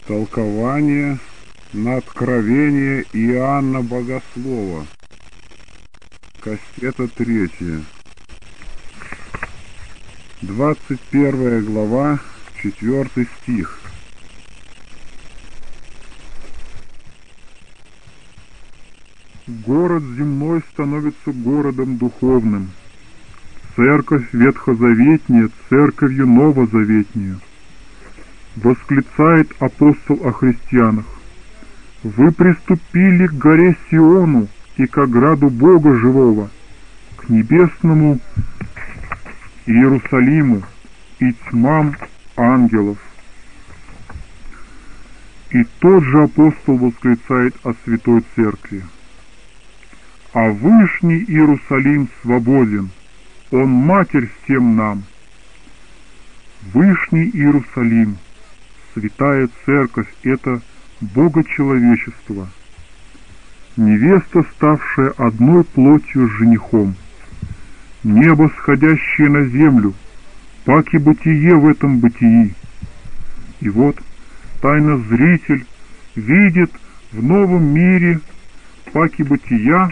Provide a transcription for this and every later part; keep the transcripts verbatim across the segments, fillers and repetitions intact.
Толкование на Откровение Иоанна Богослова. Кассета третья. Двадцать первая глава, четвертый стих. Город земной становится городом духовным. Церковь ветхозаветняя церковью новозаветнюю. Восклицает апостол о христианах: «Вы приступили к горе Сиону и к ограду Бога живого, к небесному Иерусалиму и тьмам ангелов». И тот же апостол восклицает о Святой Церкви: «А Вышний Иерусалим свободен, он матерь всем нам». Вышний Иерусалим, Святая Церковь — это Богочеловечество, невеста, ставшая одной плотью с женихом, небо, сходящее на землю, паки бытие в этом бытии. И вот тайнозритель видит в новом мире паки бытия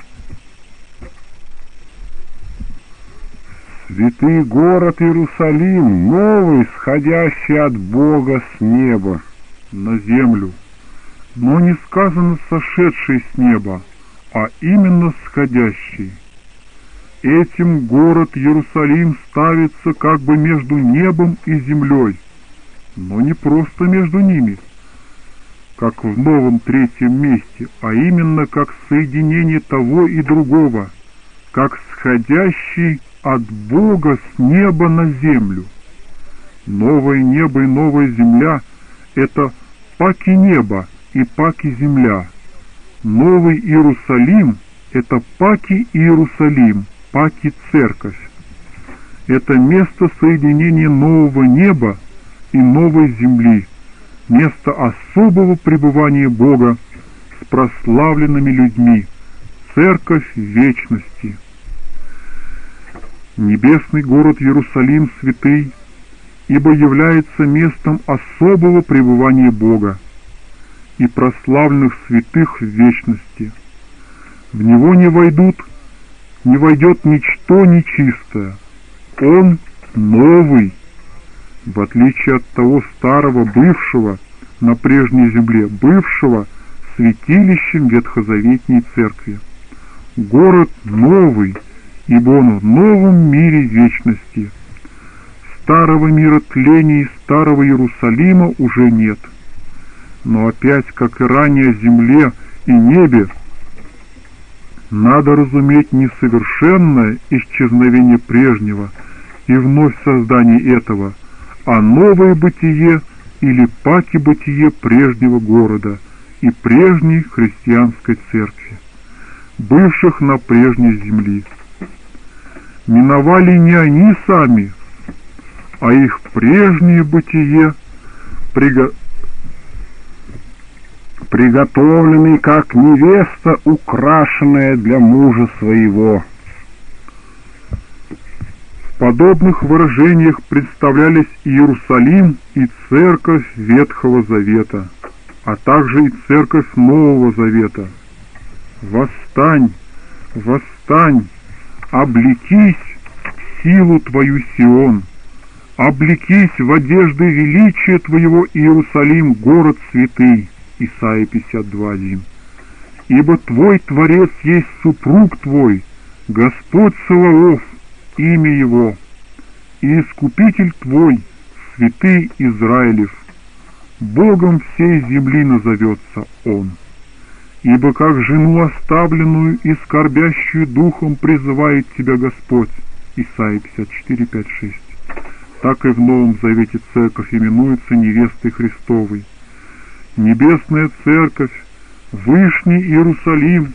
святый город Иерусалим, новый, сходящий от Бога с неба на землю. Но не сказано сошедший с неба, а именно сходящий. Этим город Иерусалим ставится как бы между небом и землей, но не просто между ними, как в новом третьем месте, а именно как соединение того и другого, как сходящий от Бога с неба на землю. Новое небо и новая земля — это паки неба и паки земля. Новый Иерусалим — это паки Иерусалим, паки церковь. Это место соединения нового неба и новой земли, место особого пребывания Бога с прославленными людьми, церковь вечности. Небесный город Иерусалим святый, ибо является местом особого пребывания Бога и прославленных святых в вечности. В него не войдут, не войдет ничто нечистое. Он новый, в отличие от того старого, бывшего на прежней земле, бывшего святилищем ветхозаветней церкви. Город новый, ибо он в новом мире вечности. Старого мира тления и старого Иерусалима уже нет. Но опять, как и ранее о земле и небе, надо разуметь несовершенное исчезновение прежнего и вновь создание этого, а новое бытие или паки бытие прежнего города и прежней христианской церкви, бывших на прежней земле. Миновали не они сами, а их прежнее бытие, приго... приготовленный как невеста, украшенная для мужа своего. В подобных выражениях представлялись Иерусалим и церковь Ветхого Завета, а также и церковь Нового Завета. «Восстань, восстань! Облекись в силу твою, Сион, облекись в одежды величия твоего, Иерусалим, город святый». Исайя пятьдесят два один. «Ибо твой Творец есть супруг твой, Господь Саваоф, имя его, и Искупитель твой, святый Израилев. Богом всей земли назовется он. Ибо как жену оставленную и скорбящую духом призывает тебя Господь». Исайя пятьдесят четыре пять шесть. Так и в Новом Завете церковь именуется невестой Христовой. Небесная церковь, Вышний Иерусалим,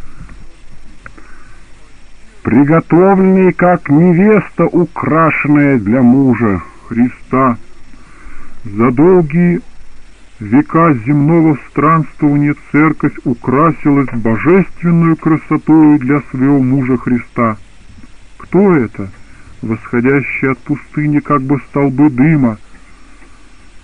приготовленный как невеста, украшенная для мужа Христа. За долгие века земного странствования церковь украсилась божественную красотою для своего мужа Христа. Кто это? Восходящие от пустыни как бы столбы дыма,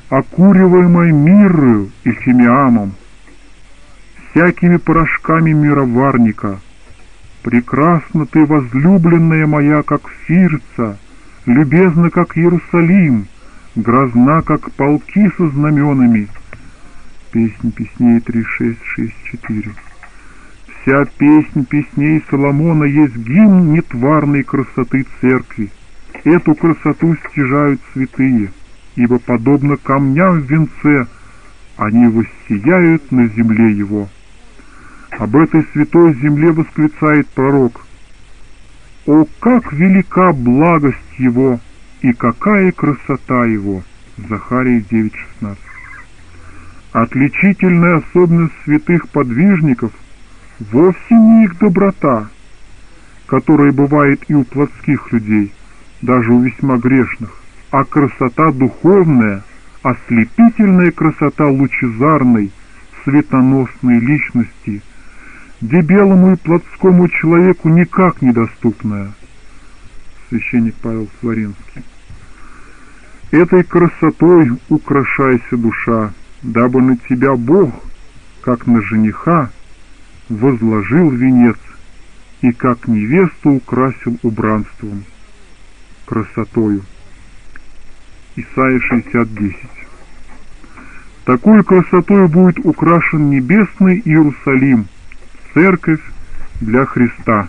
окуриваемая миррою и фимиамом, всякими порошками мироварника. Прекрасна ты, возлюбленная моя, как Фирца, любезна, как Иерусалим, грозна, как полки со знаменами. Песнь песней три шесть шесть четыре. Вся песнь песней Соломона есть гимн нетварной красоты церкви. Эту красоту стяжают святые, ибо, подобно камням в венце, они воссияют на земле его. Об этой святой земле восклицает пророк: «О, как велика благость его, и какая красота его!» Захария девять шестнадцать. Отличительная особенность святых подвижников вовсе не их доброта, которая бывает и у плотских людей, даже у весьма грешных, а красота духовная, ослепительная красота лучезарной, светоносной личности, где белому и плотскому человеку никак недоступная. Священник Павел Флоренский. Этой красотой украшайся, душа, дабы на тебя Бог, как на жениха, возложил венец и как невесту украсил убранством, красотою. Исайя шестьдесят десять. Такой красотой будет украшен небесный Иерусалим, церковь для Христа.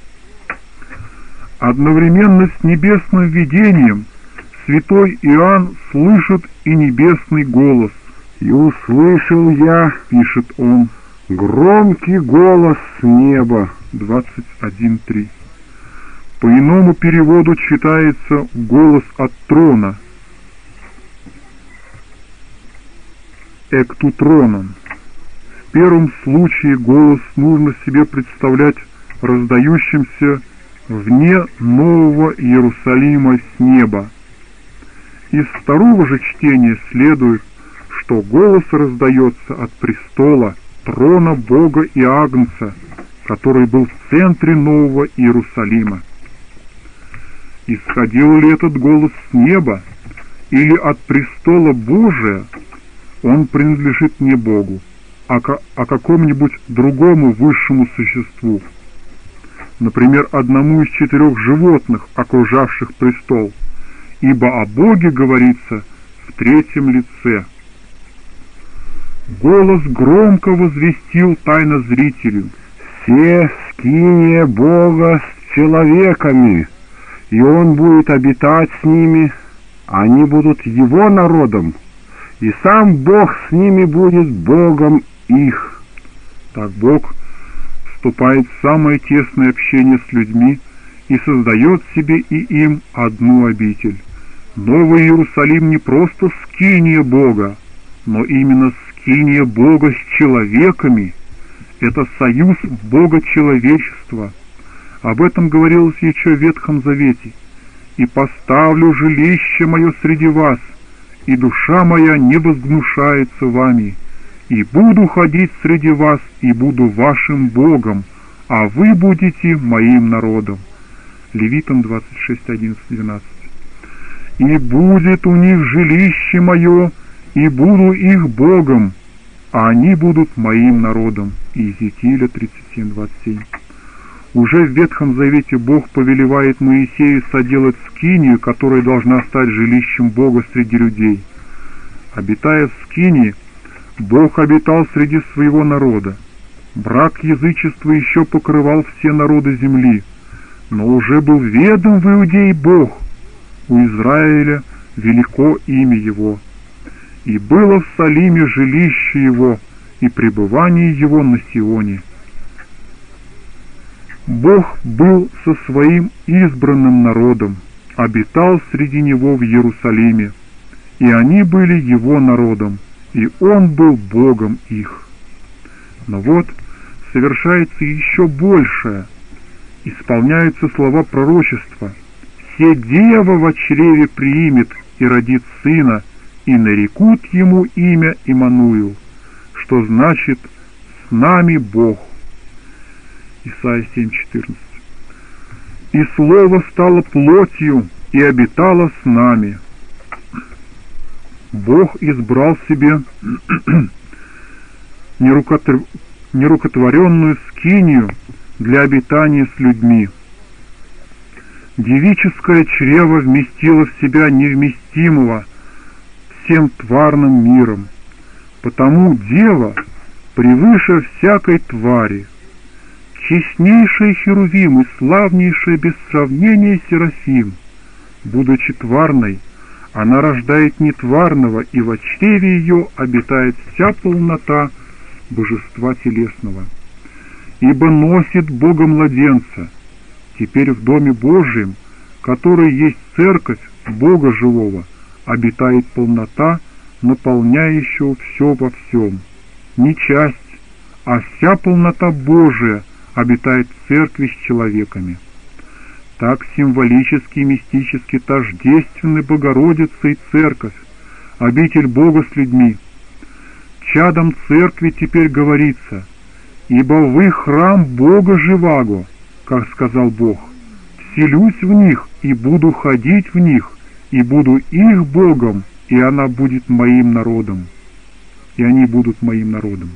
Одновременно с небесным видением святой Иоанн слышит и небесный голос. «И услышал я, — пишет он, — громкий голос с неба». двадцать один три. По иному переводу читается «голос от трона», «эктутроном». В первом случае голос нужно себе представлять раздающимся вне нового Иерусалима с неба. Из второго же чтения следует, что голос раздается от престола, трона Бога и Агнца, который был в центре нового Иерусалима. Исходил ли этот голос с неба или от престола Божия, он принадлежит не Богу, а, а какому-нибудь другому высшему существу, например, одному из четырех животных, окружавших престол, ибо о Боге говорится в третьем лице. Голос громко возвестил тайнозрителю: «Все скиния Бога с человеками, и Он будет обитать с ними, они будут Его народом, и сам Бог с ними будет Богом их». Так Бог вступает в самое тесное общение с людьми и создает себе и им одну обитель. Новый Иерусалим не просто скиния Бога, но именно скиния Бога с человеками. Это союз Бога-человечества. Об этом говорилось еще в Ветхом Завете. «И поставлю жилище мое среди вас, и душа моя не возгнушается вами, и буду ходить среди вас, и буду вашим Богом, а вы будете моим народом». Левитам двадцать шесть одиннадцать двенадцать. «И будет у них жилище мое, и буду их Богом, а они будут моим народом». Иезекииля тридцать семь двадцать семь. Уже в Ветхом Завете Бог повелевает Моисею соделать скинию, которая должна стать жилищем Бога среди людей. Обитая в скинии, Бог обитал среди своего народа. Брак язычества еще покрывал все народы земли, но уже был ведом в Иудее Бог. У Израиля велико имя Его. И было в Салиме жилище Его, и пребывание Его на Сионе. Бог был со своим избранным народом, обитал среди него в Иерусалиме, и они были Его народом, и Он был Богом их. Но вот совершается еще большее. Исполняются слова пророчества: «Се дева во чреве приимет и родит сына, и нарекут ему имя Иммануил», что значит «с нами Бог». Исайя семь четырнадцать. «И слово стало плотью и обитало с нами». Бог избрал себе нерукотворенную скинию для обитания с людьми. Девическое чрево вместило в себя невместимого всем тварным миром, потому дева превыше всякой твари, честнейший херувим и славнейший без сравнения серафим. Будучи тварной, она рождает нетварного, и в чреве ее обитает вся полнота божества телесного. Ибо носит Бога младенца. Теперь в Доме Божьем, который есть церковь Бога живого, обитает полнота, наполняющая все во всем. Не часть, а вся полнота Божия обитает в церкви с человеками. Так символически и мистически тождественны Богородица и Церковь, обитель Бога с людьми. Чадом Церкви теперь говорится: «Ибо вы храм Бога живаго, как сказал Бог, вселюсь в них и буду ходить в них, и буду их Богом, и она будет моим народом, и они будут моим народом».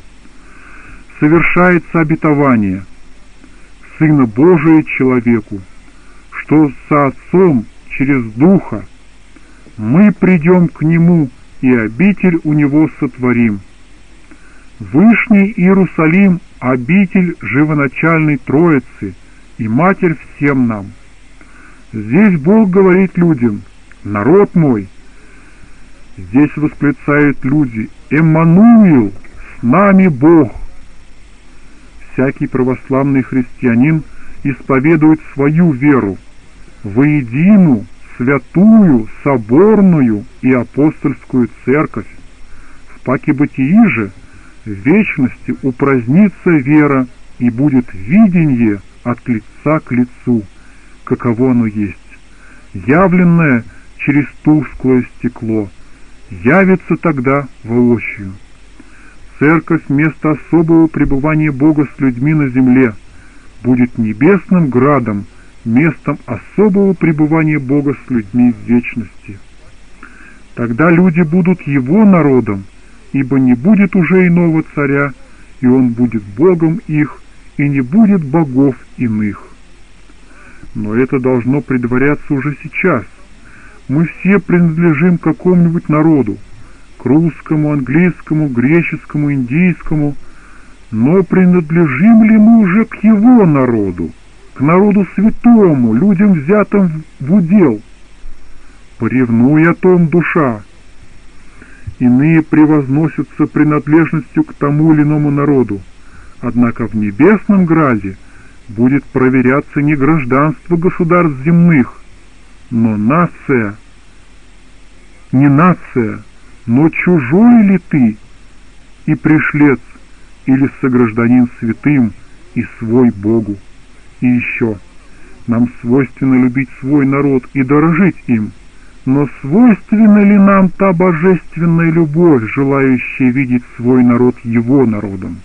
Совершается обетование Сына Божия человеку, что со Отцом через Духа мы придем к Нему и обитель у Него сотворим. Вышний Иерусалим — обитель живоначальной Троицы и Матерь всем нам. Здесь Бог говорит людям: «Народ мой». Здесь восклицают люди: «Эммануил, с нами Бог». Всякий православный христианин исповедует свою веру, воединую, святую, соборную и апостольскую церковь. В паке бытии же в вечности упразднится вера, и будет видение от лица к лицу, каково оно есть, явленное через тусклое стекло, явится тогда воочию. Церковь — место особого пребывания Бога с людьми на земле, будет небесным градом, местом особого пребывания Бога с людьми в вечности. Тогда люди будут Его народом, ибо не будет уже иного царя, и Он будет Богом их, и не будет богов иных. Но это должно предваряться уже сейчас. Мы все принадлежим какому-нибудь народу, к русскому, английскому, греческому, индийскому, но принадлежим ли мы уже к Его народу, к народу святому, людям, взятым в удел? Поревнуй о том, душа. Иные превозносятся принадлежностью к тому или иному народу, однако в небесном граде будет проверяться не гражданство государств земных, но нация, не нация, но чужой ли ты, и пришлец, или согражданин святым и свой Богу. И еще, нам свойственно любить свой народ и дорожить им, но свойственна ли нам та божественная любовь, желающая видеть свой народ Его народом?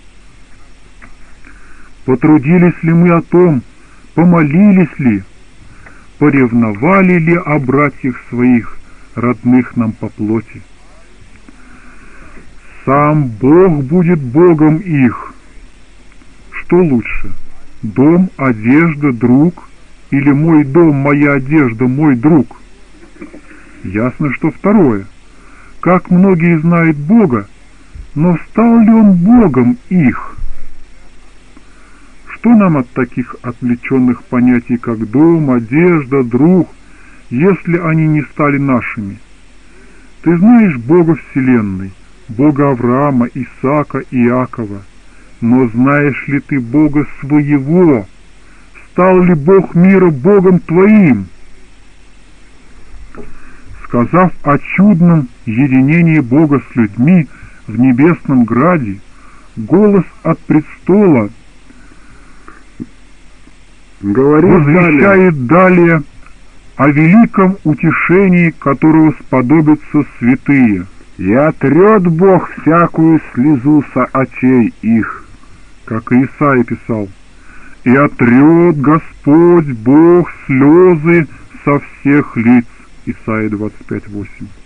Потрудились ли мы о том, помолились ли, поревновали ли о братьях своих, родных нам по плоти? Сам Бог будет Богом их. Что лучше, дом, одежда, друг, или мой дом, моя одежда, мой друг? Ясно, что второе. Как многие знают Бога, но стал ли Он Богом их? Что нам от таких отвлеченных понятий, как дом, одежда, друг, если они не стали нашими? Ты знаешь Бога Вселенной, Бога Авраама, Исаака и Иакова, но знаешь ли ты Бога своего? Стал ли Бог мира Богом твоим? Сказав о чудном единении Бога с людьми в небесном граде, голос от престола Говорит возвещает далее. далее о великом утешении, которого сподобятся святые. «И отрет Бог всякую слезу со очей их», как и Исаия писал, «И отрет Господь Бог слезы со всех лиц», Исаия двадцать пять восемь.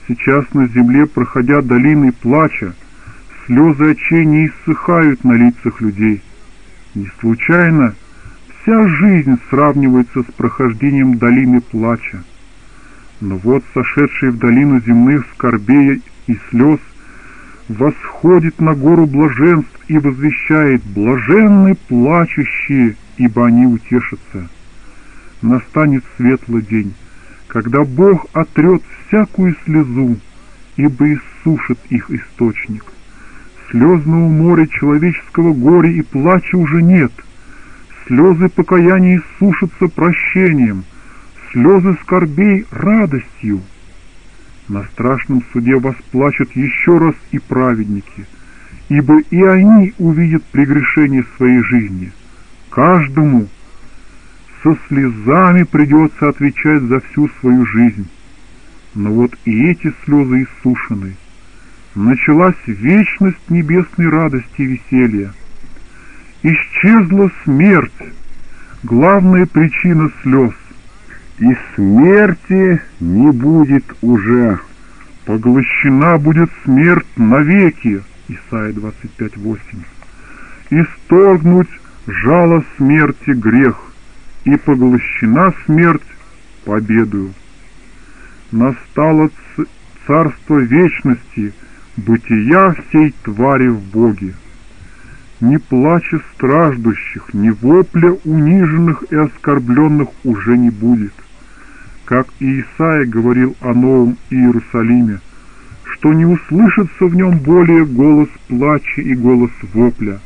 Сейчас на земле, проходя долиной плача, слезы очей не иссыхают на лицах людей. Не случайно вся жизнь сравнивается с прохождением долины плача. Но вот сошедший в долину земных скорбей и слез восходит на гору блаженств и возвещает: «Блаженны плачущие, ибо они утешатся». Настанет светлый день, когда Бог отрет всякую слезу, ибо иссушит их источник. Слезного моря человеческого горя и плача уже нет. Слезы покаяния иссушатся прощением, слезы скорбей радостью. На страшном суде восплачут еще раз и праведники, ибо и они увидят прегрешение своей жизни. Каждому со слезами придется отвечать за всю свою жизнь. Но вот и эти слезы иссушены. Началась вечность небесной радости и веселья. Исчезла смерть, главная причина слез. И смерти не будет уже. Поглощена будет смерть навеки. Исайя двадцать пять восемь. Исторгнуть жало смерти грех, и поглощена смерть победою. Настало царство вечности, бытия всей твари в Боге. Ни плача страждущих, ни вопля униженных и оскорбленных уже не будет. Как и Исаия говорил о новом Иерусалиме, что не услышится в нем более голос плача и голос вопля.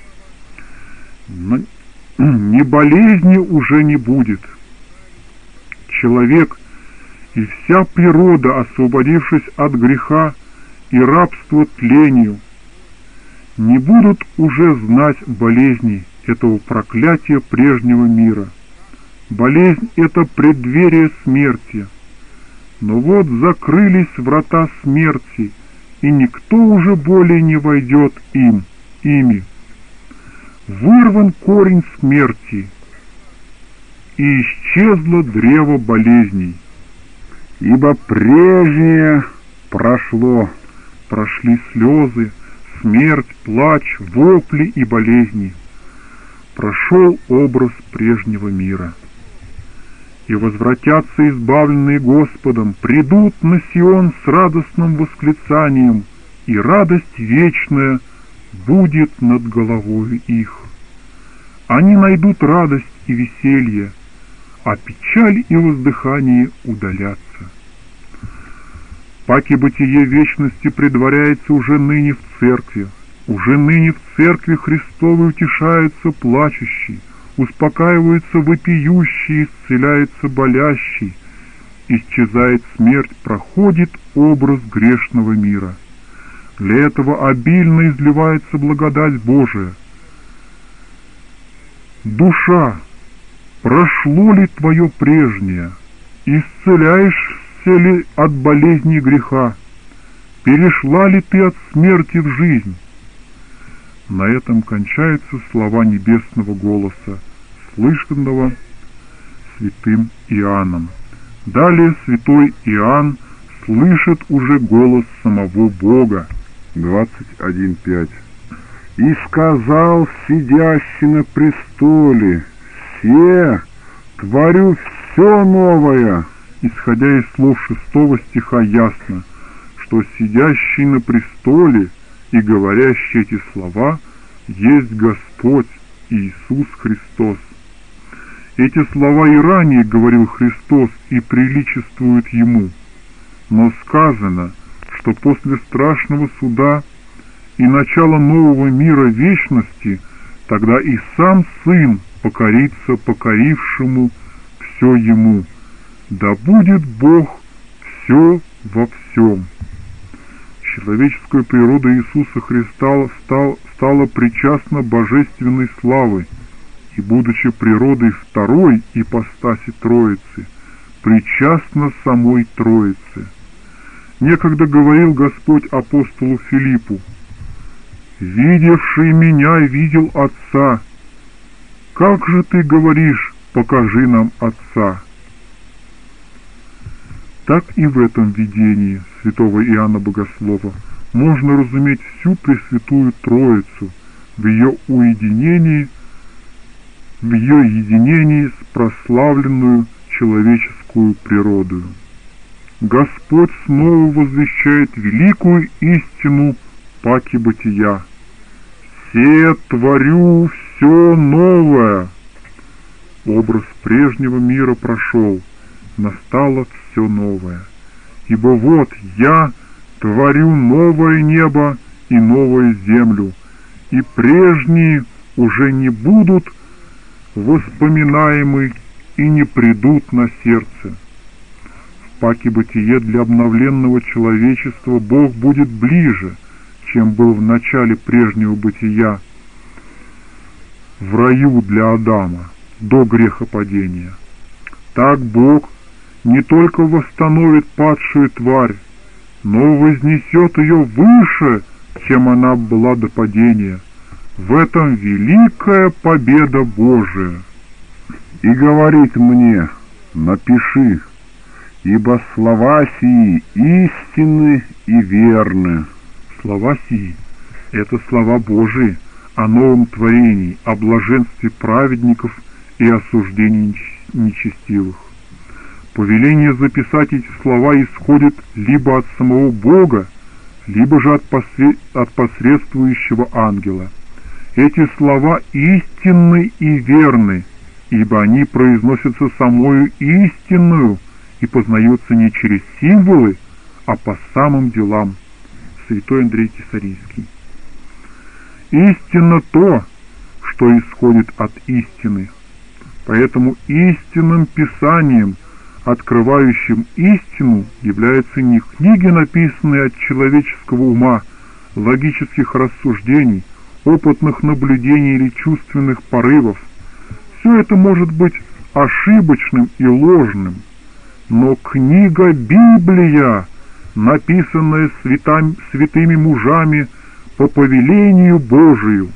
Но ни болезни уже не будет. Человек и вся природа, освободившись от греха и рабства тлению, не будут уже знать болезней этого проклятия прежнего мира. Болезнь — это преддверие смерти. Но вот закрылись врата смерти, и никто уже более не войдет им, ими. Вырван корень смерти, и исчезло древо болезней. Ибо прежнее прошло, прошли слезы, смерть, плач, вопли и болезни. Прошел образ прежнего мира. И возвратятся избавленные Господом, придут на Сион с радостным восклицанием, и радость вечная будет над головой их. Они найдут радость и веселье, а печаль и воздыхание удалятся. Паки бытие вечности предваряется уже ныне в церкви. Уже ныне в церкви Христовой утешается плачущий, успокаивается вопиющий, исцеляется болящий. Исчезает смерть, проходит образ грешного мира. Для этого обильно изливается благодать Божия. Душа, прошло ли твое прежнее? Исцеляешься ли от болезни греха? Перешла ли ты от смерти в жизнь? На этом кончаются слова небесного голоса, слышанного святым Иоанном. Далее святой Иоанн слышит уже голос самого Бога. двадцать один пять. «И сказал сидящий на престоле: се, творю все новое». Исходя из слов шестого стиха ясно, что сидящий на престоле и говорящий эти слова есть Господь Иисус Христос. Эти слова и ранее говорил Христос и приличествуют Ему, но сказано, что после страшного суда и начала нового мира вечности тогда и сам Сын покорится покорившему все Ему. Да будет Бог все во всем. Человеческая природа Иисуса Христа стал, стала причастна божественной славы, и, будучи природой второй ипостаси Троицы, причастна самой Троице. Некогда говорил Господь апостолу Филиппу: «Видевший меня видел Отца. Как же ты говоришь: покажи нам Отца?» Так и в этом видении святого Иоанна Богослова можно разуметь всю Пресвятую Троицу в ее уединении, в ее единении с прославленную человеческую природою. Господь снова возвещает великую истину паки бытия. «Се творю все новое». Образ прежнего мира прошел, настало все новое. Ибо вот я творю новое небо и новую землю, и прежние уже не будут воспоминаемы и не придут на сердце. В паке бытие для обновленного человечества Бог будет ближе, чем был в начале прежнего бытия в раю для Адама до грехопадения. Так Бог не только восстановит падшую тварь, но вознесет ее выше, чем она была до падения. В этом великая победа Божия. И говорит мне: напиши, ибо слова сии истинны и верны. Слова сии — это слова Божии о новом творении, о блаженстве праведников и осуждении нечестивых. Повеление записать эти слова исходит либо от самого Бога, либо же от, посред... от посредствующего ангела. Эти слова истинны и верны, ибо они произносятся самою истинную и познаются не через символы, а по самым делам. Святой Андрей Кесарийский. Истинно то, что исходит от истины. Поэтому истинным Писанием, открывающим истину, являются не книги, написанные от человеческого ума, логических рассуждений, опытных наблюдений или чувственных порывов. Все это может быть ошибочным и ложным, но книга Библия, написанная святами, святыми мужами по повелению Божию.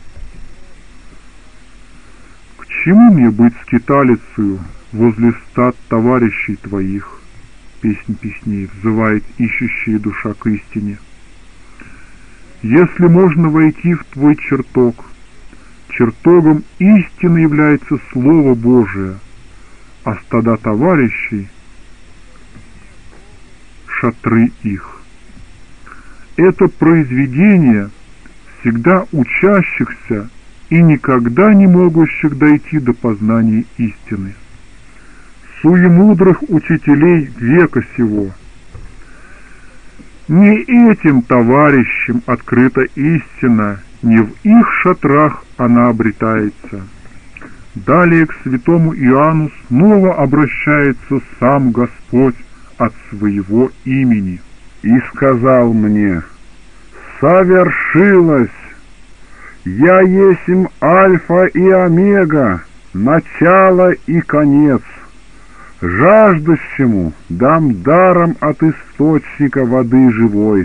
К чему мне быть скиталицею возле стад товарищей твоих? Песнь песней взывает ищущая душа к истине. Если можно войти в твой чертог, чертогом истины является Слово Божие, а стада товарищей — шатры их. Это произведение всегда учащихся и никогда не могущих дойти до познания истины. Суемудрых учителей века сего. Не этим товарищам открыта истина, не в их шатрах она обретается. Далее к святому Иоанну снова обращается сам Господь от своего имени. И сказал мне: совершилось! Я есмь Альфа и Омега, начало и конец. Жаждущему дам даром от источника воды живой.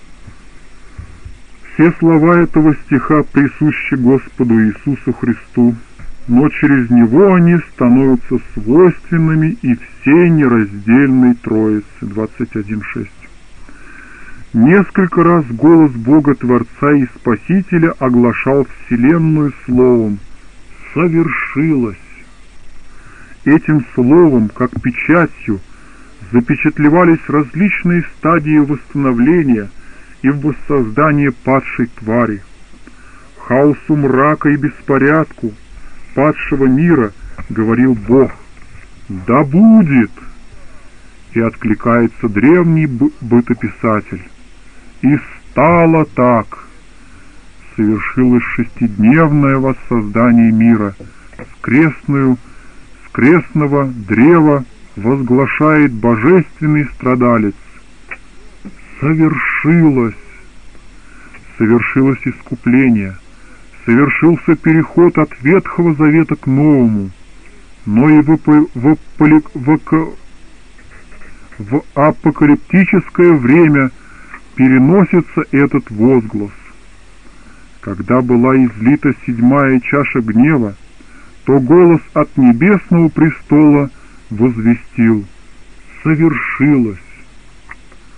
Все слова этого стиха присущи Господу Иисусу Христу, но через Него они становятся свойственными и всей нераздельной Троице. двадцать один шесть. Несколько раз голос Бога Творца и Спасителя оглашал Вселенную словом «совершилось». Этим словом, как печатью, запечатлевались различные стадии восстановления и воссоздания падшей твари. Хаосу мрака и беспорядку падшего мира говорил Бог: «Да будет!» И откликается древний бытописатель: «И стало так!» Совершилось шестидневное воссоздание мира. С крестную, с крестного древа возглашает божественный страдалец: совершилось! Совершилось искупление, совершился переход от Ветхого Завета к Новому, но и в, в, в, в апокалиптическое время переносится этот возглас. Когда была излита седьмая чаша гнева, то голос от небесного престола возвестил: совершилось.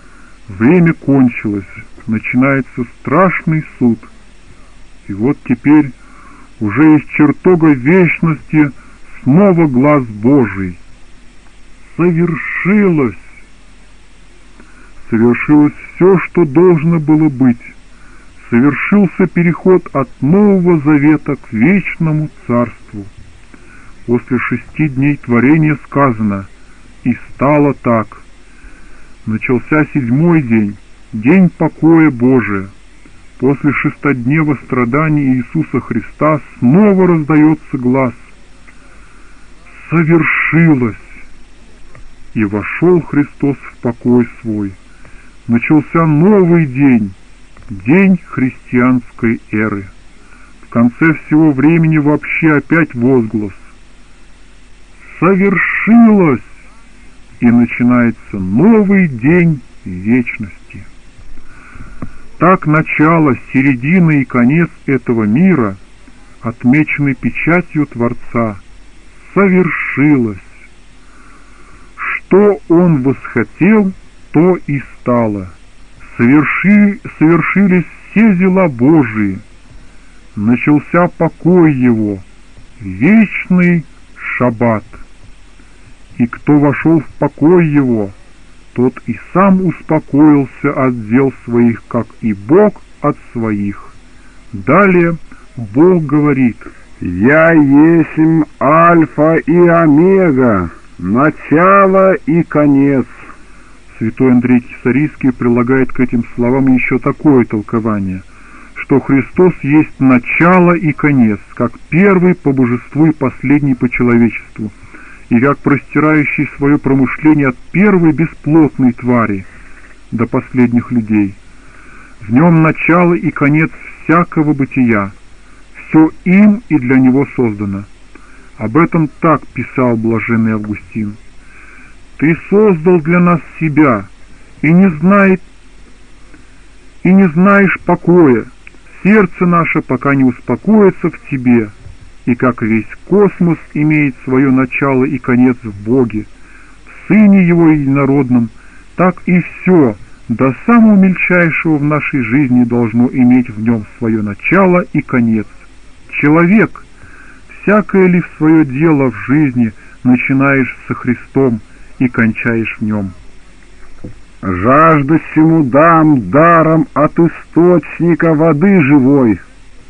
Время кончилось, начинается страшный суд. И вот теперь уже из чертога вечности снова глаз Божий. Совершилось! Совершилось все, что должно было быть. Совершился переход от Нового Завета к вечному Царству. После шести дней творения сказано: «И стало так». Начался седьмой день, день покоя Божия. После шестодневного страдания Иисуса Христа снова раздается глас: «Совершилось!» И вошел Христос в покой свой. Начался новый день, день христианской эры. В конце всего времени вообще опять возглас: «Совершилось!» И начинается новый день вечности. Так начало, середина и конец этого мира отмечены печатью Творца. Совершилось. Что Он восхотел, то и стало. Соверши, совершились все дела Божии. Начался покой Его, вечный шаббат. И кто вошел в покой Его, тот и сам успокоился от дел своих, как и Бог от своих. Далее Бог говорит: «Я есмь Альфа и Омега, начало и конец». Святой Андрей Кесарийский прилагает к этим словам еще такое толкование, что Христос есть начало и конец, как первый по божеству и последний по человечеству, и как простирающий свое промышление от первой бесплотной твари до последних людей. В нем начало и конец всякого бытия, все им и для него создано. Об этом так писал блаженный Августин: «Ты создал для нас себя, и не знает, и не знаешь покоя, сердце наше пока не успокоится в тебе». И как весь космос имеет свое начало и конец в Боге, в Сыне Его единородном, так и все до самого мельчайшего в нашей жизни должно иметь в нем свое начало и конец. Человек, всякое ли в свое дело в жизни начинаешь со Христом и кончаешь в нем. «Жажда сему дам даром от источника воды живой».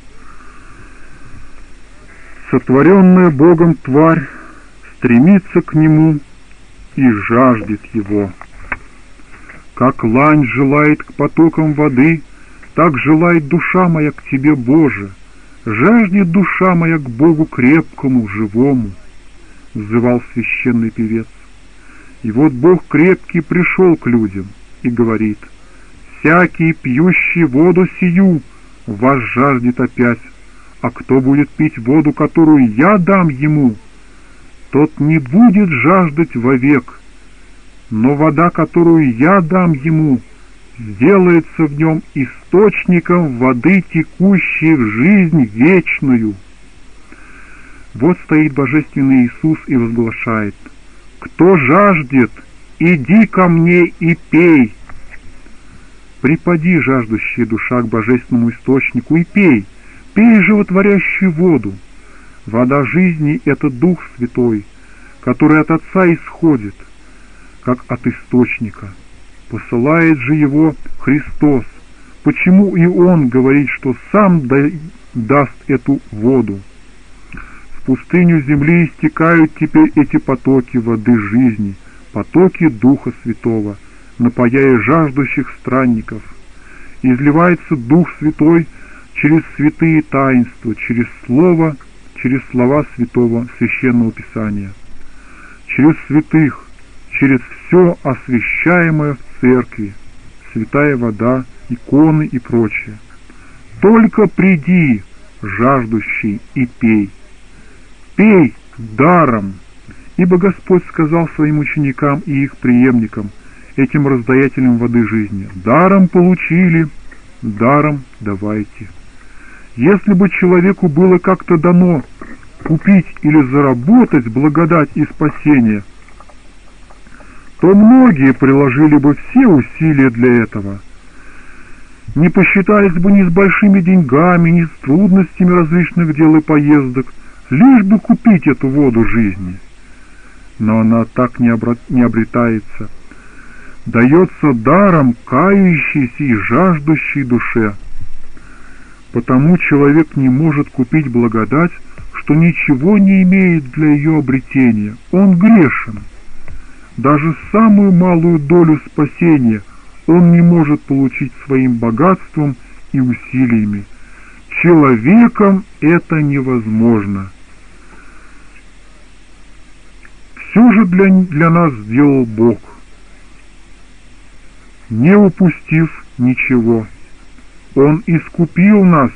Сотворенная Богом тварь стремится к Нему и жаждет Его. Как лань желает к потокам воды, так желает душа моя к Тебе, Боже. Жаждет душа моя к Богу крепкому, живому, — взывал священный певец. И вот Бог крепкий пришел к людям и говорит: «Всякий, пьющий воду сию, вас жаждет опять. А кто будет пить воду, которую я дам ему, тот не будет жаждать вовек, но вода, которую я дам ему, сделается в нем источником воды, текущей в жизнь вечную». Вот стоит божественный Иисус и возглашает: «Кто жаждет, иди ко мне и пей». Припади, жаждущая душа, к божественному источнику и пей. Пей животворящую воду. Вода жизни — это Дух Святой, который от Отца исходит, как от источника. Посылает же его Христос. Почему и Он говорит, что Сам да, даст эту воду? В пустыню земли истекают теперь эти потоки воды жизни, потоки Духа Святого, напояя жаждущих странников. Изливается Дух Святой через святые таинства, через слово, через слова Святого Священного Писания, через святых, через все освящаемое в церкви, святая вода, иконы и прочее. Только приди, жаждущий, и пей. Пей даром, ибо Господь сказал своим ученикам и их преемникам, этим раздаятелям воды жизни: даром получили, даром давайте. Если бы человеку было как-то дано купить или заработать благодать и спасение, то многие приложили бы все усилия для этого. Не посчитались бы ни с большими деньгами, ни с трудностями различных дел и поездок, лишь бы купить эту воду жизни. Но она так не, обра... не обретается. Дается даром кающейся и жаждущей душе. Потому человек не может купить благодать, что ничего не имеет для ее обретения. Он грешен. Даже самую малую долю спасения он не может получить своим богатством и усилиями. Человеком это невозможно. Все же для, для нас сделал Бог, не упустив ничего. Он искупил нас,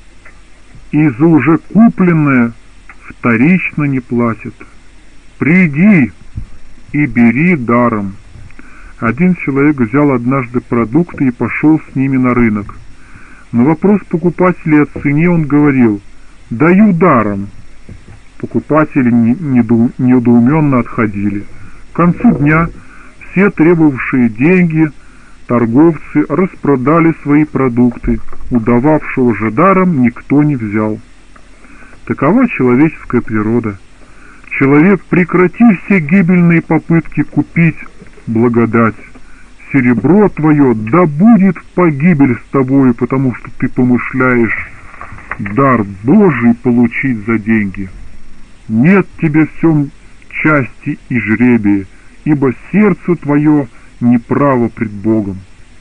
и за уже купленное вторично не платит. Приди и бери даром. Один человек взял однажды продукты и пошел с ними на рынок. На вопрос покупателя о цене он говорил: «Даю даром». Покупатели недоуменно отходили. К концу дня все требовавшие деньги торговцы распродали свои продукты, удававшего же даром никто не взял. Такова человеческая природа. Человек, прекрати все гибельные попытки купить благодать. Серебро твое да будет в погибель с тобою, потому что ты помышляешь дар Божий получить за деньги. Нет тебе в всем части и жребия, ибо сердце твое неправо пред Богом.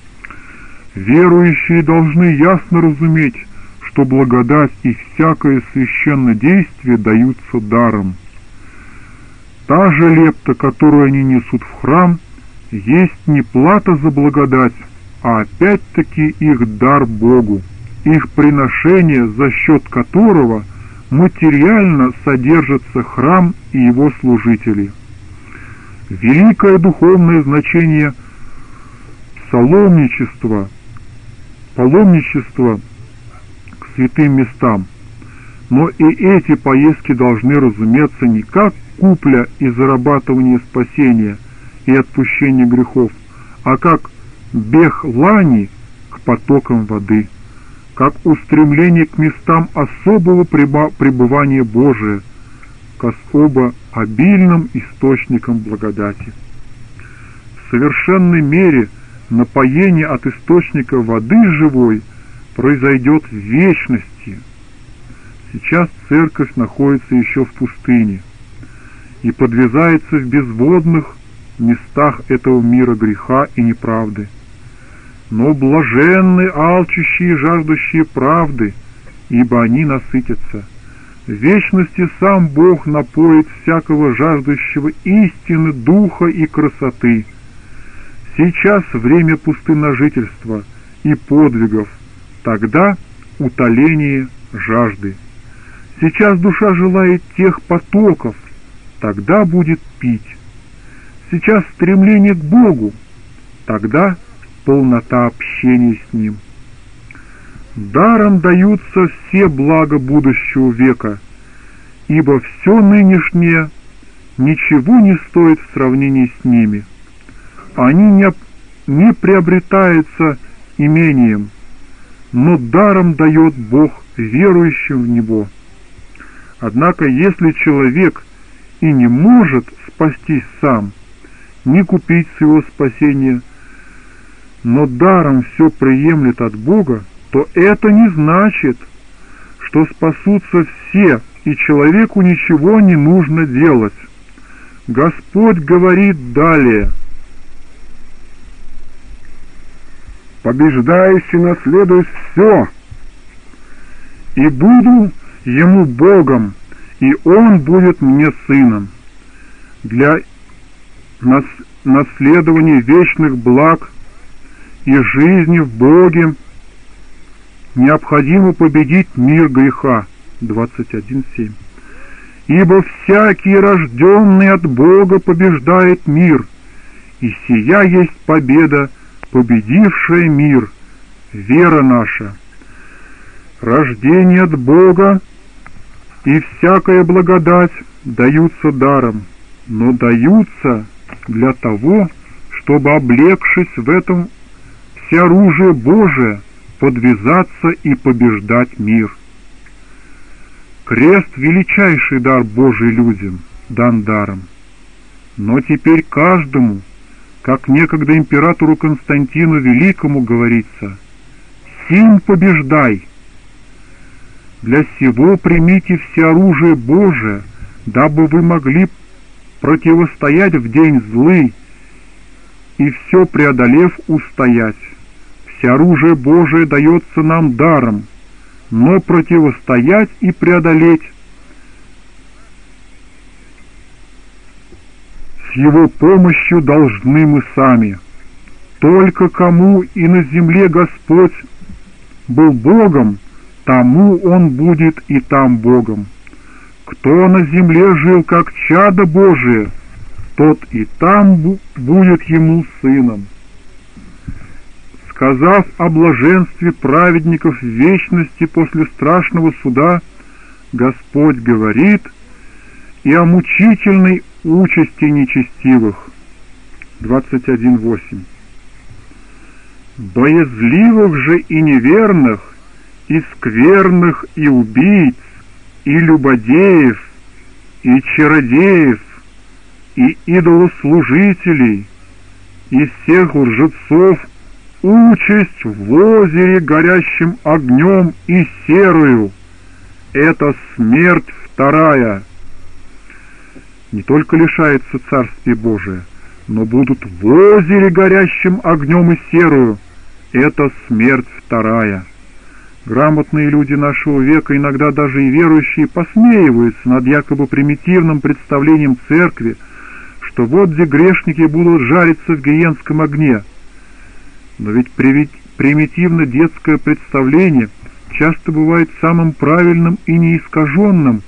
Верующие должны ясно разуметь, что благодать и всякое священное действие даются даром. Та же лепта, которую они несут в храм, есть не плата за благодать, а опять-таки их дар Богу, их приношение, за счет которого материально содержится храм и его служители. Великое духовное значение паломничества, паломничества к святым местам, но и эти поездки должны разуметься не как купля и зарабатывание спасения и отпущения грехов, а как бег лани к потокам воды, как устремление к местам особого пребывания Божия, к особо обильным источникам благодати. В совершенной мере напоение от источника воды живой произойдет в вечности. Сейчас церковь находится еще в пустыне и подвязается в безводных местах этого мира греха и неправды. Но блаженны алчущие и жаждущие правды, ибо они насытятся. В вечности сам Бог напоит всякого жаждущего истины, духа и красоты. Сейчас время пустынножительства и подвигов, тогда утоление жажды. Сейчас душа желает тех потоков, тогда будет пить. Сейчас стремление к Богу, тогда полнота общения с Ним. Даром даются все блага будущего века, ибо все нынешнее ничего не стоит в сравнении с ними. Они не, не приобретаются имением, но даром дает Бог верующим в Него. Однако, если человек и не может спастись сам, не купить своего спасения, но даром все приемлет от Бога, то это не значит, что спасутся все, и человеку ничего не нужно делать. Господь говорит далее: «Побеждающий наследует все, и буду ему Богом, и он будет мне сыном». Для нас, наследования вечных благ и жизни в Боге необходимо победить мир греха. двадцать один семь. «Ибо всякий, рожденный от Бога, побеждает мир, и сия есть победа, победившая мир, вера наша». Рождение от Бога и всякая благодать даются даром, но даются для того, чтобы, облегшись в этом всеоружие Божие, подвязаться и побеждать мир. Крест — величайший дар Божий людям, дан даром. Но теперь каждому, как некогда императору Константину Великому говорится: «Сим побеждай». Для сего примите всеоружие Божие, дабы вы могли противостоять в день злый и все преодолев устоять. Всеоружие Божие дается нам даром, но противостоять и преодолеть с Его помощью должны мы сами. Только кому и на земле Господь был Богом, тому Он будет и там Богом. Кто на земле жил как чадо Божие, тот и там будет ему сыном. Сказав о блаженстве праведников в вечности после страшного суда, Господь говорит и о мучительной участи нечестивых. двадцать один восемь. Боязливых же и неверных, и скверных, и убийц, и любодеев, и чародеев, и идолослужителей, и всех лжецов участь в озере, горящим огнем и серою. Это смерть вторая. Не только лишается Царствия Божия, но будут в озере, горящим огнем и серою. Это смерть вторая. Грамотные люди нашего века, иногда даже и верующие, посмеиваются над якобы примитивным представлением церкви, что вот где грешники будут жариться в гиенском огне. Но ведь примитивно-детское представление часто бывает самым правильным и неискаженным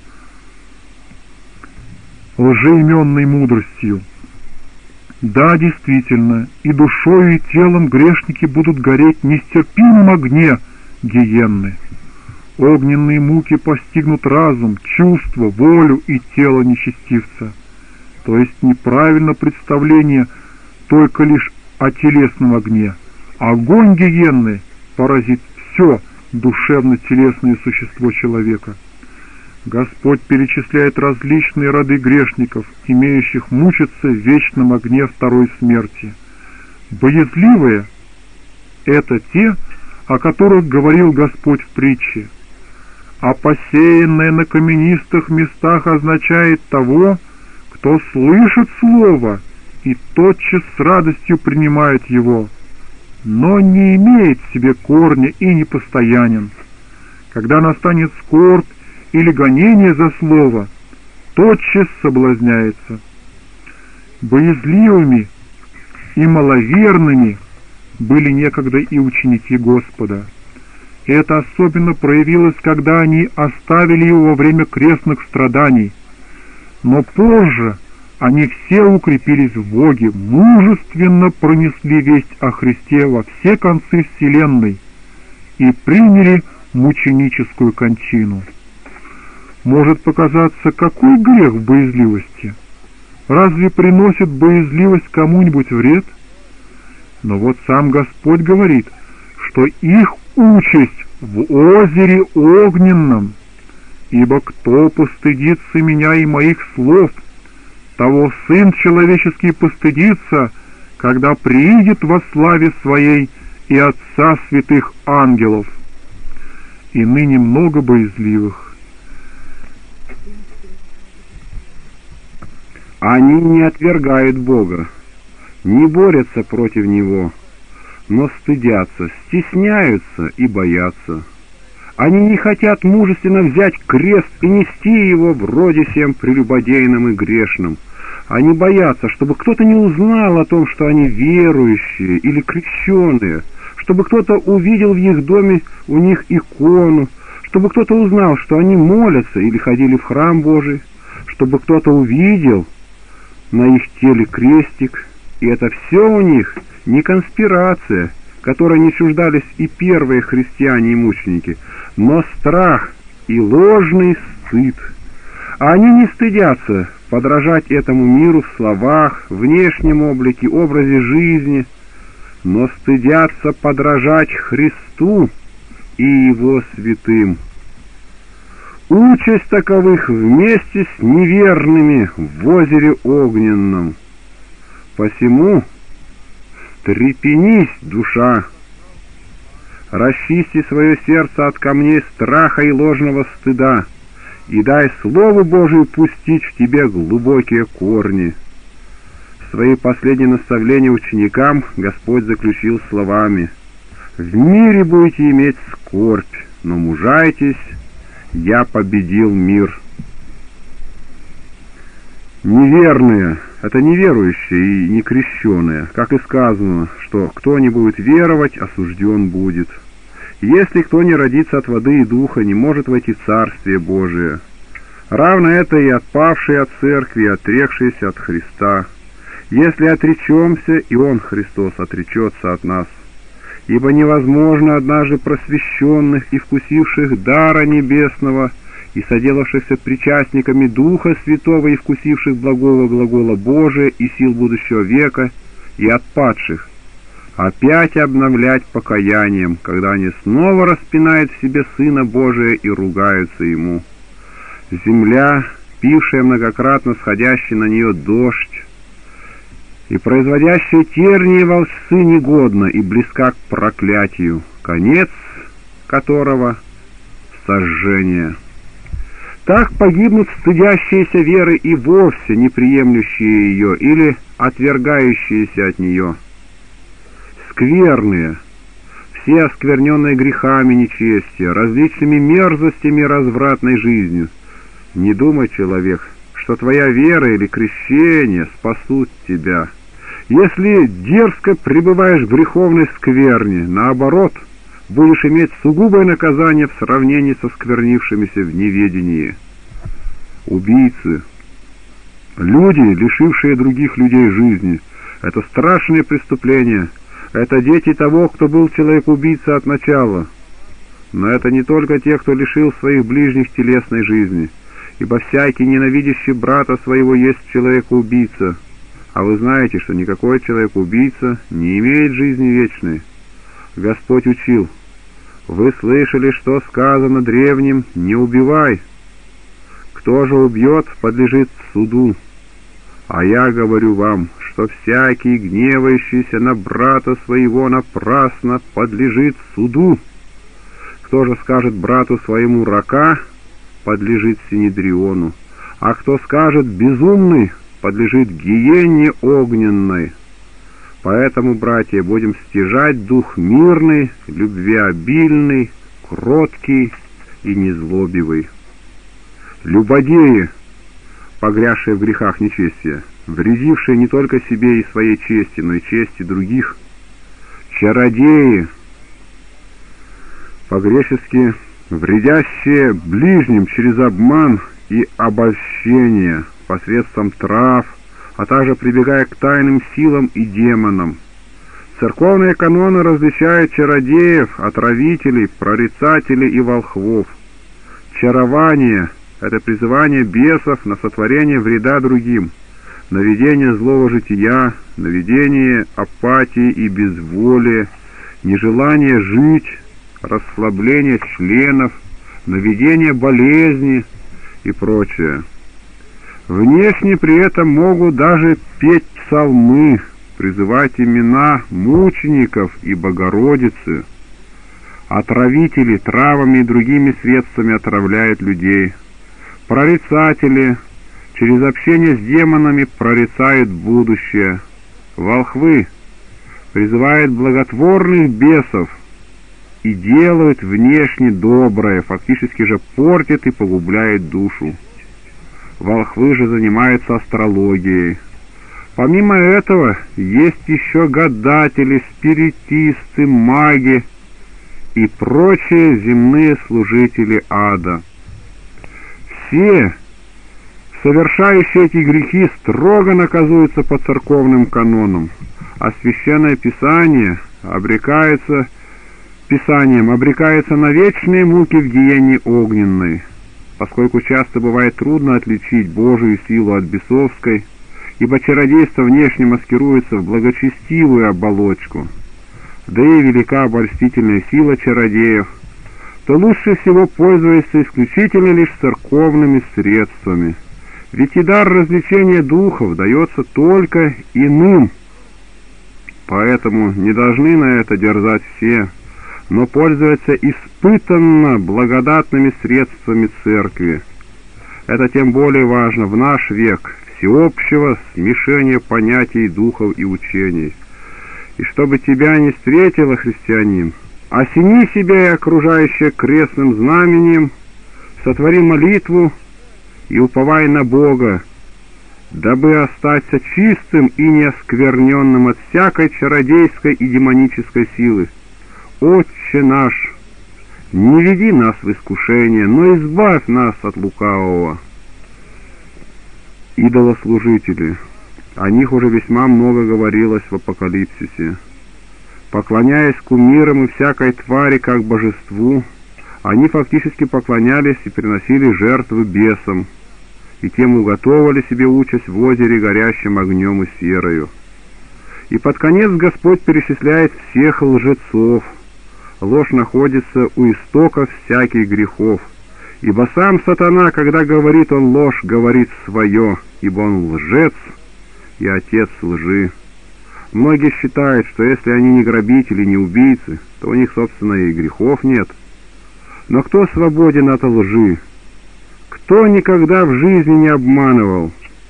лжеименной мудростью. Да, действительно, и душою, и телом грешники будут гореть в нестерпимом огне гиенны. Огненные муки постигнут разум, чувство, волю и тело нечестивца. То есть неправильно представление только лишь о телесном огне. Огонь гиенны поразит все душевно-телесное существо человека. Господь перечисляет различные роды грешников, имеющих мучиться в вечном огне второй смерти. Боязливые — это те, о которых говорил Господь в притче. А посеянное на каменистых местах означает того, кто слышит слово и тотчас с радостью принимает его, но не имеет в себе корня и непостоянен. Когда настанет скорбь или гонение за слово, тотчас соблазняется. Боязливыми и маловерными были некогда и ученики Господа. И это особенно проявилось, когда они оставили его во время крестных страданий. Но позже они все укрепились в Боге, мужественно пронесли весть о Христе во все концы вселенной и приняли мученическую кончину. Может показаться, какой грех в боязливости? Разве приносит боязливость кому-нибудь вред? Но вот сам Господь говорит, что их участь в озере огненном, ибо кто постыдится меня и моих слов, того Сын Человеческий постыдится, когда приидет во славе Своей и Отца святых ангелов. И ныне много боязливых. Они не отвергают Бога, не борются против Него, но стыдятся, стесняются и боятся. Они не хотят мужественно взять крест и нести его вроде всем прелюбодейным и грешным. Они боятся, чтобы кто-то не узнал о том, что они верующие или крещеные, чтобы кто-то увидел в их доме у них икону, чтобы кто-то узнал, что они молятся или ходили в храм Божий, чтобы кто-то увидел на их теле крестик. И это все у них не конспирация, которой не чуждались и первые христиане и мученики, но страх и ложный стыд. А они не стыдятся подражать этому миру в словах, внешнем облике, образе жизни, но стыдятся подражать Христу и Его святым. Участь таковых вместе с неверными в озере огненном. Посему стрепенись, душа, расчисти свое сердце от камней страха и ложного стыда, и дай Слову Божию пустить в тебе глубокие корни. Свои последние наставления ученикам Господь заключил словами: «В мире будете иметь скорбь, но мужайтесь, я победил мир». Неверные — это неверующие и некрещенные, как и сказано, что кто не будет веровать, осужден будет. Если кто не родится от воды и духа, не может войти в Царствие Божие. Равно это и отпавшие от церкви, и отрекшиеся от Христа. Если отречемся, и Он, Христос, отречется от нас. Ибо невозможно однажды просвещенных и вкусивших дара небесного, и соделавшихся причастниками Духа Святого, и вкусивших благого глагола Божия и сил будущего века, и отпадших, опять обновлять покаянием, когда они снова распинают в себе Сына Божия и ругаются Ему. Земля, пившая многократно сходящий на нее дождь, и производящая тернии и волжцы негодна и близка к проклятию, конец которого — сожжение. Так погибнут стыдящиеся веры и вовсе не приемлющие ее или отвергающиеся от нее. Скверные, все оскверненные грехами нечестия, различными мерзостями развратной жизнью. Не думай, человек, что твоя вера или крещение спасут тебя. Если дерзко пребываешь в греховной скверне, наоборот, будешь иметь сугубое наказание в сравнении со сквернившимися в неведении. Убийцы, люди, лишившие других людей жизни, это страшное преступление. Это дети того, кто был человек-убийца от начала. Но это не только те, кто лишил своих ближних телесной жизни, ибо всякий, ненавидящий брата своего, есть человек-убийца. А вы знаете, что никакой человек-убийца не имеет жизни вечной. Господь учил: «Вы слышали, что сказано древним: не убивай. Кто же убьет, подлежит суду. А я говорю вам, что всякий, гневающийся на брата своего, напрасно подлежит суду. Кто же скажет брату своему: рака, подлежит синедриону. А кто скажет: безумный, подлежит гиенне огненной». Поэтому, братья, будем стяжать дух мирный, любвеобильный, кроткий и незлобивый. Любодеи, погрязшие в грехах нечестия, вредившие не только себе и своей чести, но и чести других. Чародеи, по-гречески вредящие ближним через обман и обольщение посредством трав, а также прибегая к тайным силам и демонам. Церковные каноны различают чародеев, отравителей, прорицателей и волхвов. Чарование — это призывание бесов на сотворение вреда другим, наведение злого жития, наведение апатии и безволия, нежелание жить, расслабление членов, наведение болезни и прочее. Внешне при этом могут даже петь псалмы, призывать имена мучеников и Богородицы. Отравители травами и другими средствами отравляют людей. Прорицатели через общение с демонами прорицают будущее. Волхвы призывают благотворных бесов и делают внешне доброе, фактически же портят и погубляют душу. Волхвы же занимаются астрологией. Помимо этого, есть еще гадатели, спиритисты, маги и прочие земные служители ада. Все, совершающие эти грехи, строго наказуются по церковным канонам, а Священное Писание обрекается, Писанием обрекается на вечные муки в гиене огненной. поскольку часто бывает трудно отличить Божию силу от бесовской, ибо чародейство внешне маскируется в благочестивую оболочку, да и велика обольстительная сила чародеев, то лучше всего пользуется исключительно лишь церковными средствами, ведь и дар развлечения духов дается только иным, поэтому не должны на это дерзать все, но пользуются испытанно благодатными средствами церкви. Это тем более важно в наш век всеобщего смешения понятий духов и учений. И чтобы тебя не встретило, христианин, осени себя и окружающее крестным знаменем, сотвори молитву и уповай на Бога, дабы остаться чистым и неоскверненным от всякой чародейской и демонической силы. Отче наш, не веди нас в искушение, но избавь нас от лукавого. Идолослужители. О них уже весьма много говорилось в Апокалипсисе. Поклоняясь кумирам и всякой твари как божеству, они фактически поклонялись и приносили жертвы бесам, и тем уготовали себе участь в озере горящим огнем и серою. И под конец Господь перечисляет всех лжецов. Ложь находится у истоков всяких грехов, ибо сам сатана, когда говорит он ложь, говорит свое, ибо он лжец и отец лжи. Многие считают, что если они не грабители, не убийцы, то у них, собственно, и грехов нет. Но кто свободен от лжи? Кто никогда в жизни не обманывал?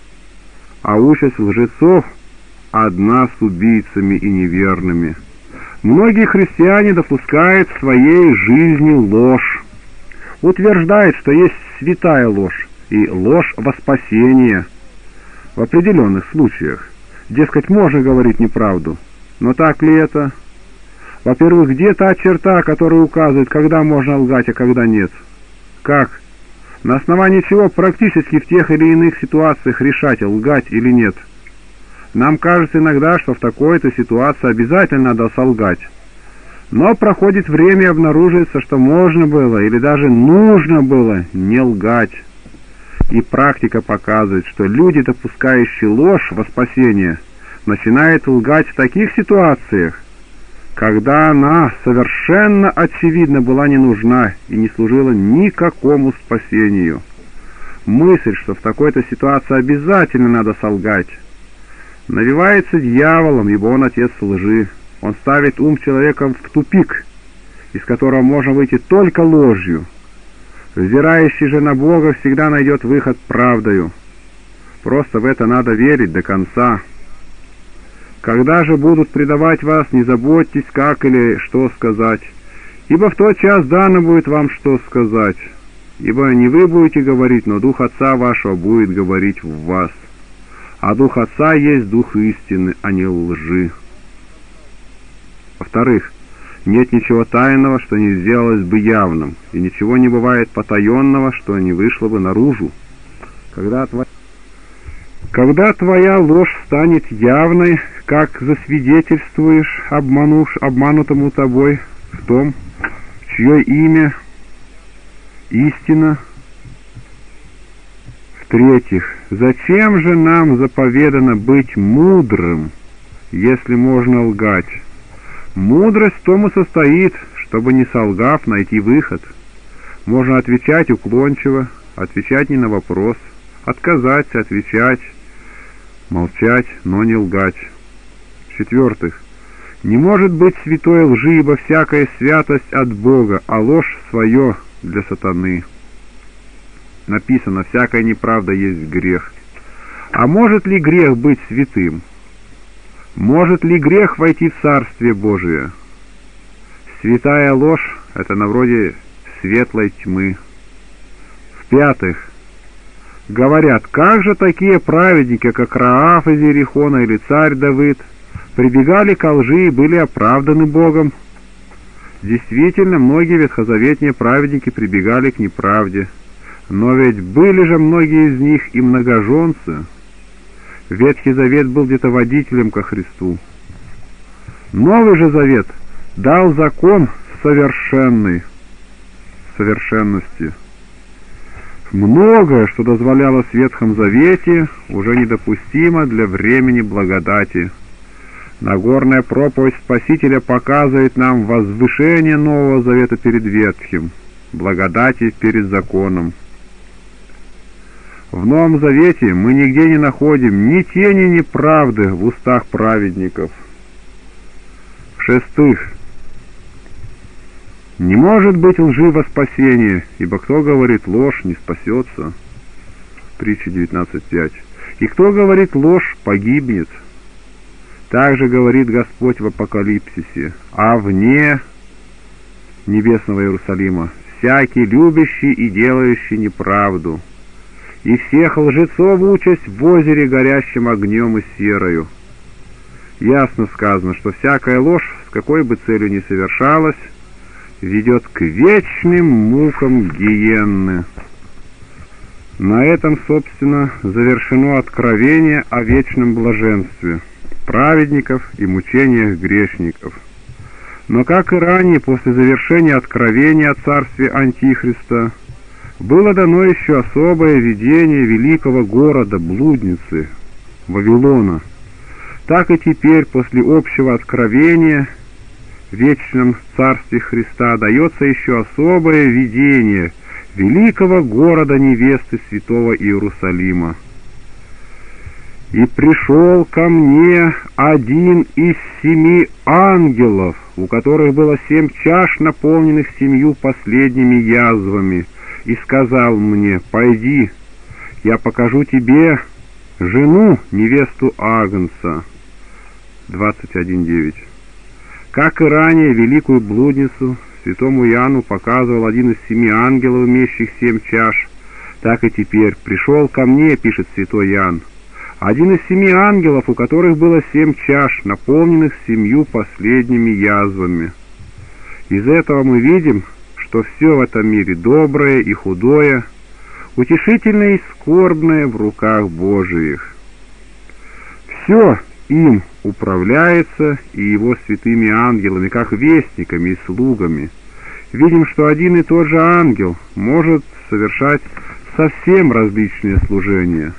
А участь лжецов одна с убийцами и неверными. Многие христиане допускают в своей жизни ложь, утверждают, что есть святая ложь и ложь во спасение. В определенных случаях, дескать, можно говорить неправду, но так ли это? Во-первых, где та черта, которая указывает, когда можно лгать, а когда нет? Как? На основании чего практически в тех или иных ситуациях решать, лгать или нет? Нам кажется иногда, что в такой-то ситуации обязательно надо солгать. Но проходит время и обнаруживается, что можно было или даже нужно было не лгать. И практика показывает, что люди, допускающие ложь во спасение, начинают лгать в таких ситуациях, когда она совершенно очевидно была не нужна и не служила никакому спасению. Мысль, что в такой-то ситуации обязательно надо солгать, навивается дьяволом, ибо он отец лжи. Он ставит ум человека в тупик, из которого можно выйти только ложью. Взирающий же на Бога всегда найдет выход правдою. Просто в это надо верить до конца. Когда же будут предавать вас, не заботьтесь, как или что сказать, ибо в тот час дано будет вам что сказать. Ибо не вы будете говорить, но Дух Отца вашего будет говорить в вас. А Дух Отца есть Дух истины, а не лжи. Во-вторых, нет ничего тайного, что не сделалось бы явным, и ничего не бывает потаенного, что не вышло бы наружу. Когда твоя, Когда твоя ложь станет явной, как засвидетельствуешь обманув, обманутому тобой в том, чье имя истина. В-третьих, зачем же нам заповедано быть мудрым, если можно лгать? Мудрость в том и состоит, чтобы, не солгав, найти выход. Можно отвечать уклончиво, отвечать не на вопрос, отказать, отвечать, молчать, но не лгать. В-четвертых, не может быть святой лжи, ибо всякая святость от Бога, а ложь свое для сатаны. Написано, всякая неправда есть грех. А может ли грех быть святым? Может ли грех войти в Царствие Божие? Святая ложь — это на вроде светлой тьмы. В-пятых, говорят, как же такие праведники, как Раав из Иерихона или царь Давид, прибегали ко лжи и были оправданы Богом? Действительно, многие ветхозаветные праведники прибегали к неправде, но ведь были же многие из них и многоженцы. Ветхий Завет был где-то водителем ко Христу. Новый же Завет дал закон совершенный, совершенности. Многое, что дозволялось в Ветхом Завете, уже недопустимо для времени благодати. Нагорная проповедь Спасителя показывает нам возвышение Нового Завета перед Ветхим, благодати перед законом. В Новом Завете мы нигде не находим ни тени неправды в устах праведников. В-шестых, не может быть лжи во спасение, ибо кто говорит ложь, не спасется. Притча девятнадцать пять. И кто говорит ложь, погибнет. Также говорит Господь в Апокалипсисе: а вне небесного Иерусалима всякий любящий и делающий неправду, и всех лжецов участь в озере, горящим огнем и серою. Ясно сказано, что всякая ложь, с какой бы целью ни совершалась, ведет к вечным мукам гиенны. На этом, собственно, завершено откровение о вечном блаженстве праведников и мучениях грешников. Но, как и ранее, после завершения откровения о царстве Антихриста, было дано еще особое видение великого города, блудницы, Вавилона. Так и теперь, после общего откровения в вечном царстве Христа, дается еще особое видение великого города невесты святого Иерусалима. «И пришел ко мне один из семи ангелов, у которых было семь чаш, наполненных семью последними язвами, и сказал мне: пойди, я покажу тебе жену, невесту Агнца». двадцать один девять. Как и ранее, великую блудницу святому Иоанну показывал один из семи ангелов, имеющих семь чаш, так и теперь пришел ко мне, пишет святой Иоанн, один из семи ангелов, у которых было семь чаш, наполненных семью последними язвами. Из этого мы видим, что все в этом мире доброе и худое, утешительное и скорбное в руках Божиих. Все им управляется и его святыми ангелами, как вестниками и слугами. Видим, что один и тот же ангел может совершать совсем различные служения.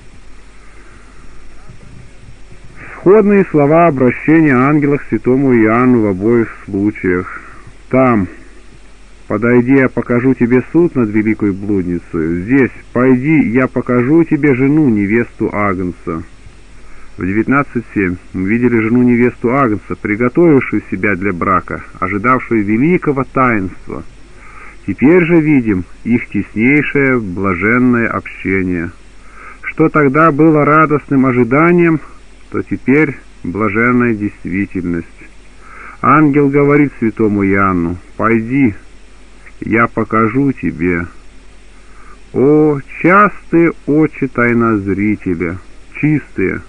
Сходные слова обращения ангела к святому Иоанну в обоих случаях. Там: «Подойди, я покажу тебе суд над великой блудницей». Здесь: «Пойди, я покажу тебе жену, невесту Агнца». В девятнадцать семь мы видели жену-невесту Агнца, приготовившую себя для брака, ожидавшую великого таинства. Теперь же видим их теснейшее блаженное общение. Что тогда было радостным ожиданием, то теперь блаженная действительность. Ангел говорит святому Иоанну: «Пойди, я покажу тебе». О, частые очи тайнозрителя, чистые,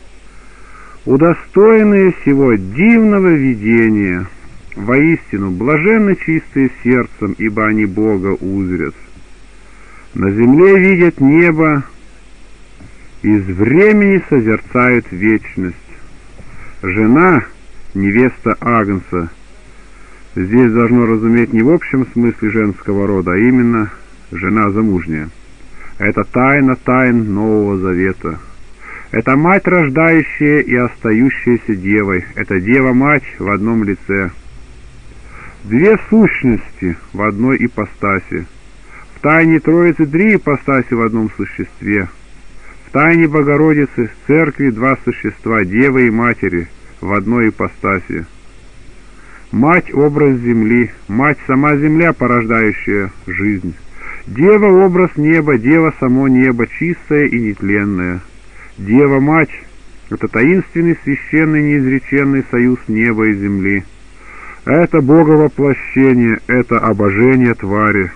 удостоенные сего дивного видения, воистину блаженны чистые сердцем, ибо они Бога узрят. На земле видят небо, из времени созерцают вечность. Жена, невеста Агнца, здесь должно разуметь не в общем смысле женского рода, а именно жена замужняя. Это тайна тайн Нового Завета. Это мать, рождающая и остающаяся девой. Это Дева-Мать в одном лице. Две сущности в одной ипостаси. В тайне Троицы три ипостаси в одном существе. В тайне Богородицы в Церкви два существа, Девы и Матери, в одной ипостаси. Мать — образ земли, Мать — сама земля, порождающая жизнь. Дева — образ неба, Дева — само небо, чистое и нетленное. Дева-Мать — это таинственный, священный, неизреченный союз неба и земли. Это боговоплощение, это обожение твари.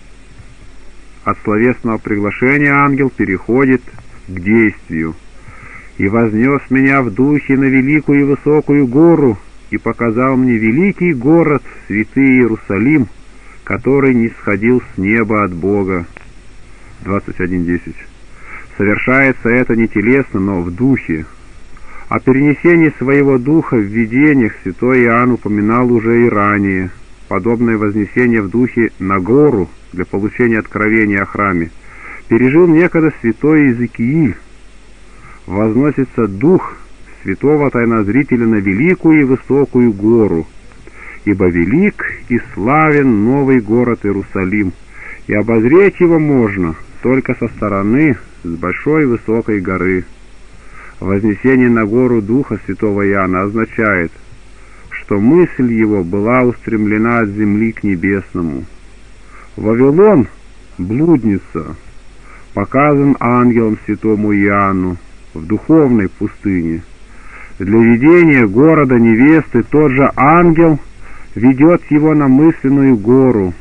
От словесного приглашения ангел переходит к действию. «И вознес меня в духе на великую и высокую гору, и показал мне великий город, святый Иерусалим, который нисходил с неба от Бога». двадцать один десять. Совершается это не телесно, но в духе. О перенесении своего духа в видениях святой Иоанн упоминал уже и ранее. Подобное вознесение в духе на гору для получения откровения о храме пережил некогда святой Иезекииль. Возносится дух святого тайнозрителя на великую и высокую гору, ибо велик и славен новый город Иерусалим, и обозреть его можно только со стороны, с большой высокой горы. Вознесение на гору духа святого Иоанна означает, что мысль его была устремлена от земли к небесному. Вавилон, блудница, показан ангелом святому Иоанну в духовной пустыне. Для ведения города невесты тот же ангел ведет его на мысленную гору.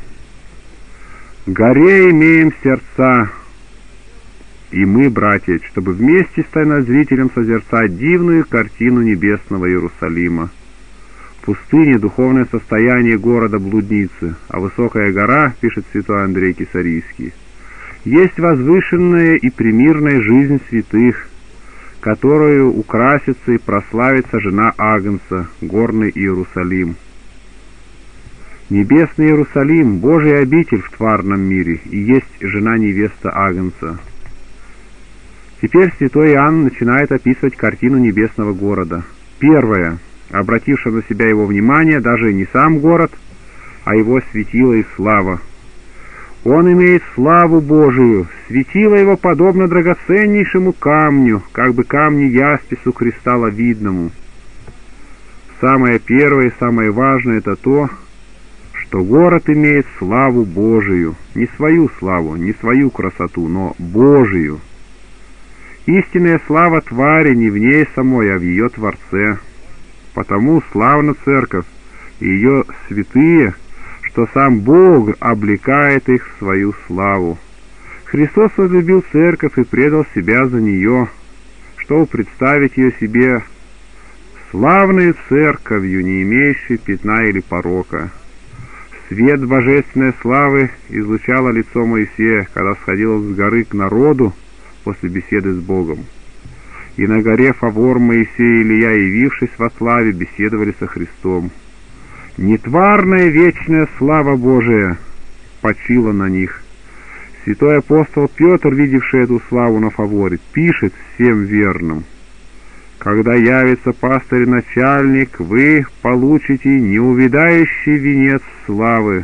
Горе имеем сердца, и мы, братья, чтобы вместе с тайнозрителем созерцать дивную картину небесного Иерусалима. Пустыня — духовное состояние города-блудницы, а высокая гора, пишет святой Андрей Кесарийский, есть возвышенная и примирная жизнь святых, которую украсится и прославится жена Агнца, горный Иерусалим. Небесный Иерусалим, Божий обитель в тварном мире, и есть жена-невеста Агнца. Теперь святой Иоанн начинает описывать картину небесного города. Первое, обратившее на себя его внимание, даже не сам город, а его светило и слава. Он имеет славу Божию, светило его подобно драгоценнейшему камню, как бы камню яспису кристалловидному. Самое первое и самое важное — это то, что город имеет славу Божию, не свою славу, не свою красоту, но Божию. Истинная слава твари не в ней самой, а в ее Творце. Потому славна церковь и ее святые, что сам Бог облекает их в свою славу. Христос возлюбил церковь и предал себя за нее, чтобы представить ее себе славной церковью, не имеющей пятна или порока. Свет божественной славы излучало лицо Моисея, когда сходил с горы к народу после беседы с Богом. И на горе Фавор Моисей и Илия, явившись во славе, беседовали со Христом. Нетварная вечная слава Божия почила на них. Святой апостол Петр, видевший эту славу на Фаворе, пишет всем верным: «Когда явится пастырь начальник, вы получите неувядающий венец славы.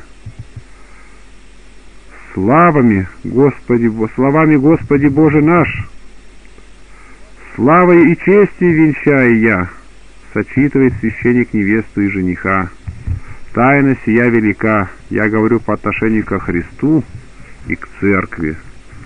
Славами Господи, словами Господи Боже наш, славой и честью венчаю я», сочитывает священник невесту и жениха. Тайна сия велика, я говорю по отношению ко Христу и к церкви.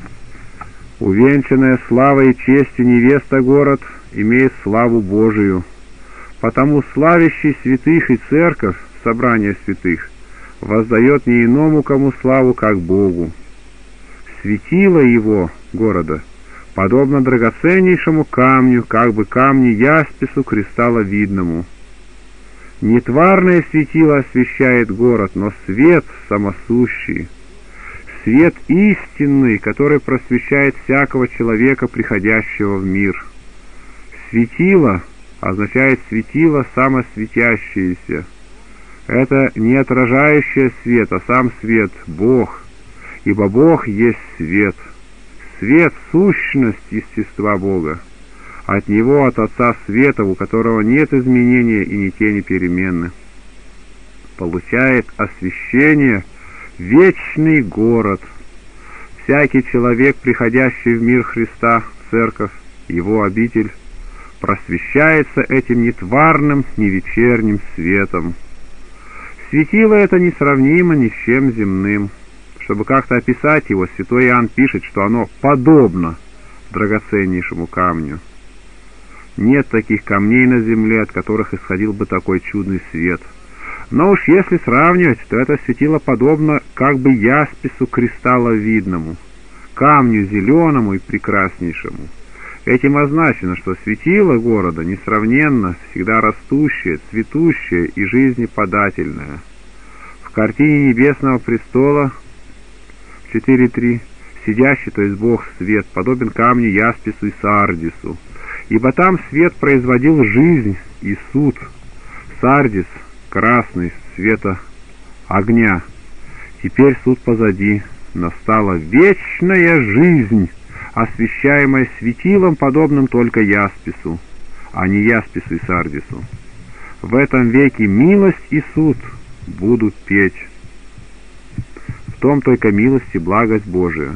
Увенчанная славой и честью невеста город имеет славу Божию, потому славящий святых и церковь, собрание святых, воздает не иному кому славу, как Богу. Светило его, города, подобно драгоценнейшему камню, как бы камню яспису кристалловидному. Нетварное светило освещает город, но свет самосущий, свет истинный, который просвещает всякого человека, приходящего в мир. Светило означает светило самосветящееся. Это не отражающее свет, а сам свет, Бог, ибо Бог есть свет. Свет — сущность естества Бога. От Него, от Отца Света, у которого нет изменения и ни тени перемены. Получает освящение вечный город. Всякий человек, приходящий в мир Христа, в церковь, его обитель, просвещается этим нетварным, невечерним светом. Светило это несравнимо ни с чем земным. Чтобы как-то описать его, святой Иоанн пишет, что оно подобно драгоценнейшему камню. Нет таких камней на земле, от которых исходил бы такой чудный свет. Но уж если сравнивать, то это светило подобно как бы яспису кристалловидному, камню зеленому и прекраснейшему. Этим означено, что светило города несравненно, всегда растущее, цветущее и жизнеподательное. В картине небесного престола четыре три сидящий, то есть Бог, свет, подобен камню яспису и сардису, ибо там свет производил жизнь и суд. Сардис красный, цвета огня. Теперь суд позади, настала вечная жизнь, освещаемая светилом, подобным только яспису, а не яспису и сардису. В этом веке милость и суд будут петь. В том только милость и благость Божия.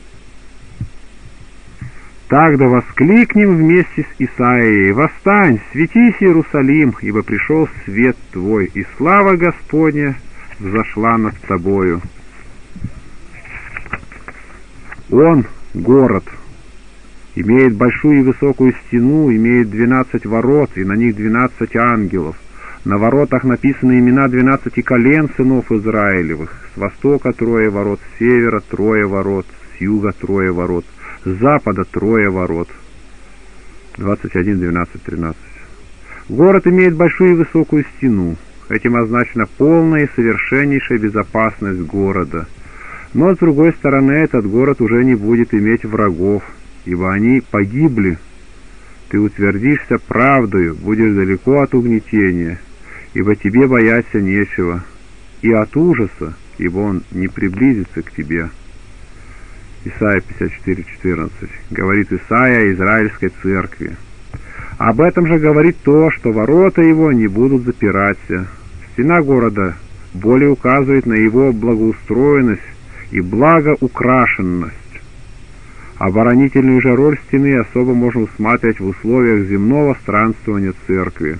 Тогда воскликнем вместе с Исаией: «Восстань, светись, Иерусалим, ибо пришел свет твой, и слава Господня взошла над тобою». Он, город, имеет большую и высокую стену, имеет двенадцать ворот, и на них двенадцать ангелов. На воротах написаны имена двенадцати колен сынов Израилевых. С востока трое ворот, с севера трое ворот, с юга трое ворот, с запада трое ворот. двадцать один, двенадцать, тринадцать. Город имеет большую и высокую стену. Этим означена полная и совершеннейшая безопасность города. Но, с другой стороны, этот город уже не будет иметь врагов, ибо они погибли. Ты утвердишься правдою, будешь далеко от угнетения, ибо тебе бояться нечего, и от ужаса, ибо он не приблизится к тебе». Исайя пятьдесят четыре, четырнадцать. Говорит Исайя Израильской церкви. Об этом же говорит то, что ворота его не будут запираться. Стена города более указывает на его благоустроенность и благоукрашенность. Оборонительную же роль стены особо можно усматривать в условиях земного странствования церкви.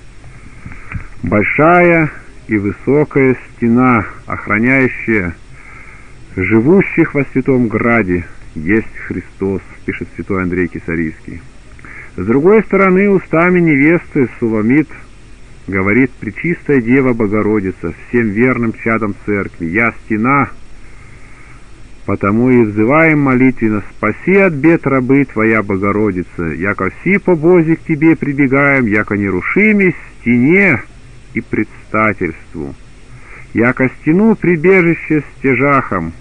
Большая и высокая стена, охраняющая живущих во Святом Граде, есть Христос, пишет святой Андрей Кесарийский. С другой стороны, устами невесты Суламит говорит Пречистая Дева Богородица всем верным чадам церкви: «Я стена, потому и взываем молитвенно: спаси от бед рабы Твоя, Богородица, яко все по Бозе к Тебе прибегаем, яко нерушимей стене и предстательству, яко стену прибежище стяжахом,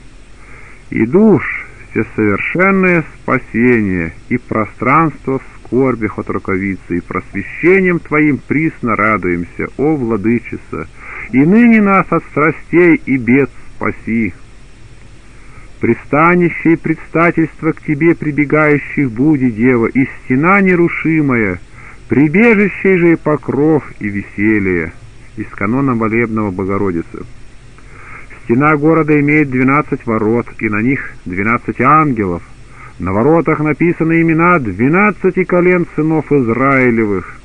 и душ всесовершенное спасение, и пространство в скорбях от раковицы, и просвещением Твоим присно радуемся, о Владычица, и ныне нас от страстей и бед спаси. Пристанище и предстательство к Тебе прибегающих буди, Дева, и стена нерушимая, прибежище же и покров и веселье». Из канона молебного Богородицы. Стена города имеет двенадцать ворот, и на них двенадцать ангелов. На воротах написаны имена двенадцати колен сынов Израилевых.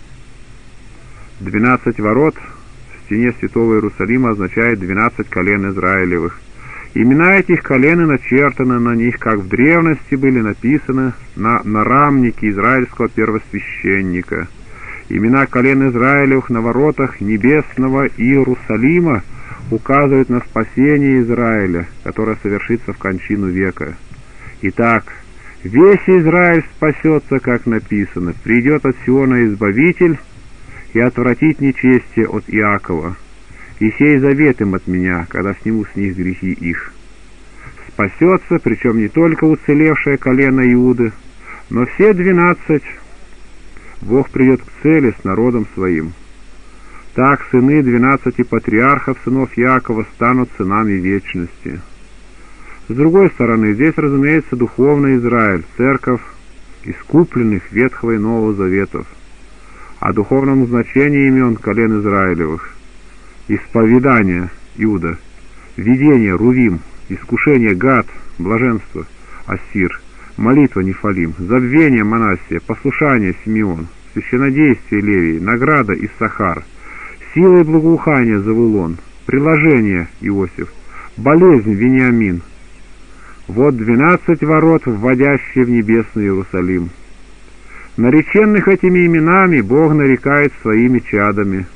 Двенадцать ворот в стене святого Иерусалима означает двенадцать колен Израилевых. Имена этих колен и начертаны на них, как в древности были написаны на нарамнике израильского первосвященника. Имена колен Израилевых на воротах небесного Иерусалима указывают на спасение Израиля, которое совершится в кончину века. Итак, весь Израиль спасется, как написано: «Придет от Сиона Избавитель и отвратит нечестие от Иакова, и сей завет им от меня, когда сниму с них грехи их». Спасется, причем не только уцелевшее колено Иуды, но все двенадцать. Бог придет к цели с народом своим. Так сыны двенадцати патриархов, сынов Иакова, станут сынами вечности. С другой стороны, здесь, разумеется, духовный Израиль, церковь искупленных Ветхого и Нового Заветов. О духовном значении имен колен Израилевых: исповедание Иуда, видение Рувим, искушение Гад, блаженство Ассир, молитва Нефалим, забвение Манассия, послушание Симеон, священнодействие Левий, награда Иссахар, сила и благоухание Завулон, приложение Иосиф, болезнь Вениамин. Вот двенадцать ворот, вводящие в небесный Иерусалим. Нареченных этими именами Бог нарекает своими чадами.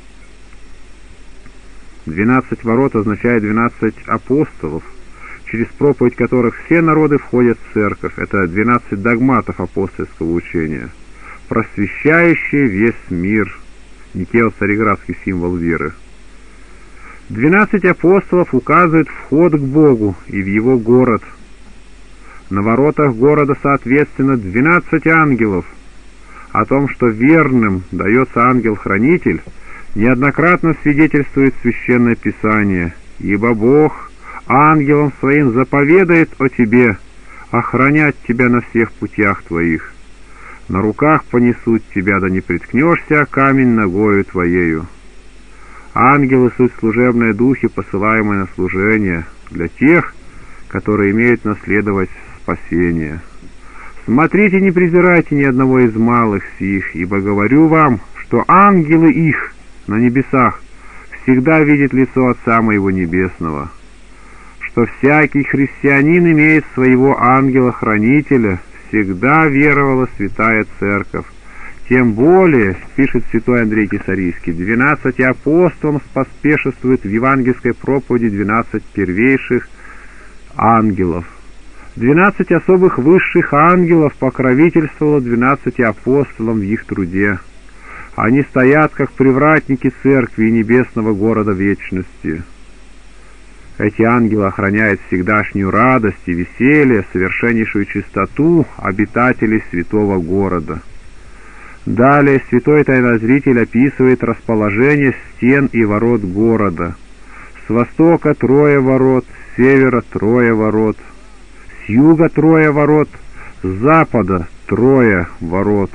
Двенадцать ворот означает двенадцать апостолов, через проповедь которых все народы входят в церковь. Это двенадцать догматов апостольского учения, просвещающие весь мир. Никео — цареградский символ веры. Двенадцать апостолов указывают вход к Богу и в Его город. На воротах города, соответственно, двенадцать ангелов. О том, что верным дается ангел-хранитель, неоднократно свидетельствует Священное Писание: «Ибо Бог ангелам своим заповедает о тебе, охранять тебя на всех путях твоих. На руках понесут тебя, да не приткнешься, а камень ногою твоею. Ангелы — суть служебные духи, посылаемые на служение для тех, которые имеют наследовать спасение. Смотрите, не презирайте ни одного из малых сих, ибо говорю вам, что ангелы их на небесах всегда видят лицо Отца Моего Небесного, что всякий христианин имеет своего ангела-хранителя, всегда веровала Святая Церковь. Тем более, пишет святой Андрей Кесарийский, двенадцати апостолам споспешествует в евангельской проповеди двенадцать первейших ангелов. Двенадцать особых высших ангелов покровительствовало двенадцати апостолам в их труде. Они стоят, как привратники церкви и небесного города вечности. Эти ангелы охраняют всегдашнюю радость и веселье, совершеннейшую чистоту обитателей святого города. Далее святой тайнозритель описывает расположение стен и ворот города. С востока трое ворот, с севера трое ворот, с юга трое ворот, с запада трое ворот.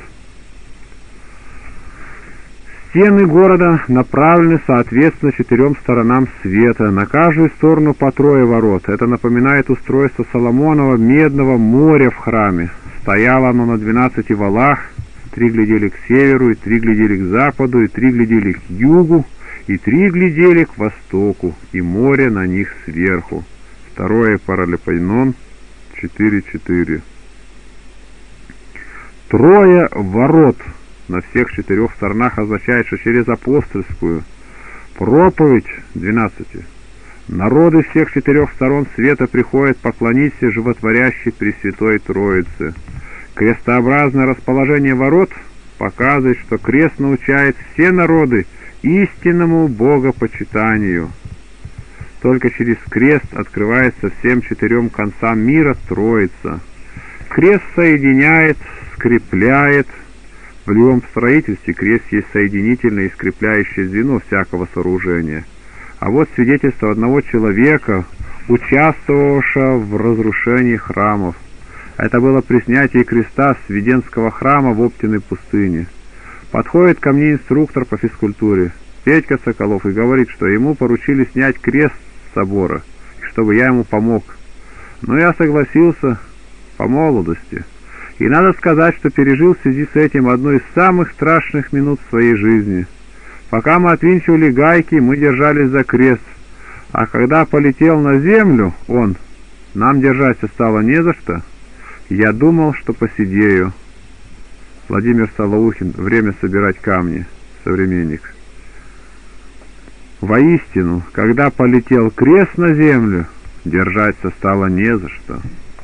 Стены города направлены соответственно четырем сторонам света, на каждую сторону по трое ворот. Это напоминает устройство Соломонова медного моря в храме. Стояло оно на двенадцати валах, три глядели к северу, и три глядели к западу, и три глядели к югу, и три глядели к востоку, и море на них сверху. Второе Паралипоменон четыре четыре. Трое ворот на всех четырех сторонах означает, что через апостольскую проповедь двенадцати народы всех четырех сторон света приходят поклониться животворящей Пресвятой Троице. Крестообразное расположение ворот показывает, что крест научает все народы истинному богопочитанию. Только через крест открывается всем четырем концам мира Троица. Крест соединяет, скрепляет. В любом строительстве крест есть соединительное и скрепляющее звено всякого сооружения. А вот свидетельство одного человека, участвовавшего в разрушении храмов. Это было при снятии креста с Веденского храма в Оптиной пустыне. Подходит ко мне инструктор по физкультуре, Петька Соколов, и говорит, что ему поручили снять крест с собора, и чтобы я ему помог. Но я согласился по молодости. И надо сказать, что пережил в связи с этим одну из самых страшных минут в своей жизни. Пока мы отвинчивали гайки, мы держались за крест, а когда полетел на землю он, нам держаться стало не за что. Я думал, что посидею. Владимир Солоухин. Время собирать камни. Современник. Воистину, когда полетел крест на землю, держаться стало не за что.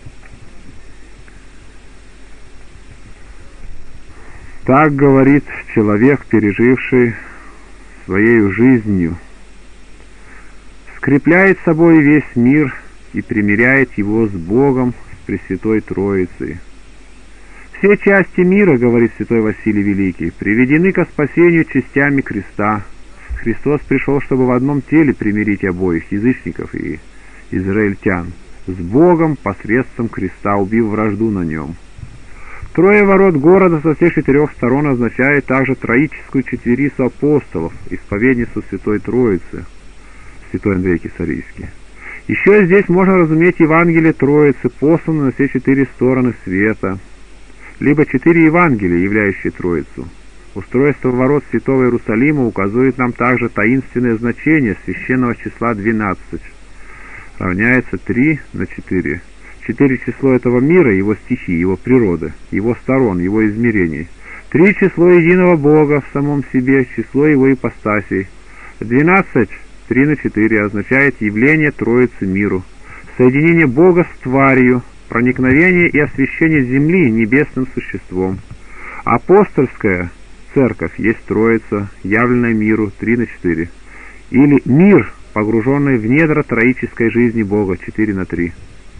Так говорит человек, переживший своей жизнью, скрепляет собой весь мир и примиряет его с Богом, с Пресвятой Троицей. Все части мира, говорит святой Василий Великий, приведены ко спасению частями креста. Христос пришел, чтобы в одном теле примирить обоих, язычников и израильтян, с Богом посредством креста, убив вражду на нем. Трое ворот города со всех четырех сторон означает также троическую четверицу апостолов, исповедницу Святой Троицы, святой Андрей Кесарийский. Еще здесь можно разуметь Евангелие Троицы, посланное на все четыре стороны света, либо четыре Евангелия, являющие Троицу. Устройство ворот Святого Иерусалима указывает нам также таинственное значение священного числа двенадцать, равняется три на четыре. Четыре число этого мира, его стихии, его природы, его сторон, его измерений. Три число единого Бога в самом себе, число его ипостасей. Двенадцать, три на четыре, означает явление Троицы миру, соединение Бога с тварью, проникновение и освящение земли небесным существом. Апостольская церковь есть Троица, явленная миру, три на четыре. Или мир, погруженный в недра троической жизни Бога, четыре на три.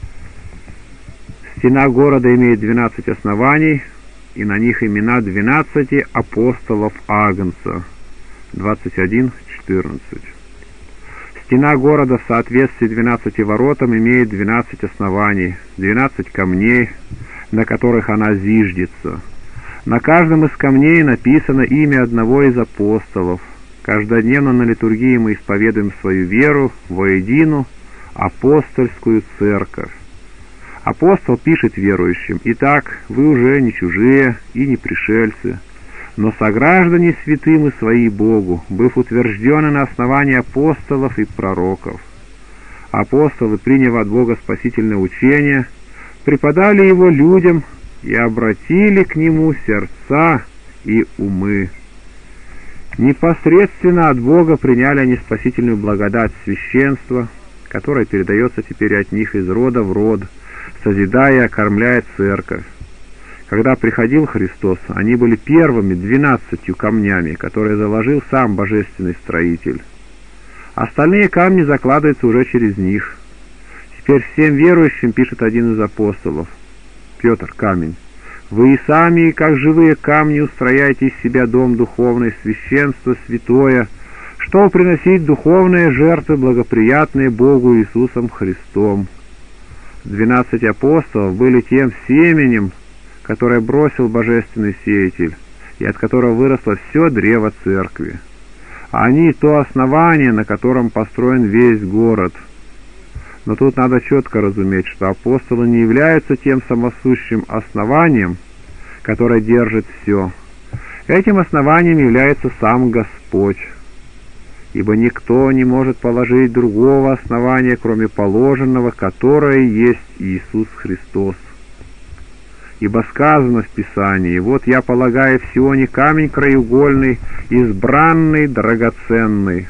Стена города имеет двенадцать оснований, и на них имена двенадцати апостолов Агнца, двадцать один четырнадцать. Стена города в соответствии двенадцати воротам имеет двенадцать оснований, двенадцать камней, на которых она зиждется. На каждом из камней написано имя одного из апостолов. Каждодневно на литургии мы исповедуем свою веру воедино апостольскую церковь. Апостол пишет верующим: «Итак, вы уже не чужие и не пришельцы, но сограждане святым и свои Богу, быв утверждены на основании апостолов и пророков». Апостолы, приняв от Бога спасительное учение, преподали его людям и обратили к нему сердца и умы. Непосредственно от Бога приняли они спасительную благодать священства, которая передается теперь от них из рода в род, созидая и окормляя церковь. Когда приходил Христос, они были первыми двенадцатью камнями, которые заложил сам божественный строитель. Остальные камни закладываются уже через них. Теперь всем верующим пишет один из апостолов, Петр, камень: «Вы и сами, как живые камни, устрояете из себя дом духовный, священство святое, чтобы приносить духовные жертвы, благоприятные Богу Иисусом Христом». Двенадцать апостолов были тем семенем, которое бросил божественный сеятель, и от которого выросло все древо церкви. Они — то основание, на котором построен весь город. Но тут надо четко разуметь, что апостолы не являются тем самосущим основанием, которое держит все. Этим основанием является сам Господь. Ибо никто не может положить другого основания, кроме положенного, которое есть Иисус Христос. Ибо сказано в Писании: «Вот я полагаю в Сионе камень краеугольный, избранный, драгоценный».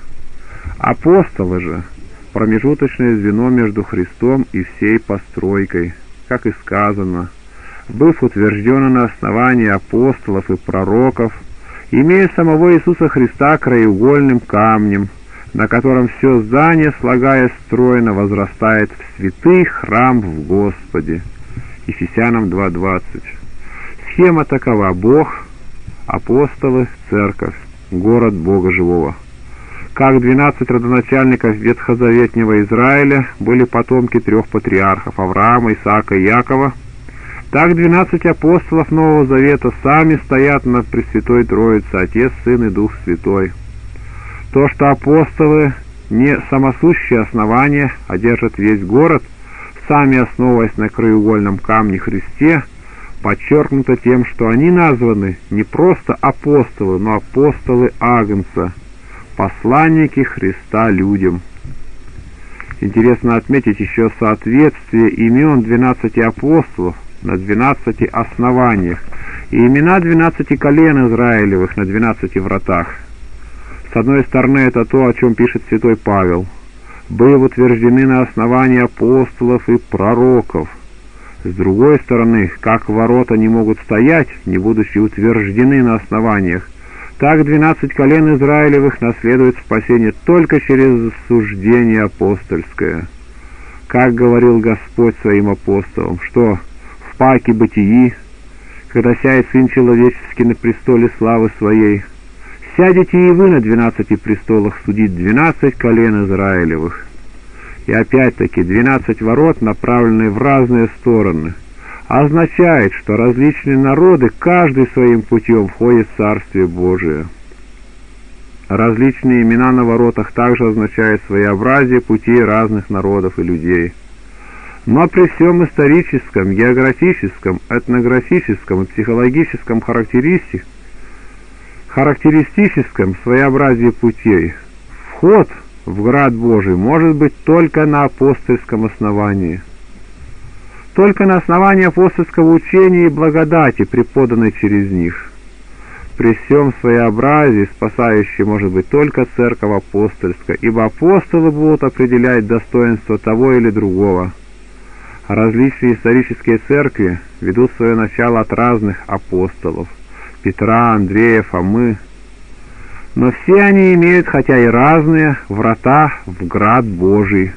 Апостолы же — промежуточное звено между Христом и всей постройкой, как и сказано: «Быв утверждены на основании апостолов и пророков, имея самого Иисуса Христа краеугольным камнем, на котором все здание, слагаясь стройно, возрастает в святый храм в Господе». Ефесянам два двадцать. Схема такова: Бог, апостолы, церковь, город Бога живого. Как двенадцать родоначальников ветхозаветнего Израиля были потомки трех патриархов — Авраама, Исаака и Якова, так двенадцать апостолов Нового Завета сами стоят над Пресвятой Троице, Отец, Сын и Дух Святой. То, что апостолы не самосущие основания, а держат весь город, сами основываясь на краеугольном камне Христе, подчеркнуто тем, что они названы не просто апостолы, но апостолы Агнца, посланники Христа людям. Интересно отметить еще соответствие имен двенадцати апостолов на двенадцати основаниях и имена двенадцати колен Израилевых на двенадцати вратах. С одной стороны, это то, о чем пишет святой Павел: «Были утверждены на основании апостолов и пророков». С другой стороны, как ворота не могут стоять, не будучи утверждены на основаниях, так двенадцать колен Израилевых наследуют спасение только через суждение апостольское. Как говорил Господь своим апостолам, что в паке бытии, когда сядет Сын Человеческий на престоле славы Своей, сядете и вы на двенадцати престолах судить двенадцать колен Израилевых. И опять-таки двенадцать ворот, направленные в разные стороны, означает, что различные народы, каждый своим путем, входит в Царствие Божие. Различные имена на воротах также означают своеобразие путей разных народов и людей. Но при всем историческом, географическом, этнографическом и психологическом характеристике характеристическом своеобразии путей, вход в град Божий может быть только на апостольском основании. Только на основании апостольского учения и благодати, преподанной через них. При всем своеобразии спасающей может быть только церковь апостольская, ибо апостолы будут определять достоинство того или другого. Различные исторические церкви ведут свое начало от разных апостолов — Петра, Андрея, Фомы. Но все они имеют, хотя и разные, врата в град Божий.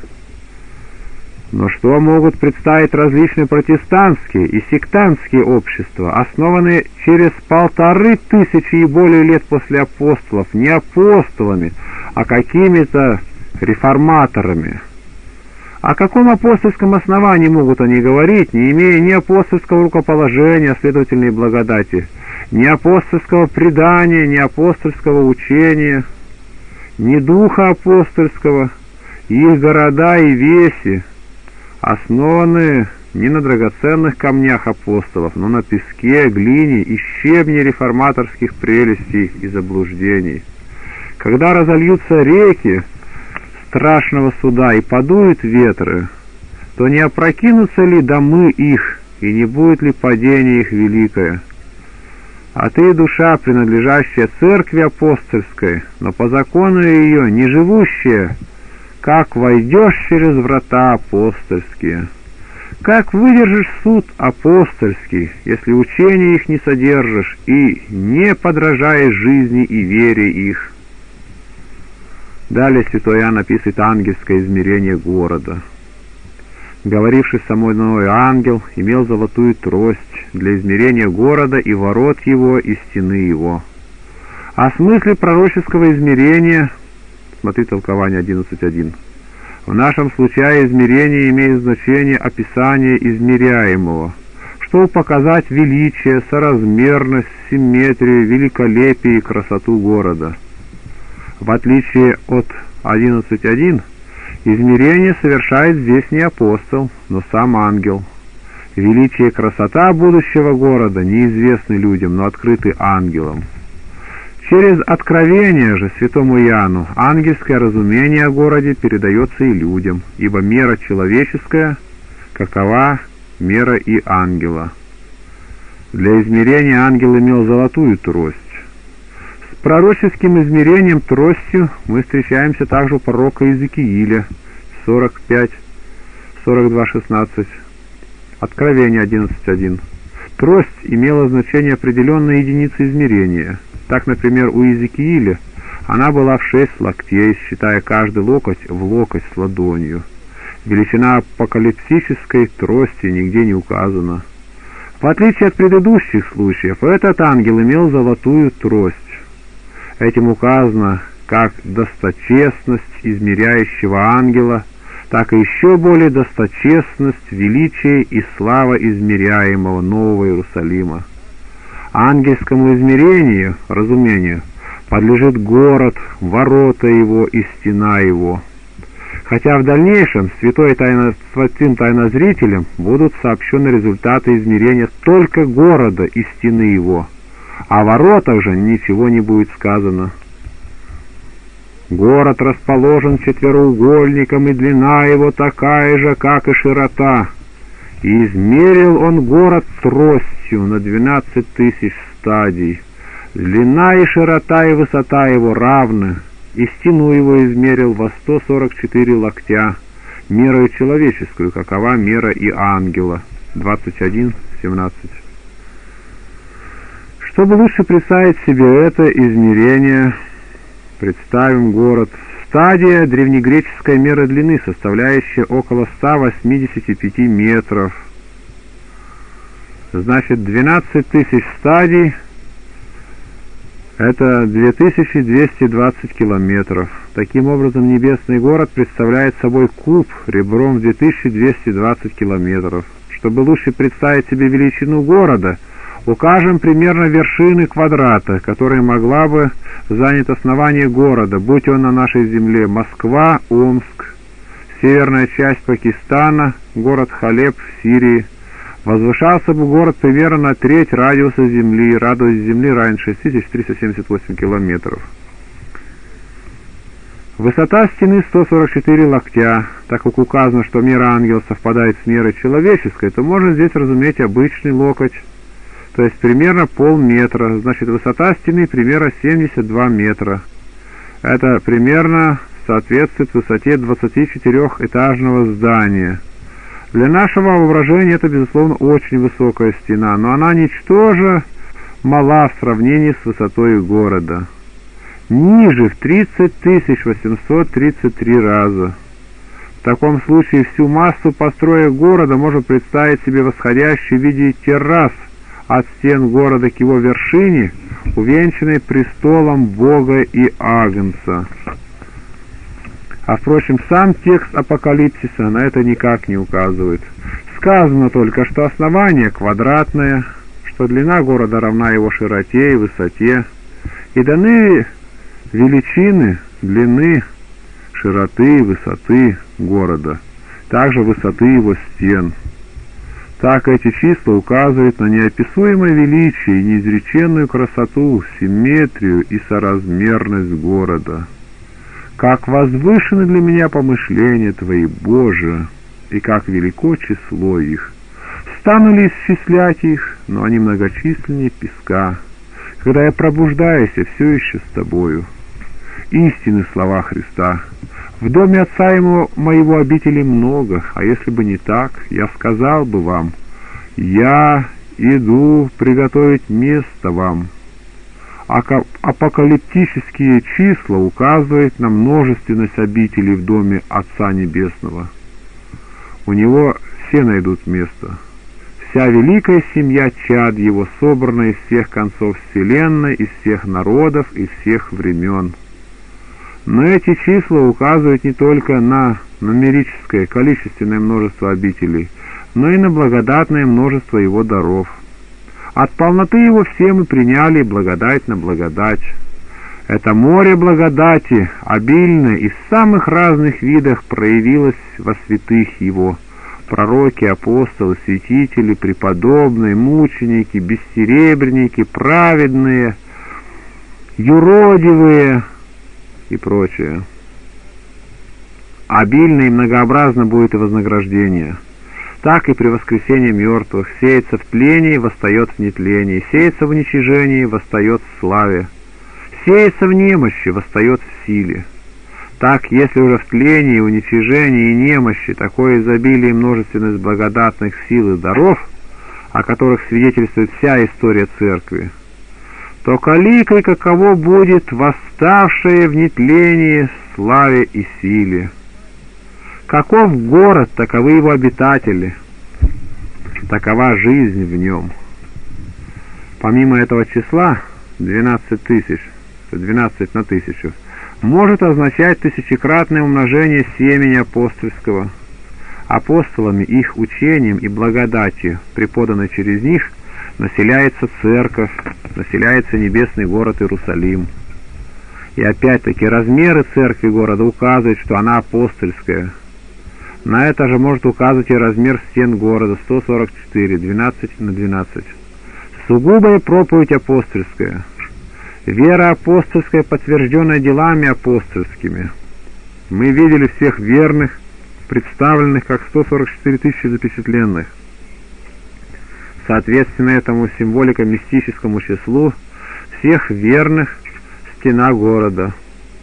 Но что могут представить различные протестантские и сектантские общества, основанные через полторы тысячи и более лет после апостолов, не апостолами, а какими-то реформаторами. О каком апостольском основании могут они говорить, не имея ни апостольского рукоположения, следовательно, и благодати, ни апостольского предания, ни апостольского учения, ни духа апостольского, их города и веси, основанные не на драгоценных камнях апостолов, но на песке, глине и щебне реформаторских прелестей и заблуждений. Когда разольются реки страшного суда и подуют ветры, то не опрокинутся ли домы их, и не будет ли падение их великое? А ты, душа, принадлежащая церкви апостольской, но по закону ее не живущая, как войдешь через врата апостольские? Как выдержишь суд апостольский, если учения их не содержишь и не подражаешь жизни и вере их? Далее святой Иоанн описывает ангельское измерение города. Говоривший со мной ангел имел золотую трость для измерения города и ворот его, и стены его. О смысле пророческого измерения смотри толкование одиннадцать один. В нашем случае измерение имеет значение описания измеряемого, чтобы показать величие, соразмерность, симметрию, великолепие и красоту города. В отличие от одиннадцать один, измерение совершает здесь не апостол, но сам ангел. Величие и красота будущего города неизвестны людям, но открыты ангелам. Через откровение же святому Иоанну ангельское разумение о городе передается и людям, ибо мера человеческая, какова мера и ангела. Для измерения ангел имел золотую трость. С пророческим измерением тростью мы встречаемся также у пророка Иезекииля сорок пять сорок два шестнадцать, Откровение одиннадцать один. Трость имела значение определенной единицы измерения. Так, например, у Иезекииля она была в шесть локтей, считая каждый локоть в локоть с ладонью. Величина апокалипсической трости нигде не указана. В отличие от предыдущих случаев, этот ангел имел золотую трость. Этим указано как досточестность измеряющего ангела, так и еще более досточестность, величие и слава измеряемого Нового Иерусалима. Ангельскому измерению, разумению, подлежит город, ворота его и стена его. Хотя в дальнейшем святой тайно, святым тайнозрителям будут сообщены результаты измерения только города и стены его, о воротах же ничего не будет сказано. Город расположен четвероугольником, и длина его такая же, как и широта. И измерил он город тростью на двенадцать тысяч стадий. Длина и широта и высота его равны, и стену его измерил во сто сорок четыре локтя, мерою человеческую, какова мера и ангела. двадцать один семнадцать. Чтобы лучше представить себе это измерение, представим город. Стадия древнегреческой меры длины, составляющая около ста восьмидесяти пяти метров. Значит, двенадцать тысяч стадий — это две тысячи двести двадцать километров. Таким образом, небесный город представляет собой куб ребром в две тысячи двести двадцать километров. Чтобы лучше представить себе величину города, укажем примерно вершины квадрата, которая могла бы занять основание города, будь он на нашей земле Москва, Омск, северная часть Пакистана, город Халеб в Сирии. Возвышался бы город примерно на треть радиуса земли, радиус земли равен шесть тысяч триста семьдесят восемь километров. Высота стены сто сорок четыре локтя. Так как указано, что мера ангела совпадает с мерой человеческой, то можно здесь разуметь обычный локоть, то есть примерно полметра. Значит, высота стены примерно семьдесят два метра. Это примерно соответствует высоте двадцатичетырехэтажного здания. Для нашего воображения это, безусловно, очень высокая стена, но она ничтоже мала в сравнении с высотой города. Ниже в тридцать тысяч восемьсот тридцать три раза. В таком случае всю массу построек города можно представить себе восходящей в виде террас от стен города к его вершине, увенчанной престолом Бога и Агнца. А, впрочем, сам текст Апокалипсиса на это никак не указывает. Сказано только, что основание квадратное, что длина города равна его широте и высоте, и даны величины длины, широты и высоты города, также высоты его стен. Так эти числа указывают на неописуемое величие и неизреченную красоту, симметрию и соразмерность города. Как возвышены для меня помышления Твои, Боже, и как велико число их. Стану ли исчислять их, но они многочисленнее песка. Когда я пробуждаюсь, я все еще с Тобою. Истинны слова Христа. В доме Отца Ему моего обители много, а если бы не так, я сказал бы вам: я иду приготовить место вам. Апокалиптические числа указывают на множественность обителей в доме Отца Небесного. У Него все найдут место. Вся великая семья чад Его, собранная из всех концов вселенной, из всех народов и всех времен. Но эти числа указывают не только на нумерическое, количественное множество обителей, но и на благодатное множество Его даров. От полноты Его все мы приняли благодать на благодать. Это море благодати, обильное и в самых разных видах, проявилось во святых Его: пророки, апостолы, святители, преподобные, мученики, бессеребренники, праведные, юродивые и прочее. Обильно и многообразно будет и вознаграждение. Так и при воскресении мертвых: сеется в тлении, восстает в нетлении, сеется в уничижении, восстает в славе, сеется в немощи, восстает в силе. Так, если уже в тлении, уничижении и немощи такое изобилие и множественность благодатных сил и даров, о которых свидетельствует вся история Церкви, то каликой каково будет восставшее в нетлении, славе и силе. Каков город, таковы его обитатели, такова жизнь в нем. Помимо этого числа, двенадцать тысяч, двенадцать на тысячу, может означать тысячекратное умножение семени апостольского. Апостолами, их учением и благодатью, преподанной через них, населяется церковь, населяется небесный город Иерусалим. И опять-таки размеры церкви города указывают, что она апостольская. На это же может указывать и размер стен города: сто сорок четыре, двенадцать на двенадцать. Сугубая проповедь апостольская. Вера апостольская, подтвержденная делами апостольскими. Мы видели всех верных, представленных как сто сорок четыре тысячи запечатленных. Соответственно этому символико-мистическому числу всех верных стена города.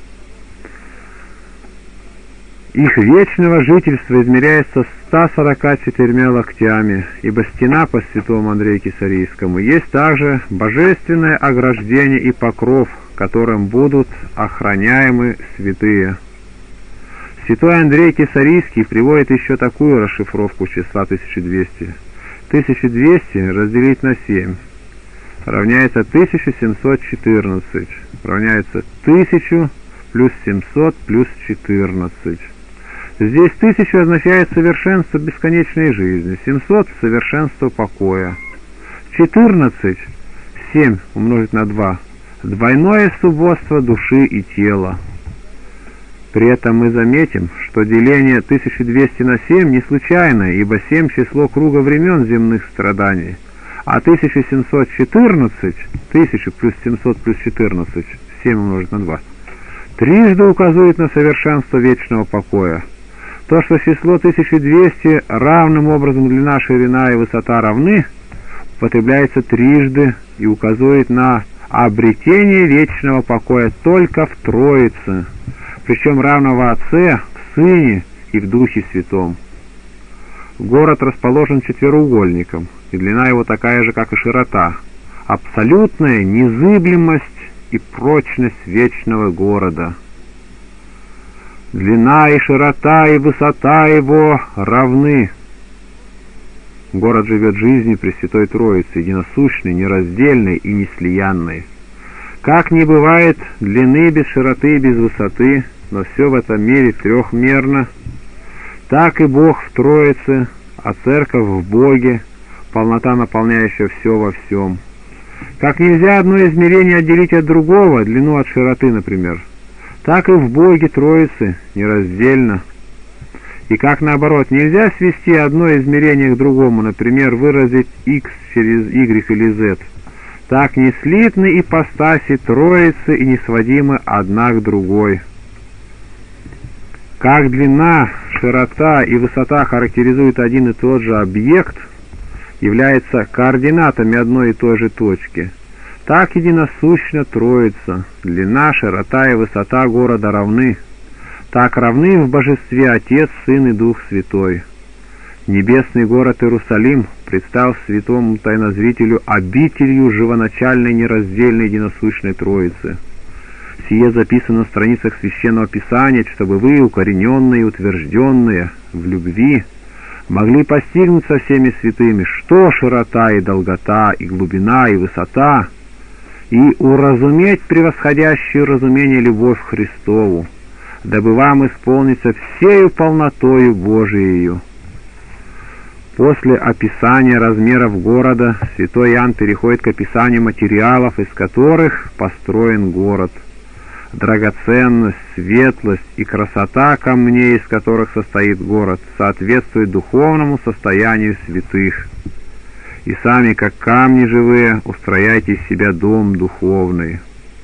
Их вечного жительства измеряется ста сорока четырьмя локтями, ибо стена по святому Андрею Кесарийскому есть также божественное ограждение и покров, которым будут охраняемы святые. Святой Андрей Кесарийский приводит еще такую расшифровку числа тысяча двести. тысяча двести разделить на семь равняется тысяча семьсот четырнадцать, равняется тысяча плюс семьсот плюс четырнадцать. Здесь тысяча означает совершенство бесконечной жизни, семьсот — совершенство покоя, четырнадцать, семь умножить на два, двойное субботство души и тела. При этом мы заметим, что деление тысяча двести на семь не случайно, ибо семь — число круга времен земных страданий, а тысяча семьсот четырнадцать, тысяча плюс семьсот плюс четырнадцать, семь умножить на два, трижды указывает на совершенство вечного покоя. То, что число тысяча двести равным образом длина, ширина и высота равны, употребляется трижды и указывает на обретение вечного покоя только в Троице, причем равно в Отце, в Сыне и в Духе Святом. Город расположен четвероугольником, и длина его такая же, как и широта. Абсолютная незыблемость и прочность вечного города. Длина и широта и высота его равны. Город живет жизнью Пресвятой Троицы, единосущной, нераздельной и неслиянной. Как не бывает длины без широты и без высоты, но все в этом мире трехмерно. Так и Бог в Троице, а Церковь в Боге, полнота, наполняющая все во всем. Как нельзя одно измерение отделить от другого, длину от широты, например, так и в Боге Троицы нераздельно. И как наоборот, нельзя свести одно измерение к другому, например, выразить x через y или z. Так не слитны ипостаси Троицы и не сводимы одна к другой. Как длина, широта и высота характеризуют один и тот же объект, являются координатами одной и той же точки, так единосущна Троица. Длина, широта и высота города равны. Так равны в божестве Отец, Сын и Дух Святой. Небесный город Иерусалим предстал святому тайнозрителю обителью живоначальной нераздельной единосущной Троицы. Сие записано на страницах Священного Писания, чтобы вы, укорененные и утвержденные в любви, могли постигнуть со всеми святыми, что широта и долгота, и глубина, и высота, и уразуметь превосходящую разумение любовь Христову, дабы вам исполниться всею полнотою Божиею. После описания размеров города святой Иоанн переходит к описанию материалов, из которых построен город. Драгоценность, светлость и красота камней, из которых состоит город, соответствует духовному состоянию святых. И сами, как камни живые, устрояйте из себя дом духовный.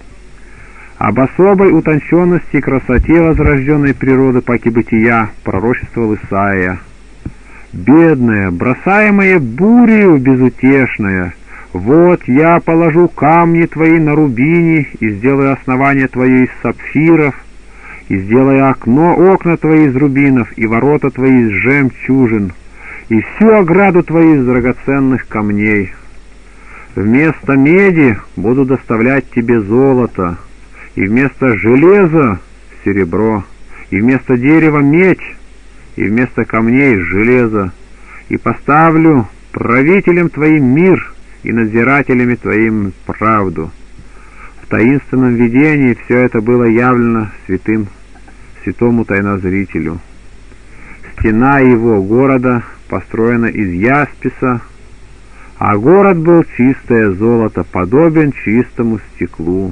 Об особой утонченности и красоте возрожденной природы паки бытия пророчествовал Исаия. «Бедная, бросаемая бурею безутешная, вот я положу камни твои на рубине и сделаю основание твое из сапфиров, и сделаю окно, окна твои из рубинов, и ворота твои из жемчужин, и всю ограду твою из драгоценных камней. Вместо меди буду доставлять тебе золото, и вместо железа — серебро, и вместо дерева — медь, и вместо камней — железо, и поставлю правителем твоим мир, и надзирателями твоим правду». В таинственном видении все это было явлено святым, святому тайнозрителю. Стена его города построена из ясписа, а город был чистое золото, подобен чистому стеклу.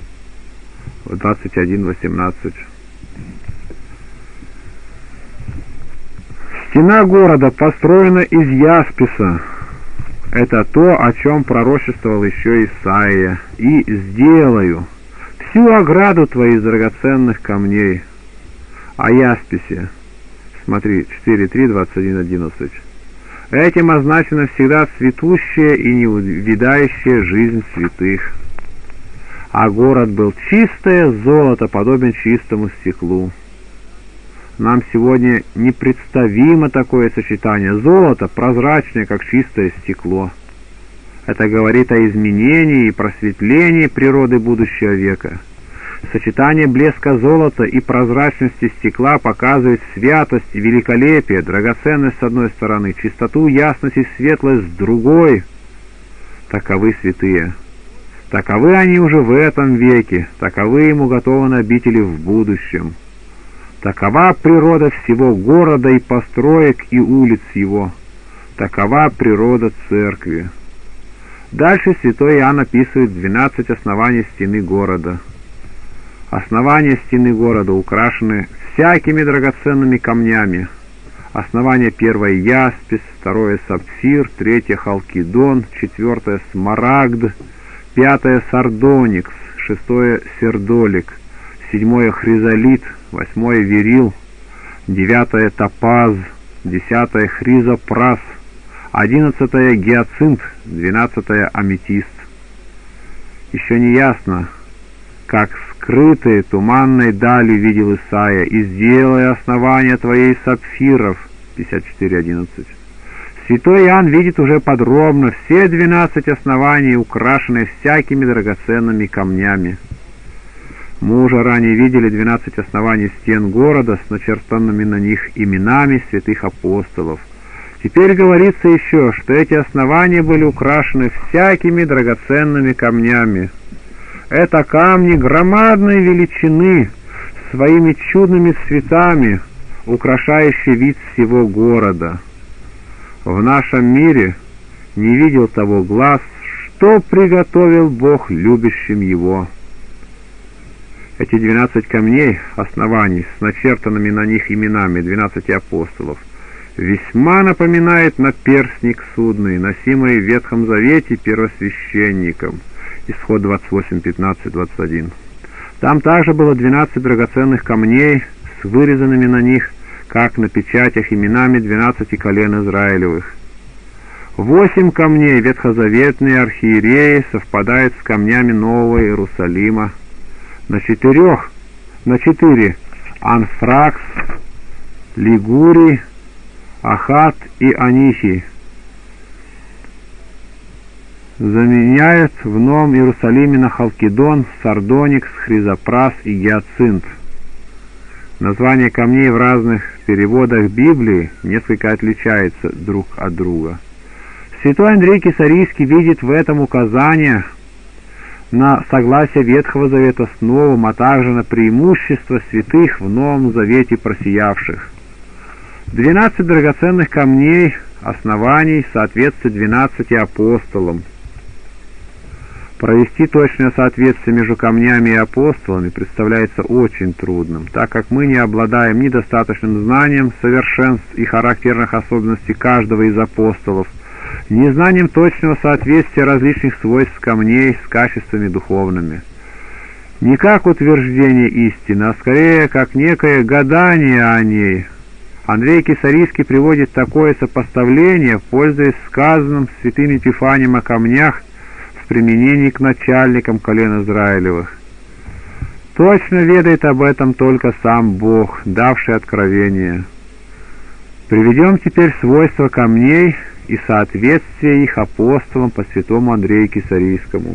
двадцать один восемнадцать. Стена города построена из ясписа. Это то, о чем пророчествовал еще Исаия. «И сделаю всю ограду твою из драгоценных камней». О ясписе. Смотри, четыре три двадцать один одиннадцать. Этим означена всегда цветущая и неувядающая жизнь святых. А город был чистое золото, подобен чистому стеклу. Нам сегодня непредставимо такое сочетание. Золото прозрачное, как чистое стекло. Это говорит о изменении и просветлении природы будущего века. Сочетание блеска золота и прозрачности стекла показывает святость и великолепие, драгоценность с одной стороны, чистоту, ясность и светлость с другой. Таковы святые. Таковы они уже в этом веке, таковы им уготованы обители в будущем. Такова природа всего города и построек и улиц его. Такова природа церкви. Дальше святой Иоанн описывает двенадцать оснований стены города. Основания стены города украшены всякими драгоценными камнями. Основание первое — яспис, второе — сапфир, третье — халкидон, четвертое — смарагд, пятое — сардоникс, шестое — сердолик, седьмое — хризолит, восьмое — верил, девятое — топаз, десятое — хризопрас, одиннадцатое — гиацинт, двенадцатое — аметист. Еще не ясно, как скрытые туманной дали видел Исаия, и сделай основание твоей сапфиров, пятьдесят четыре одиннадцать. Святой Иоанн видит уже подробно все двенадцать оснований, украшенные всякими драгоценными камнями. Мы уже ранее видели двенадцать оснований стен города с начертанными на них именами святых апостолов. Теперь говорится еще, что эти основания были украшены всякими драгоценными камнями. Это камни громадной величины, своими чудными цветами, украшающий вид всего города. В нашем мире не видел того глаз, что приготовил Бог любящим его. Эти двенадцать камней оснований с начертанными на них именами двенадцати апостолов весьма напоминает наперстник судный, носимый в Ветхом Завете первосвященником. Исход двадцать восемь, пятнадцать, двадцать один. Там также было двенадцать драгоценных камней с вырезанными на них, как на печатях, именами двенадцати колен Израилевых. Восемь камней ветхозаветные архиереи совпадают с камнями Нового Иерусалима. На четырех, на четыре Анфракс, Лигурий, Ахат и Анихи заменяют в Новом Иерусалиме на халкидон, сардоникс, хризопрас и гиацинт. Название камней в разных переводах Библии несколько отличается друг от друга. Святой Андрей Кесарийский видит в этом указание на согласие Ветхого Завета с Новым, а также на преимущество святых в Новом Завете просиявших. Двенадцать драгоценных камней оснований соответствуют двенадцати апостолам. Провести точное соответствие между камнями и апостолами представляется очень трудным, так как мы не обладаем ни достаточным знанием совершенств и характерных особенностей каждого из апостолов, ни знанием точного соответствия различных свойств камней с качествами духовными. Не как утверждение истины, а скорее как некое гадание о ней. Андрей Кесарийский приводит такое сопоставление, пользуясь сказанным святым Епифанием о камнях в применении к начальникам колен Израилевых. Точно ведает об этом только сам Бог, давший откровение. Приведем теперь свойства камней и соответствие их апостолам по святому Андрею Кесарийскому.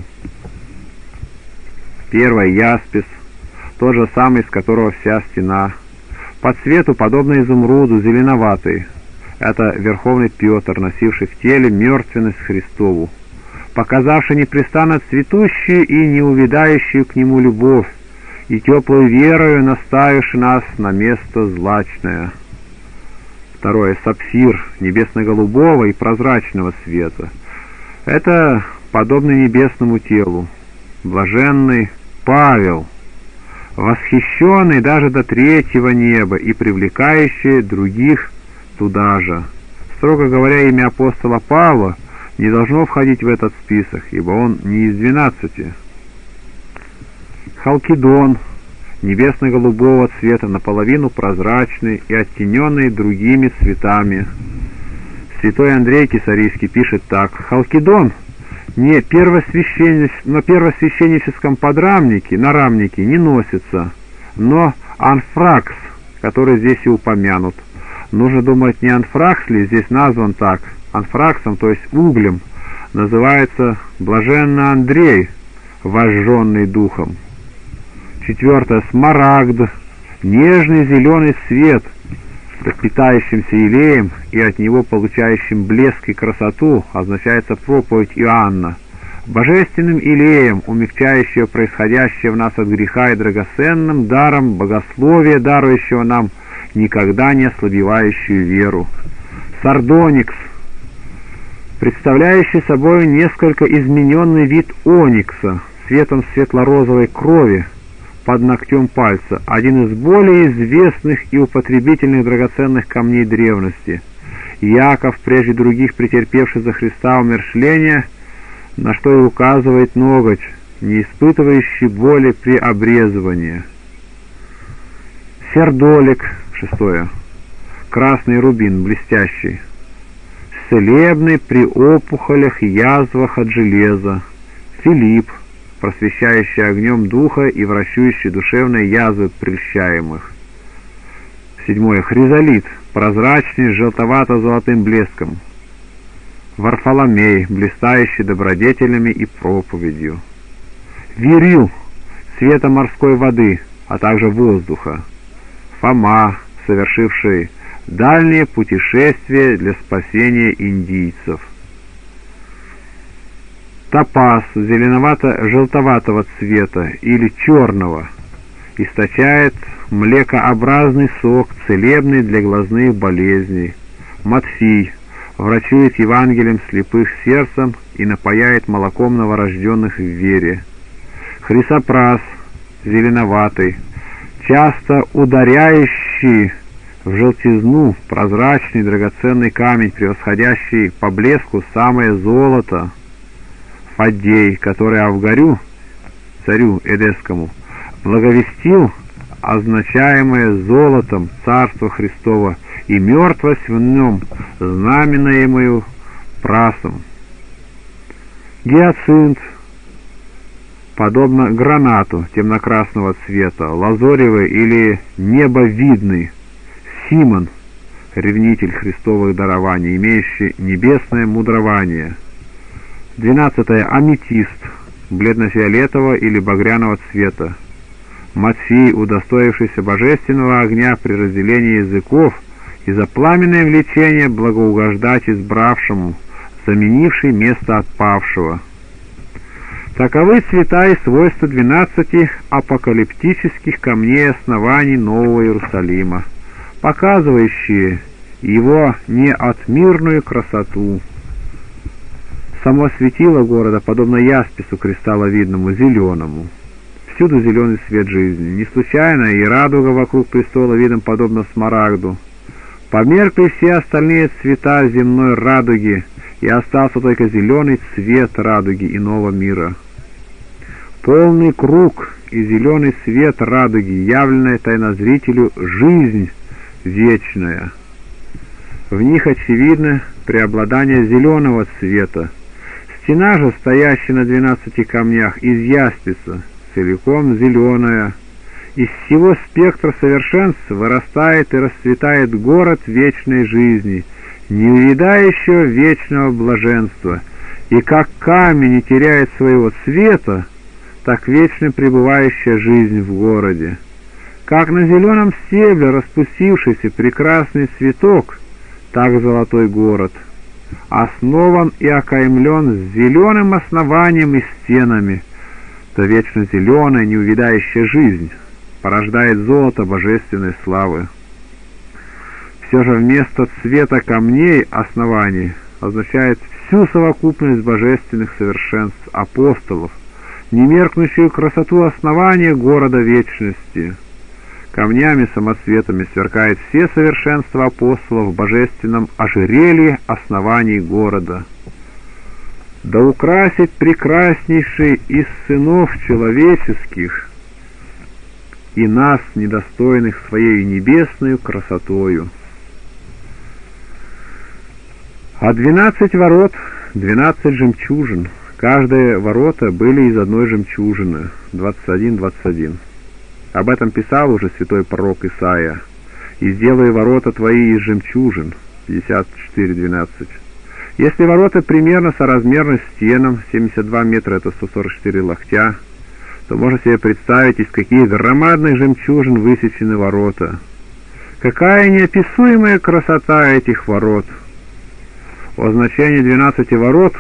Первое — яспис, тот же самый, из которого вся стена. По цвету подобно изумруду, зеленоватый. Это Верховный Петр, носивший в теле мертвенность Христову, показавший непрестанно цветущую и неувядающую к нему любовь, и теплую верою наставивший нас на место злачное. Второе — сапфир, небесно-голубого и прозрачного света. Это подобный небесному телу. Блаженный Павел, восхищенный даже до третьего неба и привлекающий других туда же. Строго говоря, имя апостола Павла не должно входить в этот список, ибо он не из двенадцати. Халкидон, небесно-голубого цвета, наполовину прозрачный и оттененный другими цветами. Святой Андрей Кесарийский пишет так: халкидон не первосвященнич... на первосвященническом подрамнике, на рамнике не носится, но анфракс, который здесь и упомянут. Нужно думать, не анфракс ли здесь назван так, анфраксом, то есть углем, называется блаженно Андрей, вожженный духом. Четвертое — смарагд, нежный зеленый цвет, питающимся елеем и от него получающим блеск и красоту, означается проповедь Иоанна, божественным елеем, умягчающего происходящее в нас от греха, и драгоценным даром богословия, дарующего нам никогда не ослабевающую веру. Сардоникс, представляющий собой несколько измененный вид оникса, цветом светло-розовой крови, под ногтем пальца, один из более известных и употребительных драгоценных камней древности. Иаков, прежде других претерпевший за Христа умершление, на что и указывает ноготь, не испытывающий боли при обрезывании. Сердолик, шестое, красный рубин, блестящий, целебный при опухолях и язвах от железа. Филипп, просвещающий огнем духа и вращающий душевные язвы прельщаемых. Седьмое. Хризолит, прозрачный, с желтовато-золотым блеском. Варфоломей, блистающий добродетелями и проповедью. Вирил, цвета морской воды, а также воздуха. Фома, совершивший дальние путешествия для спасения индийцев. Топаз, зеленовато-желтоватого цвета или черного, источает млекообразный сок, целебный для глазных болезней. Матфий врачует Евангелием слепых сердцем и напояет молоком новорожденных в вере. Хрисопрас, зеленоватый, часто ударяющий в желтизну прозрачный драгоценный камень, превосходящий по блеску самое золото. Фаддей, который Авгарю, царю Эдесскому, благовестил означаемое золотом Царство Христово и мертвость в нем, знаменуемую прасом. Гиацинт, подобно гранату темно-красного цвета, лазоревый или небовидный. Симон, ревнитель христовых дарований, имеющий небесное мудрование. Двенадцатое. Аметист, бледно-фиолетового или багряного цвета. Матфей, удостоившийся божественного огня при разделении языков и за пламенное влечение благоугождать избравшему, заменивший место отпавшего. Таковы цвета и свойства двенадцати апокалиптических камней оснований Нового Иерусалима, показывающие его неотмирную красоту. Само светило города подобно яспису кристалловидному, зеленому. Всюду зеленый свет жизни. Не случайно и радуга вокруг престола видом подобно смарагду. Померкли все остальные цвета земной радуги, и остался только зеленый цвет радуги иного мира. Полный круг и зеленый свет радуги, явленная тайнозрителю жизнь вечная. В них очевидно преобладание зеленого цвета. Стена же, стоящая на двенадцати камнях из ясписа, целиком зеленая. Из всего спектра совершенств вырастает и расцветает город вечной жизни, не увядающего вечного блаженства, и как камень не теряет своего цвета, так вечно пребывающая жизнь в городе. Как на зеленом стебле распустившийся прекрасный цветок, так золотой город основан и окаймлен с зеленым основанием и стенами, то вечно зеленая неувядающая жизнь порождает золото божественной славы. Все же вместо цвета камней оснований означает всю совокупность божественных совершенств апостолов, немеркнущую красоту основания города вечности. Камнями-самоцветами сверкает все совершенства апостолов в божественном ожерелье оснований города. Да украсит прекраснейший из сынов человеческих и нас, недостойных, своей небесную красотою. А двенадцать ворот, двенадцать жемчужин. Каждые ворота были из одной жемчужины. двадцать один двадцать один. Об этом писал уже святой пророк Исаия. «И сделай ворота твои из жемчужин». пятьдесят четыре двенадцать. Если ворота примерно соразмерны стенам, семьдесят два метра — это сто сорок четыре локтя, то можно себе представить, из каких громадных жемчужин высечены ворота. Какая неописуемая красота этих ворот! О значении двенадцати ворот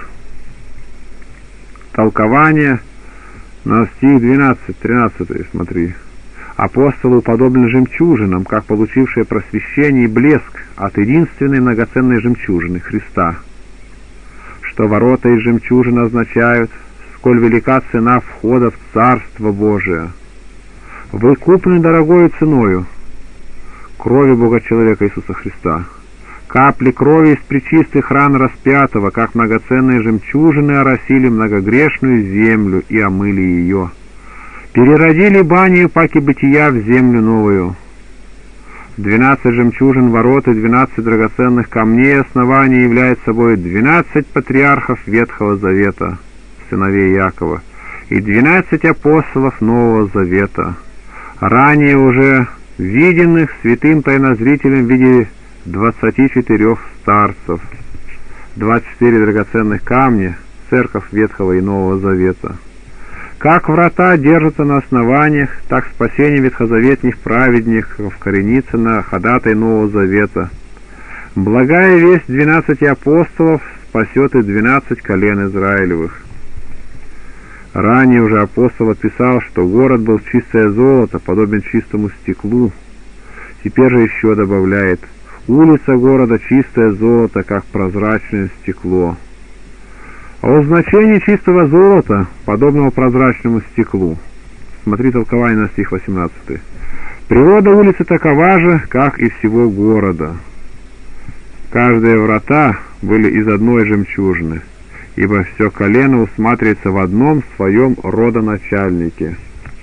толкование на стих двенадцать тринадцать, смотри. Апостолы уподоблены жемчужинам, как получившие просвещение и блеск от единственной многоценной жемчужины — Христа. Что ворота из жемчужин означают, сколь велика цена входа в Царство Божие. Вы куплены дорогою ценою крови Бога-человека Иисуса Христа. Капли крови из пречистых ран распятого, как многоценные жемчужины, оросили многогрешную землю и омыли ее. Переродили банию паки бытия в землю новую. Двенадцать жемчужин ворот и двенадцать драгоценных камней основания являют собой двенадцать патриархов Ветхого Завета, сыновей Иакова, и двенадцать апостолов Нового Завета, ранее уже виденных святым тайнозрителем в виде двадцати четырех старцев, двадцать четыре драгоценных камня, церковь Ветхого и Нового Завета. Как врата держатся на основаниях, так спасение ветхозаветных праведников коренится на ходатай Нового Завета. Благая весть двенадцати апостолов спасет и двенадцать колен Израилевых. Ранее уже апостол описал, что город был чистое золото, подобен чистому стеклу. Теперь же еще добавляет: улица города чистое золото, как прозрачное стекло. О значении чистого золота, подобного прозрачному стеклу, смотри толкование на стих восемнадцатый. Природа улицы такова же, как и всего города. Каждые врата были из одной жемчужины, ибо все колено усматривается в одном своем родоначальнике.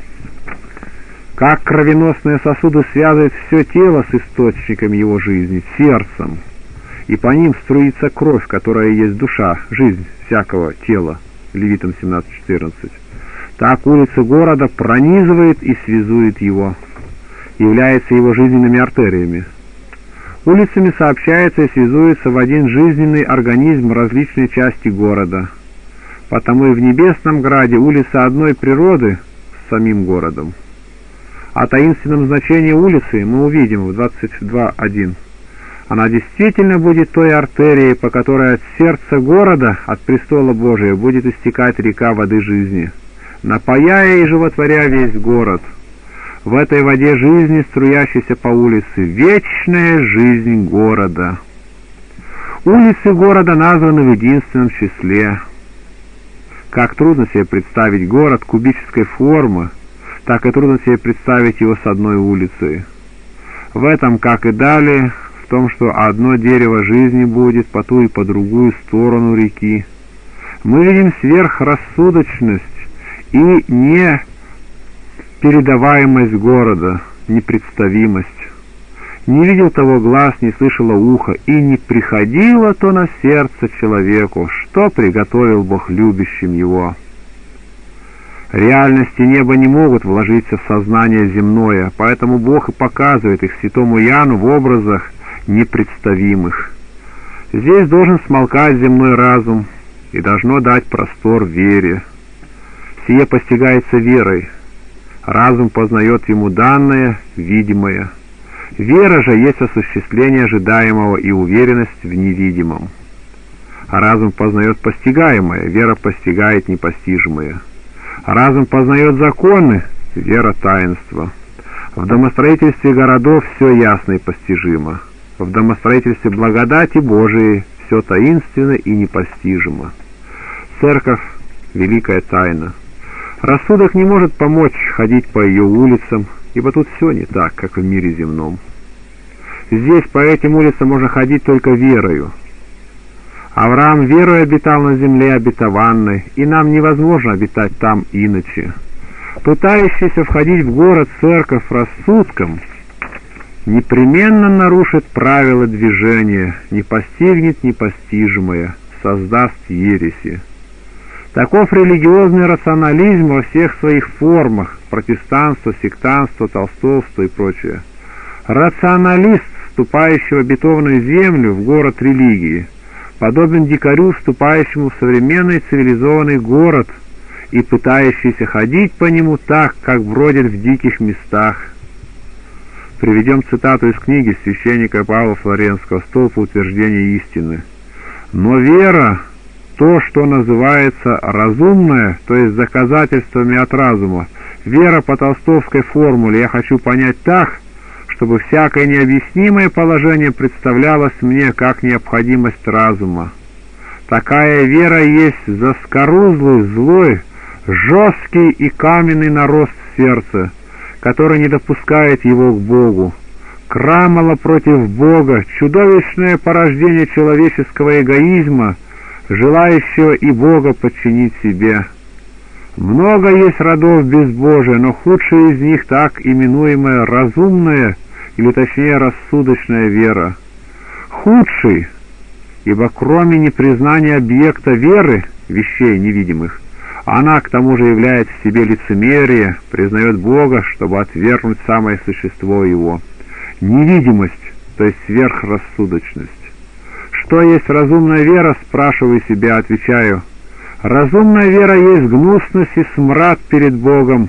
Как кровеносные сосуды связывают все тело с источником его жизни, сердцем, и по ним струится кровь, которая есть душа, жизнь всякого тела, Левитам семнадцать четырнадцать. Так улица города пронизывает и связует его, является его жизненными артериями. Улицами сообщается и связуется в один жизненный организм различные части города. Потому и в небесном граде улица одной природы с самим городом. О таинственном значении улицы мы увидим в двадцать два один. Она действительно будет той артерией, по которой от сердца города, от престола Божия, будет истекать река воды жизни, напояя и животворя весь город. В этой воде жизни, струящейся по улице, вечная жизнь города. Улицы города названы в единственном числе. Как трудно себе представить город кубической формы, так и трудно себе представить его с одной улицей. В этом, как и далее, в том, что одно дерево жизни будет по ту и по другую сторону реки, мы видим сверхрассудочность и непередаваемость города, непредставимость. Не видел того глаз, не слышало ухо, и не приходило то на сердце человеку, что приготовил Бог любящим его. Реальности неба не могут вложиться в сознание земное, поэтому Бог и показывает их святому Иоанну в образах непредставимых. Здесь должен смолкать земной разум, и должно дать простор вере. Сие постигается верой. Разум познает ему данное, видимое. Вера же есть осуществление ожидаемого и уверенность в невидимом. А разум познает постигаемое, вера постигает непостижимое. Разум познает законы, вера таинство. В домостроительстве городов все ясно и постижимо. В домостроительстве благодати Божией все таинственно и непостижимо. Церковь — великая тайна. Рассудок не может помочь ходить по ее улицам, ибо тут все не так, как в мире земном. Здесь по этим улицам можно ходить только верою. Авраам верой обитал на земле обетованной, и нам невозможно обитать там иначе. Пытающийся входить в город церковь рассудком непременно нарушит правила движения, не постигнет непостижимое, создаст ереси. Таков религиозный рационализм во всех своих формах: протестанство, сектантство, толстовство и прочее. Рационалист, вступающий в обетованную землю, в город религии, подобен дикарю, вступающему в современный цивилизованный город и пытающийся ходить по нему так, как бродит в диких местах. Приведем цитату из книги священника Павла Флоренского «Столб утверждения истины». «Но вера, то, что называется разумное, то есть доказательствами от разума, вера по толстовской формуле я хочу понять так, чтобы всякое необъяснимое положение представлялось мне как необходимость разума. Такая вера есть заскорузлый, злой, жесткий и каменный нарост сердца, который не допускает его к Богу. Крамола против Бога, чудовищное порождение человеческого эгоизма, желающего и Бога подчинить себе. Много есть родов безбожия, но худшая из них так именуемая разумная, или точнее рассудочная вера. Худший, ибо кроме непризнания объекта веры, вещей невидимых, она к тому же является в себе лицемерие, признает Бога, чтобы отвергнуть самое существо Его. Невидимость, то есть сверхрассудочность. Что есть разумная вера, спрашиваю себя, отвечаю: разумная вера есть гнусность и смрад перед Богом.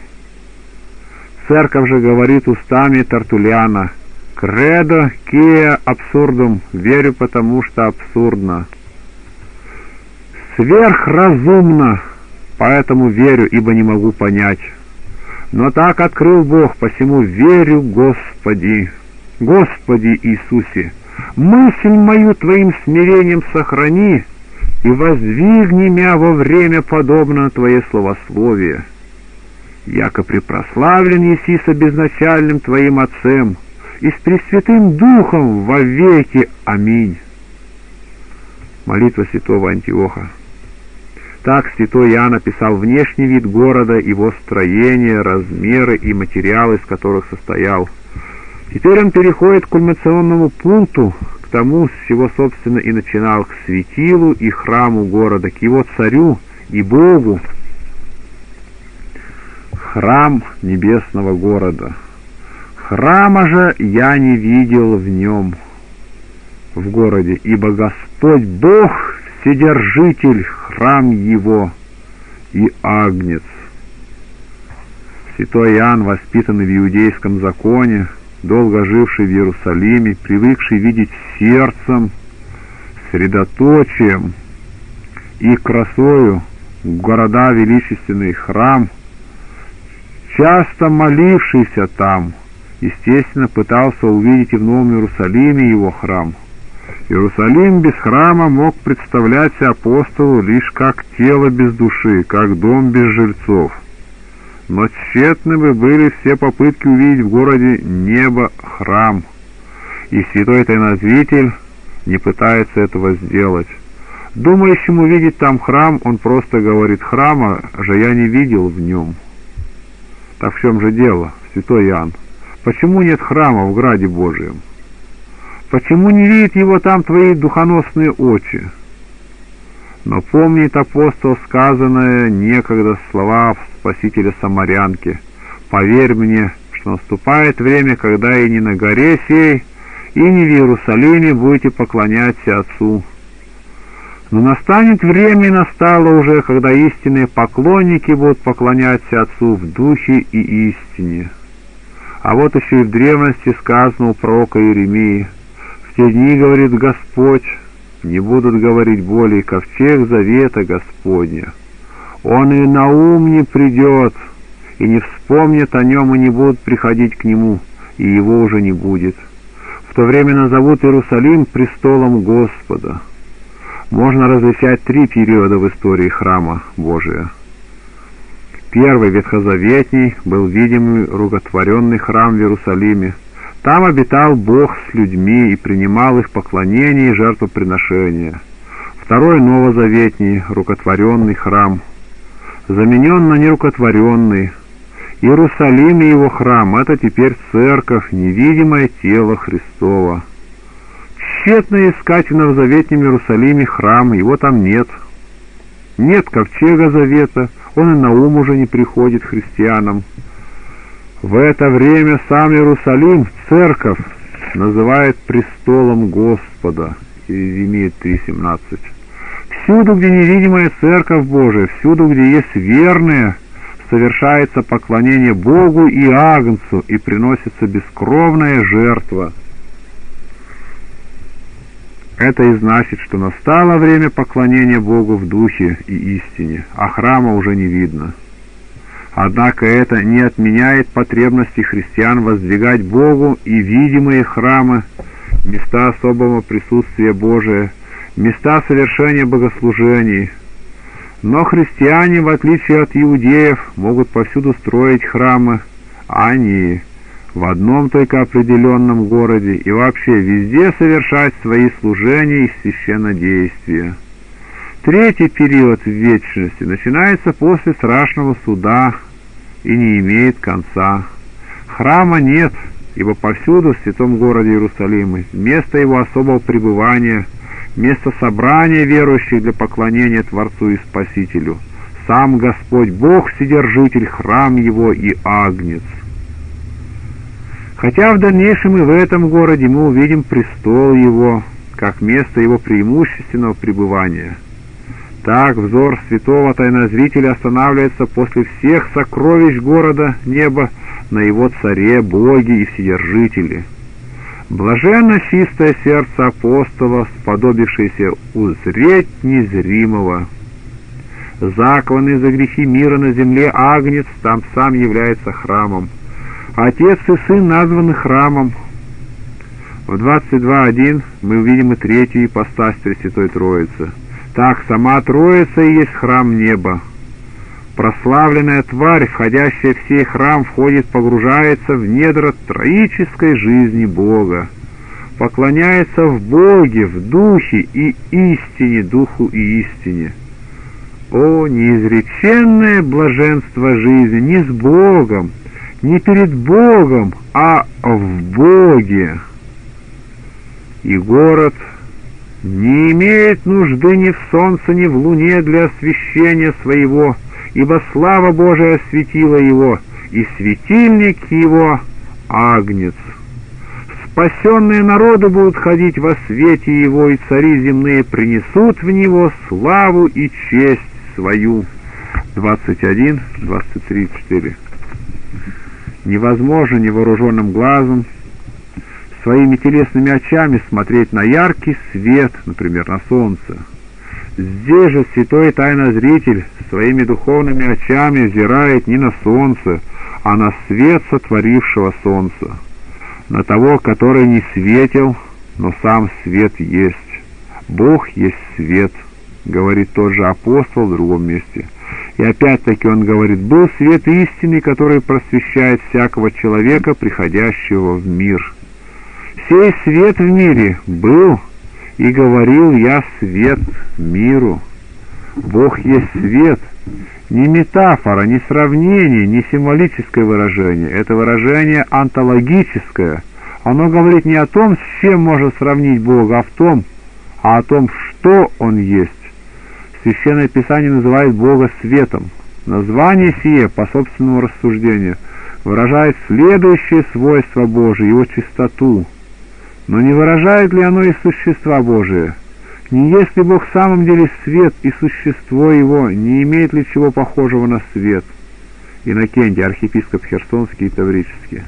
Церковь же говорит устами Тертуллиана: «Кредо кеа абсурдум», верю, потому что абсурдно. Сверхразумно, поэтому верю, ибо не могу понять. Но так открыл Бог, посему верю, Господи. Господи Иисусе, мысль мою Твоим смирением сохрани и воздвигни мя во время подобно Твое словословие. Яко препрославлен еси со безначальным Твоим Отцем и с Пресвятым Духом во веки. Аминь. Молитва святого Антиоха. Так святой Иоанн описал внешний вид города, его строение, размеры и материалы, из которых состоял. Теперь он переходит к кульминационному пункту, к тому, с чего, собственно, и начинал, к светилу и храму города, к его царю и Богу. Храм небесного города. Храма же я не видел в нем, в городе, ибо Господь Бог, Вседержитель, храм его и Агнец. Святой Иоанн, воспитанный в иудейском законе, долго живший в Иерусалиме, привыкший видеть сердцем, средоточием и красою города величественный храм, часто молившийся там, естественно, пытался увидеть и в Новом Иерусалиме его храм. Иерусалим без храма мог представляться апостолу лишь как тело без души, как дом без жильцов. Но тщетны бы были все попытки увидеть в городе небо, храм, и святой тайнозвитель не пытается этого сделать. Думающим увидеть там храм, он просто говорит: «Храма же я не видел в нем». Так в чем же дело, святой Иоанн? Почему нет храма в граде Божием? Почему не видят его там твои духоносные очи? Но помнит апостол сказанное некогда слова Спасителя Самарянки: «Поверь мне, что наступает время, когда и не на горе сей, и не в Иерусалиме будете поклоняться Отцу». Но настанет время, и настало уже, когда истинные поклонники будут поклоняться Отцу в духе и истине. А вот еще и в древности сказано у пророка Иеремии: «В те дни, говорит Господь, не будут говорить более ковчег завета Господня. Он и на ум не придет, и не вспомнят о нем, и не будут приходить к нему, и его уже не будет. В то время назовут Иерусалим престолом Господа». Можно различать три периода в истории храма Божия. Первый, ветхозаветний, был видимый рукотворенный храм в Иерусалиме. Там обитал Бог с людьми и принимал их поклонение и жертвоприношения. Второй, новозаветний, рукотворенный храм, заменен на нерукотворенный. Иерусалим и его храм — это теперь церковь, невидимое тело Христово. Тщетно искать в новозаветнем Иерусалиме храм, его там нет. Нет ковчега завета, он и на ум уже не приходит христианам. В это время сам Иерусалим, церковь, называет престолом Господа. Иеремия три семнадцать. Всюду, где невидимая церковь Божия, всюду, где есть верные, совершается поклонение Богу и Агнцу, и приносится бескровная жертва. Это и значит, что настало время поклонения Богу в духе и истине, а храма уже не видно. Однако это не отменяет потребности христиан воздвигать Богу и видимые храмы, места особого присутствия Божия, места совершения богослужений. Но христиане, в отличие от иудеев, могут повсюду строить храмы, а не в одном только определенном городе и вообще везде совершать свои служения и священнодействия. Третий период в вечности начинается после страшного суда и не имеет конца. Храма нет, ибо повсюду в святом городе Иерусалиме место его особого пребывания, место собрания верующих для поклонения Творцу и Спасителю. Сам Господь Бог, Вседержитель, храм его и Агнец. Хотя в дальнейшем и в этом городе мы увидим престол его, как место его преимущественного пребывания. Так взор святого тайнозвителя останавливается после всех сокровищ города неба на его царе, Боге и Вседержителе. Блаженно чистое сердце апостола, сподобившееся узреть незримого. Закованный за грехи мира на земле Агнец там сам является храмом. Отец и Сын названы храмом. В двадцать два один мы увидим и третью ипостась Пресвятой Троицы. Так, сама Троица и есть храм неба. Прославленная тварь, входящая в сей храм, входит, погружается в недра троической жизни Бога, поклоняется в Боге, в Духе и истине, Духу и истине. О, неизреченное блаженство жизни не с Богом, не перед Богом, а в Боге! И город не имеет нужды ни в солнце, ни в луне для освещения своего, ибо слава Божия осветила его, и светильник его — Агнец. Спасенные народы будут ходить во свете его, и цари земные принесут в него славу и честь свою. двадцать один, двадцать три, четыре. Невозможно невооруженным глазом, своими телесными очами смотреть на яркий свет, например, на солнце. Здесь же святой тайнозритель своими духовными очами взирает не на солнце, а на свет сотворившего солнца, на того, который не светил, но сам свет есть. Бог есть свет, говорит тот же апостол в другом месте. И опять-таки он говорит: был свет истины, который просвещает всякого человека, приходящего в мир. Сей свет в мире был, и говорил я свет миру. Бог есть свет, не метафора, не сравнение, не символическое выражение. Это выражение онтологическое. Оно говорит не о том, с чем можно сравнить Бога, а в том, а о том, что Он есть. Священное Писание называет Бога светом. Название сие, по собственному рассуждению, выражает следующее свойство Божие, Его чистоту. Но не выражает ли оно и существа Божие? Не есть ли Бог в самом деле свет, и существо Его не имеет ли чего похожего на свет? Иннокентий, архиепископ Херсонский и Таврический.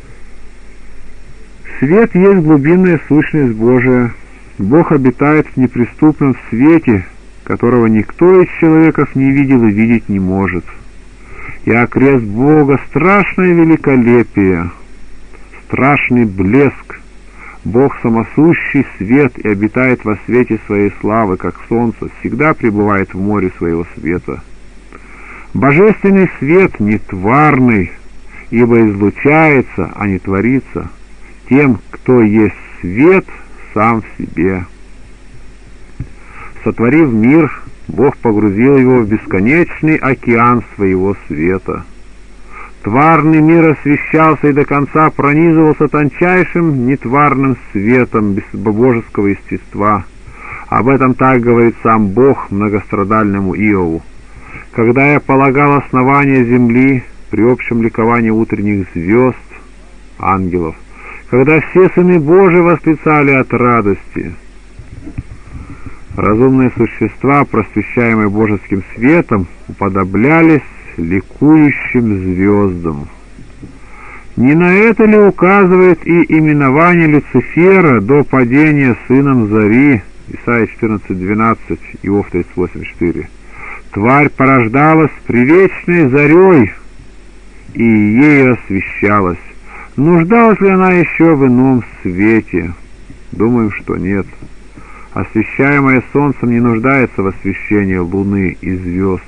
Свет есть глубинная сущность Божия. Бог обитает в неприступном свете, которого никто из человеков не видел и видеть не может. И окрест Бога страшное великолепие, страшный блеск. Бог самосущий свет и обитает во свете своей славы, как солнце, всегда пребывает в море своего света. Божественный свет не тварный, ибо излучается, а не творится, тем, кто есть свет сам в себе. Сотворив мир, Бог погрузил его в бесконечный океан своего света. Тварный мир освещался и до конца пронизывался тончайшим нетварным светом божеского естества. Об этом так говорит сам Бог многострадальному Иову. Когда я полагал основание земли при общем ликовании утренних звезд, ангелов, когда все сыны Божии восклицали от радости, разумные существа, просвещаемые божеским светом, уподоблялись ликующим звездам. Не на это ли указывает и именование Люцифера до падения сыном зари, Исайя четырнадцать двенадцать, Иов тридцать восемь четыре. Тварь порождалась привечной зарей, и ею освещалась. Нуждалась ли она еще в ином свете? Думаем, что нет. Освещаемое солнцем не нуждается в освещении луны и звезд.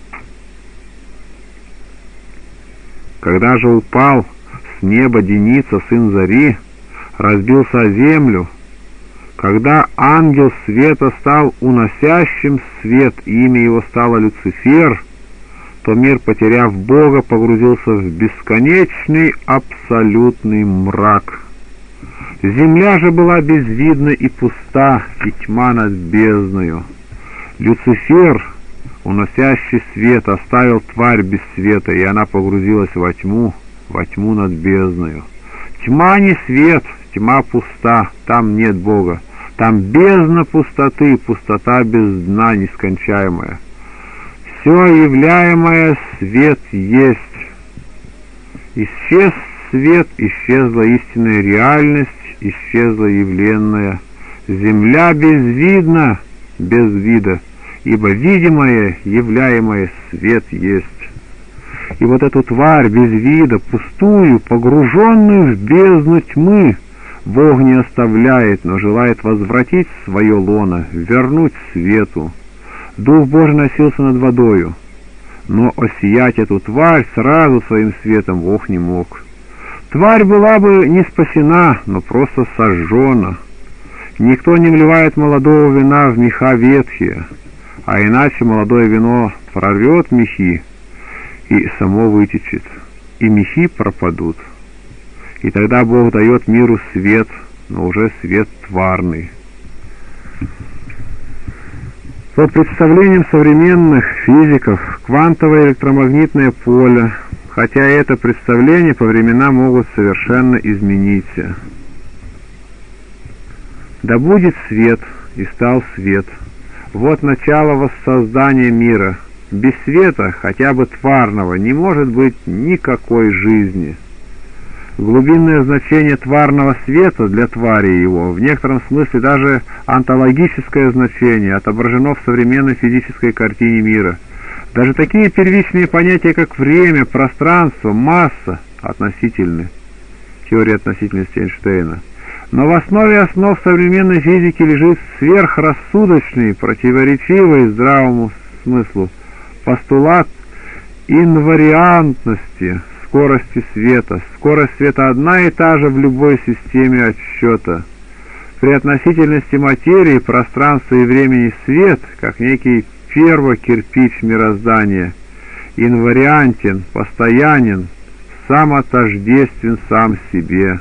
Когда же упал с неба Деница, сын зари, разбился о землю, когда ангел света стал уносящим свет, и имя его стало Люцифер, то мир, потеряв Бога, погрузился в бесконечный абсолютный мрак. Земля же была безвидна и пуста, и тьма над бездною. Люцифер, уносящий свет, оставил тварь без света, и она погрузилась во тьму, во тьму над бездною. Тьма не свет, тьма пуста, там нет Бога. Там бездна пустоты, пустота без дна нескончаемая. Все являемое свет есть. Исчез свет, исчезла истинная реальность, исчезла явленная. Земля безвидна, без вида, ибо видимое, являемое свет есть. И вот эту тварь без вида, пустую, погруженную в бездну тьмы, Бог не оставляет, но желает возвратить свое лоно, вернуть свету. Дух Божий носился над водою, но осиять эту тварь сразу своим светом Бог не мог. Тварь была бы не спасена, но просто сожжена. Никто не вливает молодого вина в меха ветхие, а иначе молодое вино прорвет мехи и само вытечет, и мехи пропадут. И тогда Бог дает миру свет, но уже свет тварный. По представлениям современных физиков, квантовое электромагнитное поле, хотя это представление по временам могут совершенно измениться. Да будет свет, и стал свет. Вот начало воссоздания мира. Без света, хотя бы тварного, не может быть никакой жизни. Глубинное значение тварного света для твари его, в некотором смысле даже онтологическое значение, отображено в современной физической картине мира. Даже такие первичные понятия, как время, пространство, масса, относительны. Теория относительности Эйнштейна. Но в основе основ современной физики лежит сверхрассудочный, противоречивый здравому смыслу постулат инвариантности, скорости света. Скорость света одна и та же в любой системе отсчета. При относительности материи, пространства и времени свет, как некий первокирпич мироздания, инвариантен, постоянен, сам отождествен сам себе.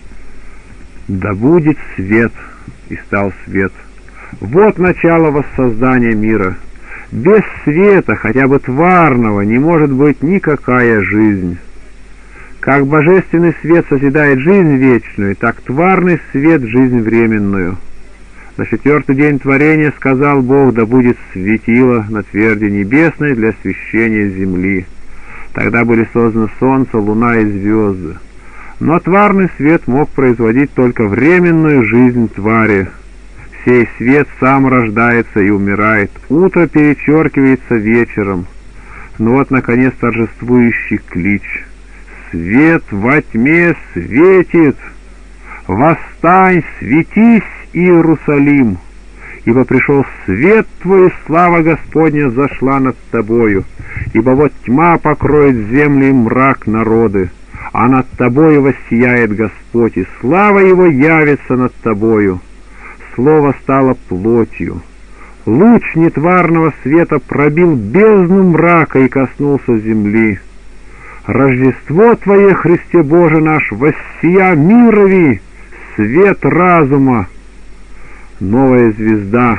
Да будет свет, и стал свет. Вот начало воссоздания мира. Без света, хотя бы тварного, не может быть никакая жизнь. Как божественный свет созидает жизнь вечную, так тварный свет — жизнь временную. На четвертый день творения сказал Бог: да будет светило на тверди небесной для освещения земли. Тогда были созданы солнце, луна и звезды. Но тварный свет мог производить только временную жизнь твари. Сей свет сам рождается и умирает, утро перечеркивается вечером. Но вот, наконец, торжествующий клич: свет во тьме светит! Восстань, светись, Иерусалим! Ибо пришел свет твой, и слава Господня зашла над тобою. Ибо вот тьма покроет землю и мрак народы, а над тобою воссияет Господь, и слава Его явится над тобою. Слово стало плотью. Луч нетварного света пробил бездну мрака и коснулся земли. Рождество Твое, Христе Боже наш, воссия мирови, свет разума. Новая звезда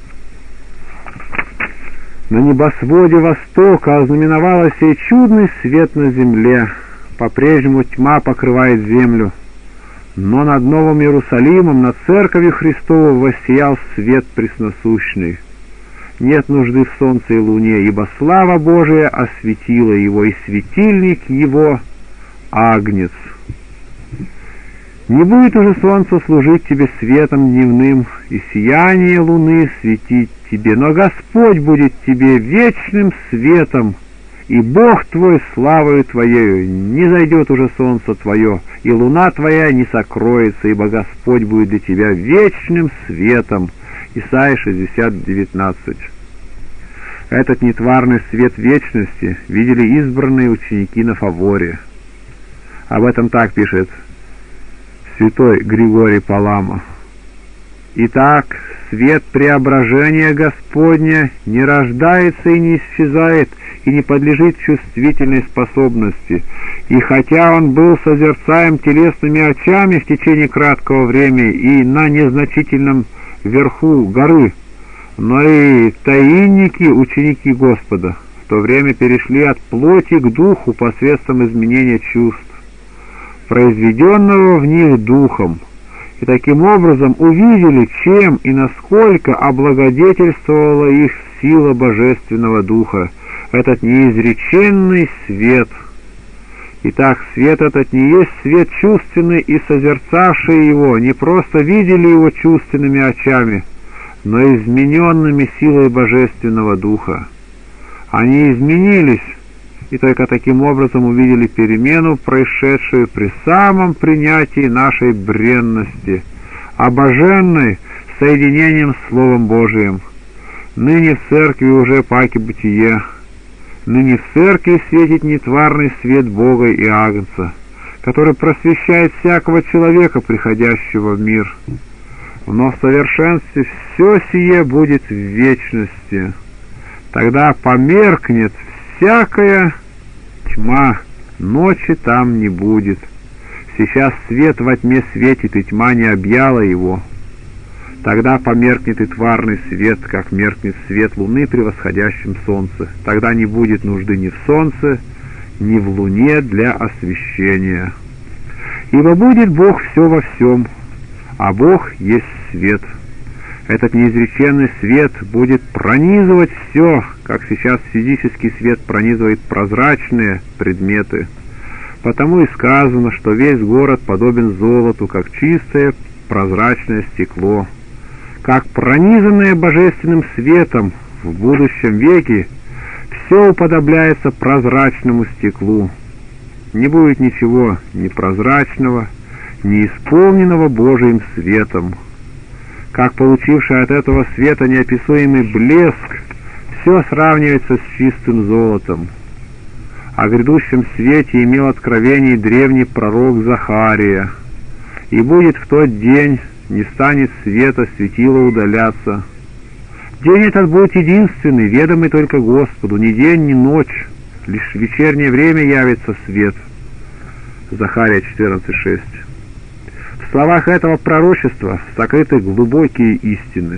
на небосводе востока ознаменовала сей чудный свет на земле. По-прежнему тьма покрывает землю, но над Новым Иерусалимом, над Церковью Христовой воссиял свет пресносущный. Нет нужды в солнце и луне, ибо слава Божия осветила его, и светильник его — агнец. Не будет уже солнце служить тебе светом дневным, и сияние луны светить тебе, но Господь будет тебе вечным светом, и Бог твой славою твоею. Не зайдет уже солнце твое, и луна твоя не сокроется, ибо Господь будет для тебя вечным светом. Исайя шестьдесят девятнадцать. Этот нетварный свет вечности видели избранные ученики на Фаворе. Об этом так пишет святой Григорий Палама. Итак, свет преображения Господня не рождается и не исчезает, и не подлежит чувствительной способности. И хотя он был созерцаем телесными очами в течение краткого времени и на незначительном верху горы, но и таинники, ученики Господа, в то время перешли от плоти к духу посредством изменения чувств, произведенного в них духом, и таким образом увидели, чем и насколько облагодетельствовала их сила божественного духа, этот неизреченный свет. Итак, свет этот не есть свет чувственный, и созерцавшие его не просто видели его чувственными очами, но измененными силой Божественного Духа. Они изменились, и только таким образом увидели перемену, происшедшую при самом принятии нашей бренности, обоженной соединением с Словом Божиим. Ныне в церкви уже паки бытие, ныне в церкви светит нетварный свет Бога и Агнца, который просвещает всякого человека, приходящего в мир. Но в совершенстве все сие будет в вечности. Тогда померкнет всякая тьма, ночи там не будет. Сейчас свет во тьме светит, и тьма не объяла его. Тогда померкнет и тварный свет, как меркнет свет луны при восходящем солнце. Тогда не будет нужды ни в солнце, ни в луне для освещения. Ибо будет Бог все во всем, а Бог есть свет. Этот неизреченный свет будет пронизывать все, как сейчас физический свет пронизывает прозрачные предметы. Потому и сказано, что весь город подобен золоту, как чистое прозрачное стекло. Как пронизанное божественным светом в будущем веке, все уподобляется прозрачному стеклу. Не будет ничего ни прозрачного, ни исполненного Божиим светом. Как получивший от этого света неописуемый блеск, все сравнивается с чистым золотом. О грядущем свете имел откровение древний пророк Захария. И будет в тот день, не станет света, светила удаляться. День этот будет единственный, ведомый только Господу, ни день, ни ночь, лишь в вечернее время явится свет. Захария четырнадцать шесть. В словах этого пророчества сокрыты глубокие истины.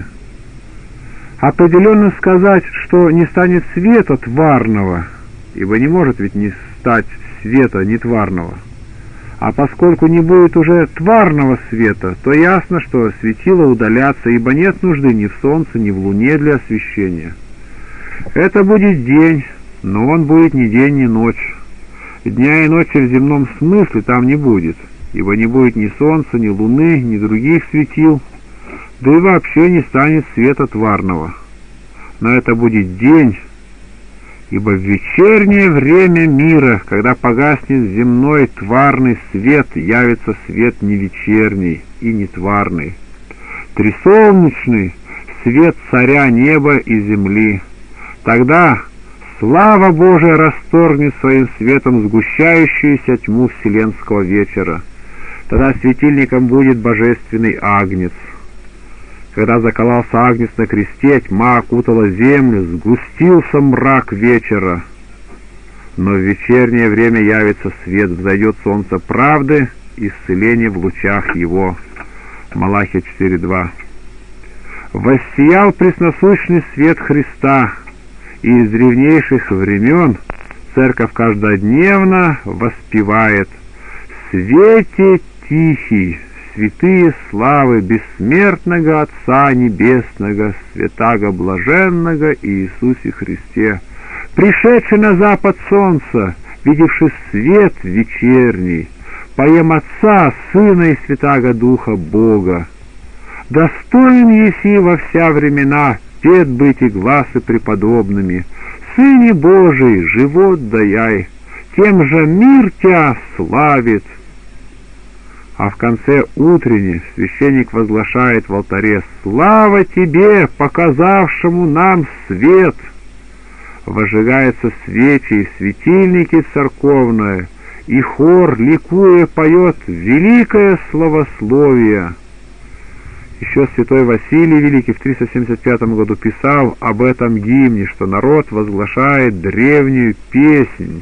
Определенно сказать, что не станет света тварного, ибо не может ведь не стать света нетварного. А поскольку не будет уже тварного света, то ясно, что светила удалятся, ибо нет нужды ни в солнце, ни в луне для освещения. Это будет день, но он будет ни день, ни ночь. Дня и ночи в земном смысле там не будет, ибо не будет ни солнца, ни луны, ни других светил, да и вообще не станет света тварного. Но это будет день, ибо в вечернее время мира, когда погаснет земной тварный свет, явится свет не вечерний и не тварный, трисолнечный свет царя неба и земли. Тогда слава Божия расторгнет своим светом сгущающуюся тьму вселенского вечера. Тогда светильником будет божественный Агнец. Когда закололся Агнец на кресте, тьма окутала землю, сгустился мрак вечера. Но в вечернее время явится свет, взойдет солнце правды, исцеление в лучах его. Малахия четыре два. Воссиял пресносущный свет Христа, и из древнейших времен церковь каждодневно воспевает: «Свете тихий, святые славы бессмертного Отца Небесного, святаго блаженного Иисусе Христе, пришедший на запад солнца, видевший свет вечерний, поем Отца, Сына и Святаго Духа Бога. Достоин еси во вся времена пет быть и гласы преподобными, Сыне Божий, живот даяй, тем же мир тебя славит». А в конце утренне священник возглашает в алтаре: «Слава тебе, показавшему нам свет!» Возжигаются свечи и светильники церковные, и хор, ликуя, поет великое славословие. Еще святой Василий Великий в триста семьдесят пятом году писал об этом гимне, что народ возглашает древнюю песнь: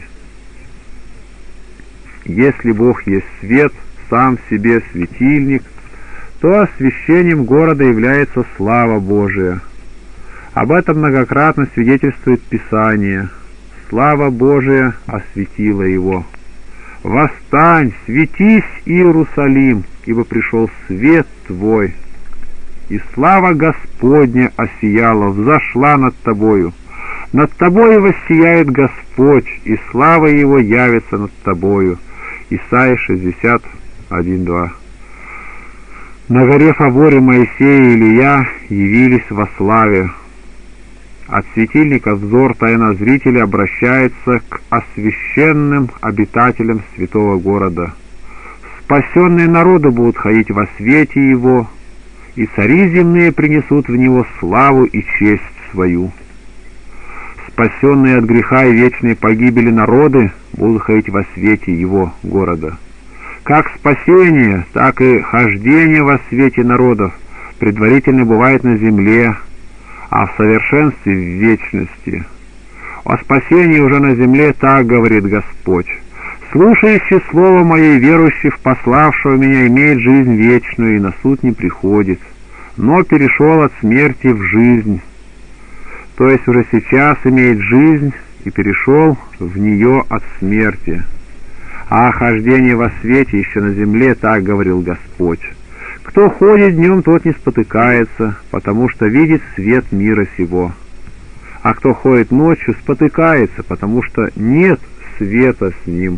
«Если Бог есть свет, сам в себе светильник, то освещением города является слава Божия». Об этом многократно свидетельствует Писание. Слава Божия осветила его. «Восстань, светись, Иерусалим, ибо пришел свет твой, и слава Господня осияла, взошла над тобою. Над тобою воссияет Господь, и слава Его явится над тобою». Исайя шестьдесят один два. На горе Фаворе Моисей и Илия явились во славе. От светильника взор тайнозрителя обращается к освященным обитателям святого города. Спасенные народы будут ходить во свете его, и цари земные принесут в него славу и честь свою. Спасенные от греха и вечной погибели народы будут ходить во свете его города. Как спасение, так и хождение во свете народов предварительно бывает на земле, а в совершенстве в вечности. О спасении уже на земле так говорит Господь: «Слушающий слово мое и верующий в пославшего меня имеет жизнь вечную и на суд не приходит, но перешел от смерти в жизнь». То есть уже сейчас имеет жизнь и перешел в нее от смерти. А о хождении во свете еще на земле так говорил Господь: «Кто ходит днем, тот не спотыкается, потому что видит свет мира сего. А кто ходит ночью, спотыкается, потому что нет света с ним».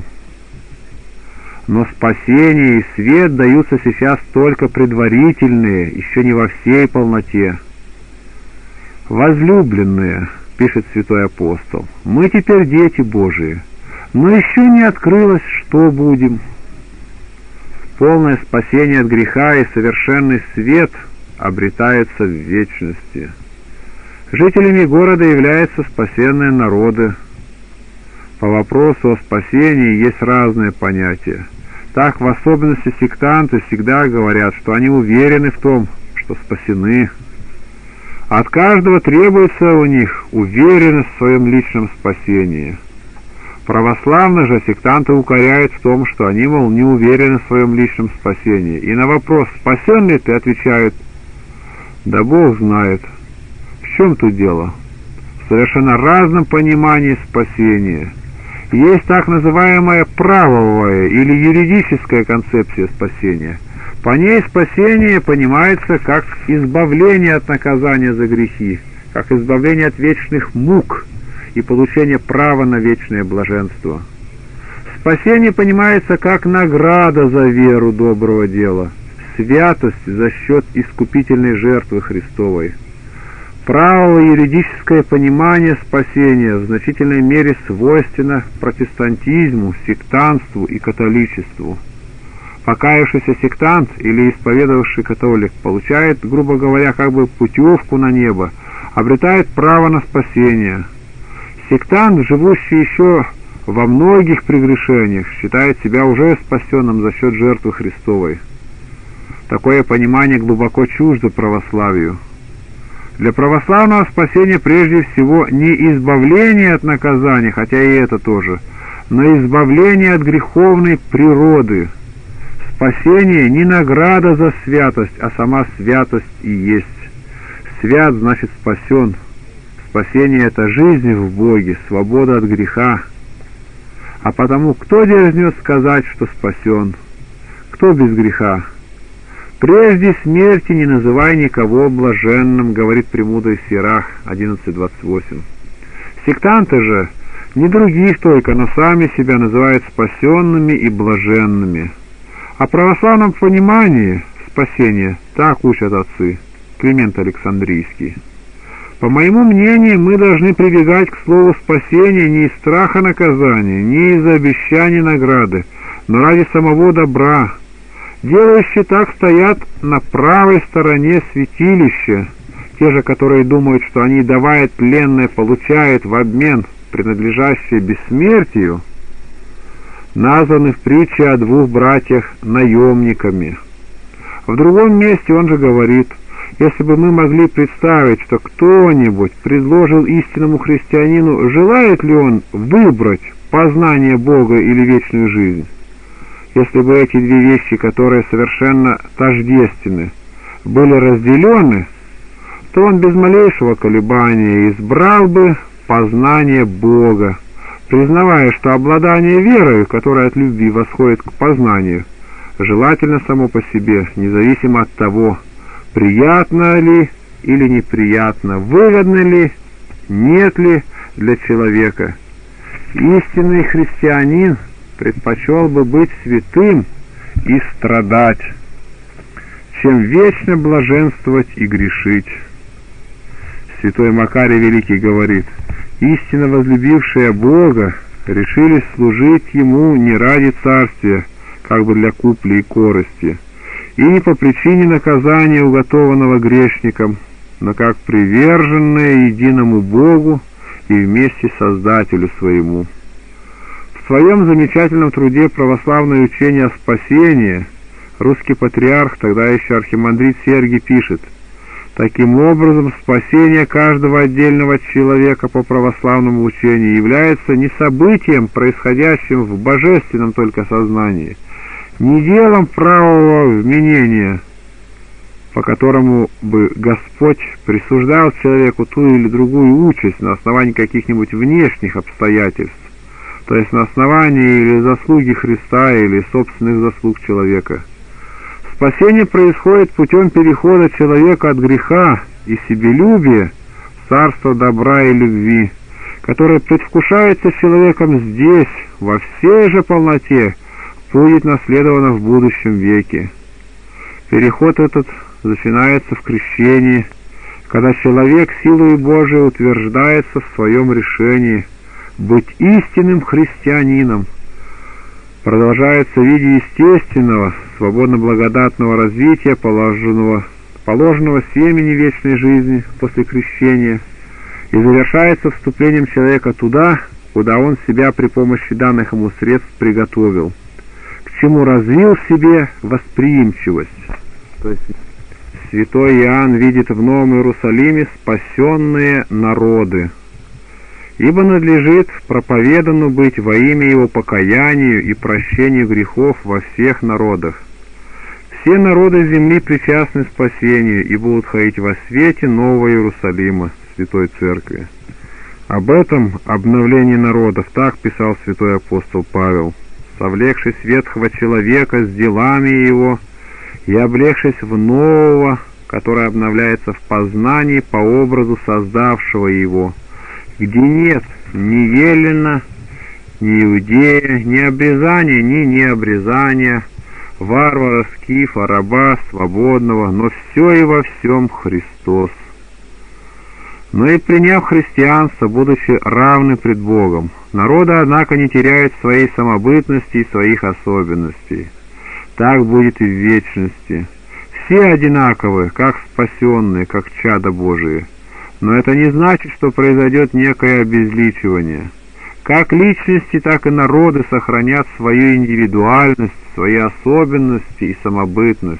Но спасение и свет даются сейчас только предварительные, еще не во всей полноте. «Возлюбленные», — пишет святой апостол, — «мы теперь дети Божии, но еще не открылось, что будем». Полное спасение от греха и совершенный свет обретаются в вечности. Жителями города являются спасенные народы. По вопросу о спасении есть разные понятия. Так, в особенности сектанты всегда говорят, что они уверены в том, что спасены. От каждого требуется у них уверенность в своем личном спасении. Православные же сектанты укоряют в том, что они, мол, не уверены в своем личном спасении. И на вопрос «спасен ли ты?» отвечают: «Да Бог знает». В чем тут дело? В совершенно разном понимании спасения. Есть так называемая правовая или юридическая концепция спасения. По ней спасение понимается как избавление от наказания за грехи, как избавление от вечных мук и получение права на вечное блаженство. Спасение понимается как награда за веру доброго дела, святость за счет искупительной жертвы Христовой. Правовое юридическое понимание спасения в значительной мере свойственно протестантизму, сектантству и католичеству. Покаявшийся сектант или исповедовавший католик получает, грубо говоря, как бы путевку на небо, обретает право на спасение. Сектант, живущий еще во многих прегрешениях, считает себя уже спасенным за счет жертвы Христовой. Такое понимание глубоко чуждо православию. Для православного спасения прежде всего не избавление от наказания, хотя и это тоже, но избавление от греховной природы. Спасение не награда за святость, а сама святость и есть. Свят значит спасен. Спасение — это жизнь в Боге, свобода от греха. А потому кто дерзнет сказать, что спасен? Кто без греха? «Прежде смерти не называй никого блаженным», — говорит премудрый Сирах одиннадцать двадцать восемь. Сектанты же не других только, но сами себя называют спасенными и блаженными. О православном понимании спасения так учат отцы. Климент Александрийский. По моему мнению, мы должны прибегать к слову спасения не из страха наказания, не из обещания награды, но ради самого добра. Делающие так стоят на правой стороне святилища, те же, которые думают, что они, давая тленное, получают в обмен принадлежащее бессмертию, названы в притче о двух братьях наемниками. В другом месте он же говорит: если бы мы могли представить, что кто-нибудь предложил истинному христианину, желает ли он выбрать познание Бога или вечную жизнь, если бы эти две вещи, которые совершенно тождественны, были разделены, то он без малейшего колебания избрал бы познание Бога, признавая, что обладание верой, которая от любви восходит к познанию, желательно само по себе, независимо от того, приятно ли или неприятно, выгодно ли, нет ли для человека. Истинный христианин предпочел бы быть святым и страдать, чем вечно блаженствовать и грешить. Святой Макарий Великий говорит: истинно возлюбившие Бога решили служить Ему не ради царствия, как бы для купли и корысти, и не по причине наказания, уготованного грешникам, но как приверженные единому Богу и вместе Создателю своему. В своем замечательном труде «Православное учение о спасении» русский патриарх, тогда еще архимандрит Сергий, пишет: таким образом, спасение каждого отдельного человека по православному учению является не событием, происходящим в божественном только сознании, не делом правого вменения, по которому бы Господь присуждал человеку ту или другую участь на основании каких-нибудь внешних обстоятельств, то есть на основании или заслуги Христа, или собственных заслуг человека. Спасение происходит путем перехода человека от греха и себелюбия в царство добра и любви, которое предвкушается человеком здесь, во всей же полноте, будет наследовано в будущем веке. Переход этот начинается в крещении, когда человек силой Божией утверждается в своем решении быть истинным христианином, продолжается в виде естественного, свободно-благодатного развития положенного, положенного семени вечной жизни после крещения и завершается вступлением человека туда, куда он себя при помощи данных ему средств приготовил, к чему развил в себе восприимчивость. То есть святой Иоанн видит в Новом Иерусалиме спасенные народы, ибо надлежит проповедану быть во имя Его покаянию и прощению грехов во всех народах. Все народы земли причастны спасению и будут ходить во свете Нового Иерусалима, Святой Церкви. Об этом обновлении народов так писал святой апостол Павел: «Совлекшись ветхого человека с делами его и облегшись в нового, который обновляется в познании по образу создавшего его, где нет ни Елена, ни Иудея, ни обрезания, ни необрезания, варвара, скифа, раба, свободного, но все и во всем Христос». Но и приняв христианство, будучи равны пред Богом, народы, однако, не теряют своей самобытности и своих особенностей. Так будет и в вечности. Все одинаковы, как спасенные, как чада Божии. Но это не значит, что произойдет некое обезличивание. Как личности, так и народы сохранят свою индивидуальность, свои особенности и самобытность.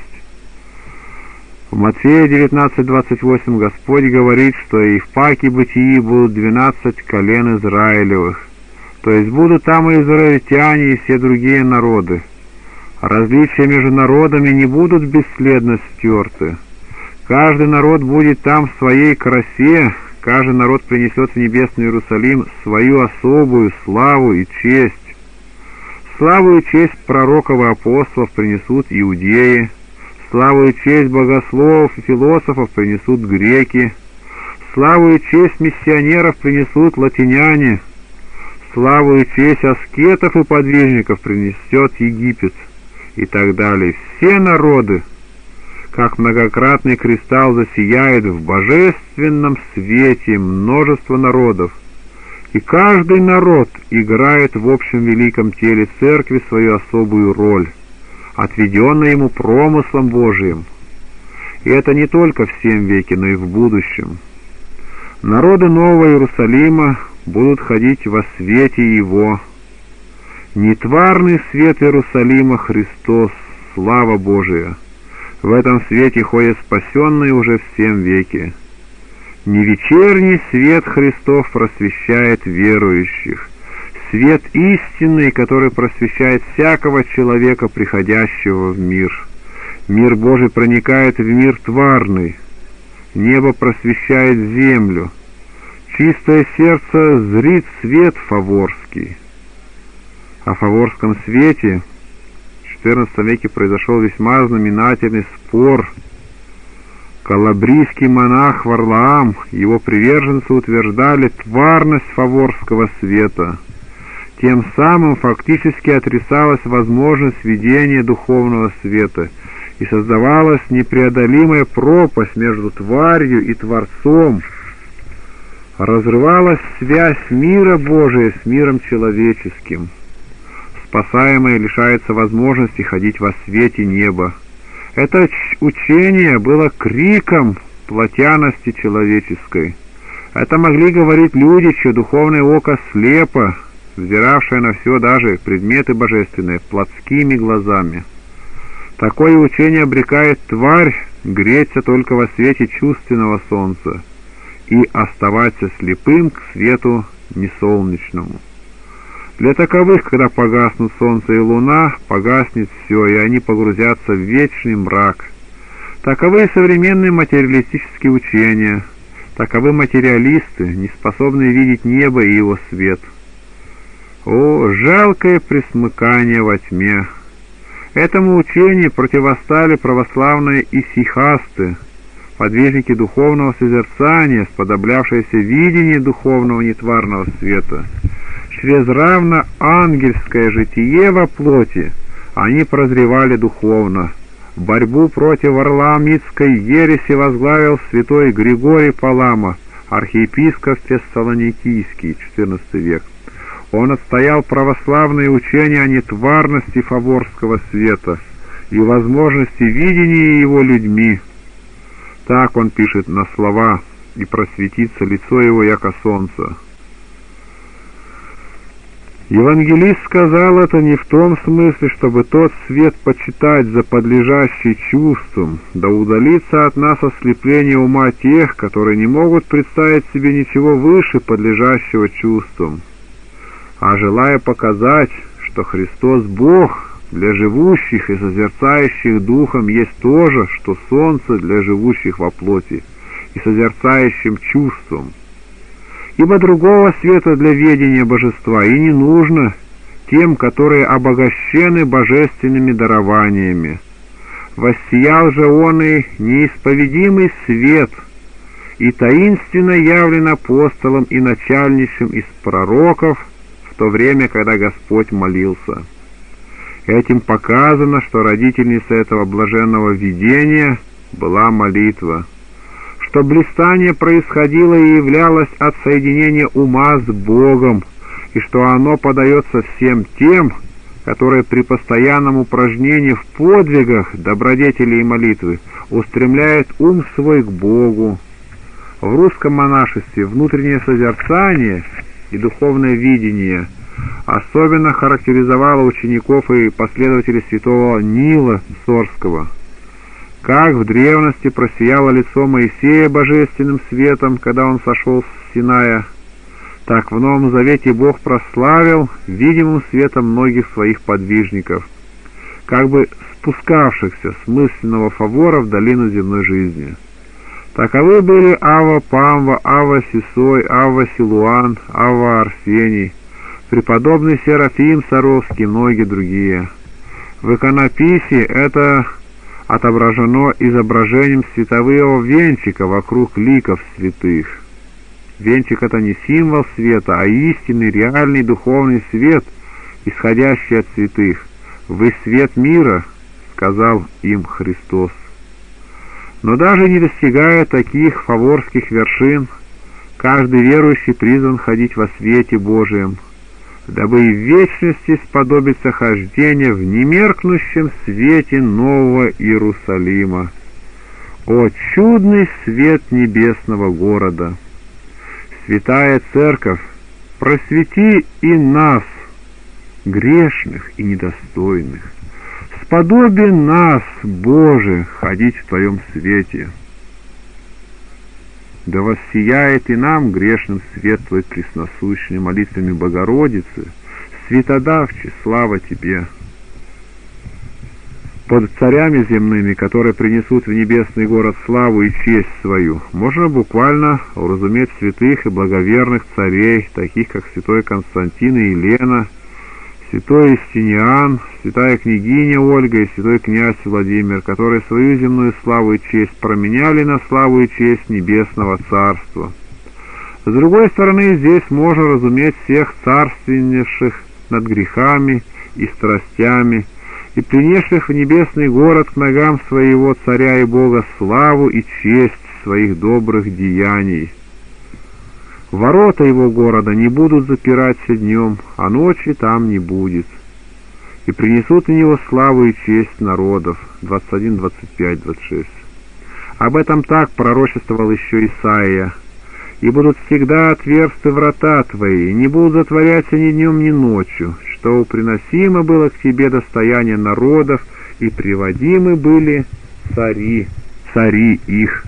В Матфея девятнадцать двадцать восемь Господь говорит, что и в паке бытии будут двенадцать колен Израилевых, то есть будут там и израильтяне, и все другие народы. Различия между народами не будут бесследно стерты. Каждый народ будет там в своей красе, каждый народ принесет в небесный Иерусалим свою особую славу и честь. Славу и честь пророков и апостолов принесут иудеи, славу и честь богословов и философов принесут греки, славу и честь миссионеров принесут латиняне, славу и честь аскетов и подвижников принесет Египет, и так далее. Все народы, как многократный кристалл, засияет в божественном свете множество народов, и каждый народ играет в общем великом теле Церкви свою особую роль, отведенную ему промыслом Божиим. И это не только в сем веке, но и в будущем. Народы Нового Иерусалима будут ходить во свете Его. Нетварный свет Иерусалима Христос, слава Божия. В этом свете ходят спасенные уже в сем веке. Не вечерний свет Христов просвещает верующих, свет истинный, который просвещает всякого человека, приходящего в мир. Мир Божий проникает в мир тварный, небо просвещает землю, чистое сердце зрит свет фаворский. О фаворском свете в четырнадцатом веке произошел весьма знаменательный спор. Калабрийский монах Варлаам, его приверженцы утверждали тварность фаворского света. Тем самым фактически отрицалась возможность видения духовного света, и создавалась непреодолимая пропасть между тварью и Творцом. Разрывалась связь мира Божия с миром человеческим. Спасаемый лишается возможности ходить во свете неба. Это учение было криком плотяности человеческой. Это могли говорить люди, чье духовное око слепо, взиравшее на все, даже предметы божественные, плотскими глазами. Такое учение обрекает тварь греться только во свете чувственного солнца и оставаться слепым к свету несолнечному. Для таковых, когда погаснут солнце и луна, погаснет все, и они погрузятся в вечный мрак. Таковы современные материалистические учения, таковы материалисты, не способные видеть небо и его свет. О, жалкое пресмыкание во тьме! Этому учению противостали православные исихасты, подвижники духовного созерцания, сподоблявшиеся видение духовного нетварного света. Через равно ангельское житие во плоти они прозревали духовно. Борьбу против варламитской ереси возглавил святой Григорий Палама, архиепископ Фессалоникийский, четырнадцатый век. Он отстоял православные учения о нетварности фаворского света и возможности видения его людьми. Так он пишет на слова: «И просветится лицо его, яко солнце». Евангелист сказал это не в том смысле, чтобы тот свет почитать за подлежащий чувствам, да удалится от нас ослепление ума тех, которые не могут представить себе ничего выше подлежащего чувствам, а желая показать, что Христос Бог для живущих и созерцающих духом есть то же, что солнце для живущих во плоти и созерцающим чувством. Ибо другого света для ведения божества и не нужно тем, которые обогащены божественными дарованиями. Воссиял же он и неисповедимый свет, и таинственно явлен апостолом и начальнейшим из пророков в то время, когда Господь молился. Этим показано, что родительницей этого блаженного видения была молитва, что блистание происходило и являлось от соединения ума с Богом, и что оно подается всем тем, которые при постоянном упражнении в подвигах добродетели и молитвы устремляют ум свой к Богу. В русском монашестве внутреннее созерцание и духовное видение особенно характеризовало учеников и последователей святого Нила Сорского. Как в древности просияло лицо Моисея божественным светом, когда он сошел с Синая, так в Новом Завете Бог прославил видимым светом многих своих подвижников, как бы спускавшихся с мысленного фавора в долину земной жизни. Таковы были Ава Памва, Ава Сисой, Ава Силуан, Ава Арсений, преподобный Серафим Саровский и многие другие. В иконописи это отображено изображением светового венчика вокруг ликов святых. Венчик — это не символ света, а истинный, реальный духовный свет, исходящий от святых. «Вы свет мира», — сказал им Христос. Но даже не достигая таких фаворских вершин, каждый верующий призван ходить во свете Божием, дабы и в вечности сподобиться хождения в немеркнущем свете Нового Иерусалима. О, чудный свет небесного города! Святая Церковь, просвети и нас, грешных и недостойных, сподоби нас, Боже, ходить в Твоем свете. Да воссияет и нам, грешным, свет Твой пресносущный молитвами Богородицы, Светодавче, слава Тебе! Под царями земными, которые принесут в небесный город славу и честь свою, можно буквально уразуметь святых и благоверных царей, таких как святой Константин и Елена, святой Истиниан, святая княгиня Ольга и святой князь Владимир, которые свою земную славу и честь променяли на славу и честь небесного царства. С другой стороны, здесь можно разуметь всех царственнейших над грехами и страстями, и принесших в небесный город к ногам своего царя и Бога славу и честь своих добрых деяний. Ворота его города не будут запираться днем, а ночи там не будет. И принесут в него славу и честь народов. двадцать один, двадцать пять, двадцать шесть. Об этом так пророчествовал еще Исаия. «И будут всегда отверсты врата твои, и не будут затворяться ни днем, ни ночью, что приносимо было к тебе достояние народов, и приводимы были цари, цари их.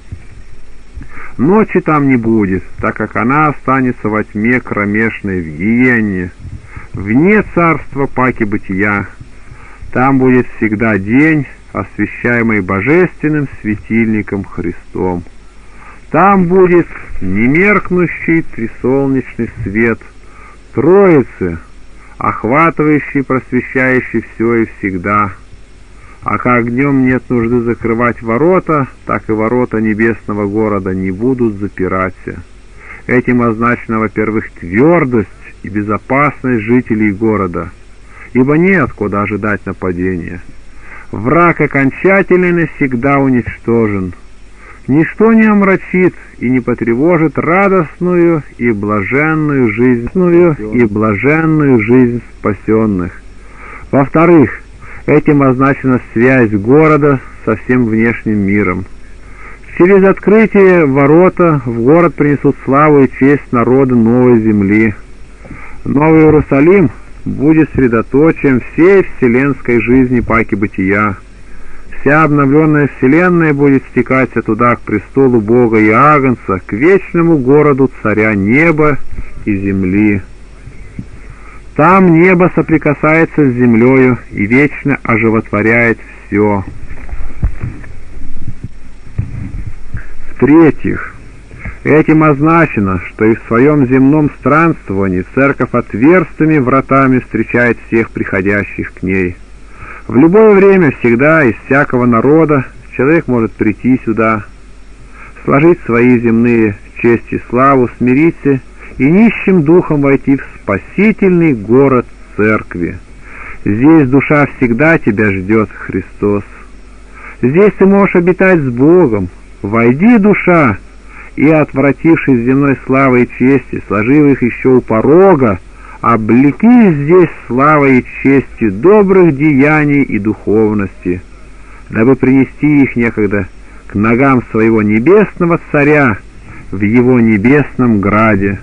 Ночи там не будет, так как она останется во тьме кромешной, в гиене, вне царства паки бытия. Там будет всегда день, освещаемый божественным светильником Христом. Там будет немеркнущий трисолнечный свет Троицы, охватывающий, просвещающий все и всегда. А как днем нет нужды закрывать ворота, так и ворота небесного города не будут запираться. Этим означена, во-первых, твердость и безопасность жителей города, ибо неоткуда ожидать нападения. Враг окончательно навсегда уничтожен. Ничто не омрачит и не потревожит радостную и блаженную жизнь, и блаженную жизнь спасенных. Во-вторых, этим означена связь города со всем внешним миром. Через открытие ворота в город принесут славу и честь народа новой земли. Новый Иерусалим будет средоточием всей вселенской жизни паки бытия. Вся обновленная вселенная будет стекаться туда, к престолу Бога и Агнца, к вечному городу царя неба и земли. Там небо соприкасается с землею и вечно оживотворяет все. В-третьих, этим означено, что и в своем земном странствовании церковь отверстыми вратами встречает всех приходящих к ней. В любое время, всегда, из всякого народа человек может прийти сюда, сложить свои земные честь и славу, смириться и нищим духом войти в спасительный город церкви. Здесь душа всегда тебя ждет, Христос. Здесь ты можешь обитать с Богом. Войди, душа, и, отвратившись земной славой и чести, сложив их еще у порога, облеки здесь славой и честью добрых деяний и духовности, дабы принести их некогда к ногам своего небесного царя в его небесном граде.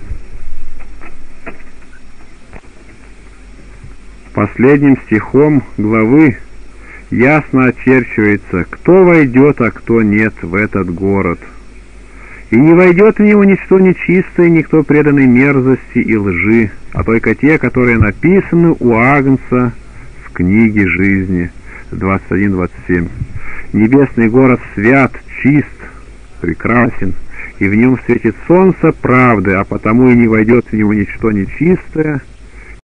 Последним стихом главы ясно очерчивается, кто войдет, а кто нет в этот город. И не войдет в него ничто нечистое, никто преданный мерзости и лжи, а только те, которые написаны у Агнца в книге жизни. двадцать один двадцать семь. Небесный город свят, чист, прекрасен, и в нем светит солнце правды, а потому и не войдет в него ничто нечистое,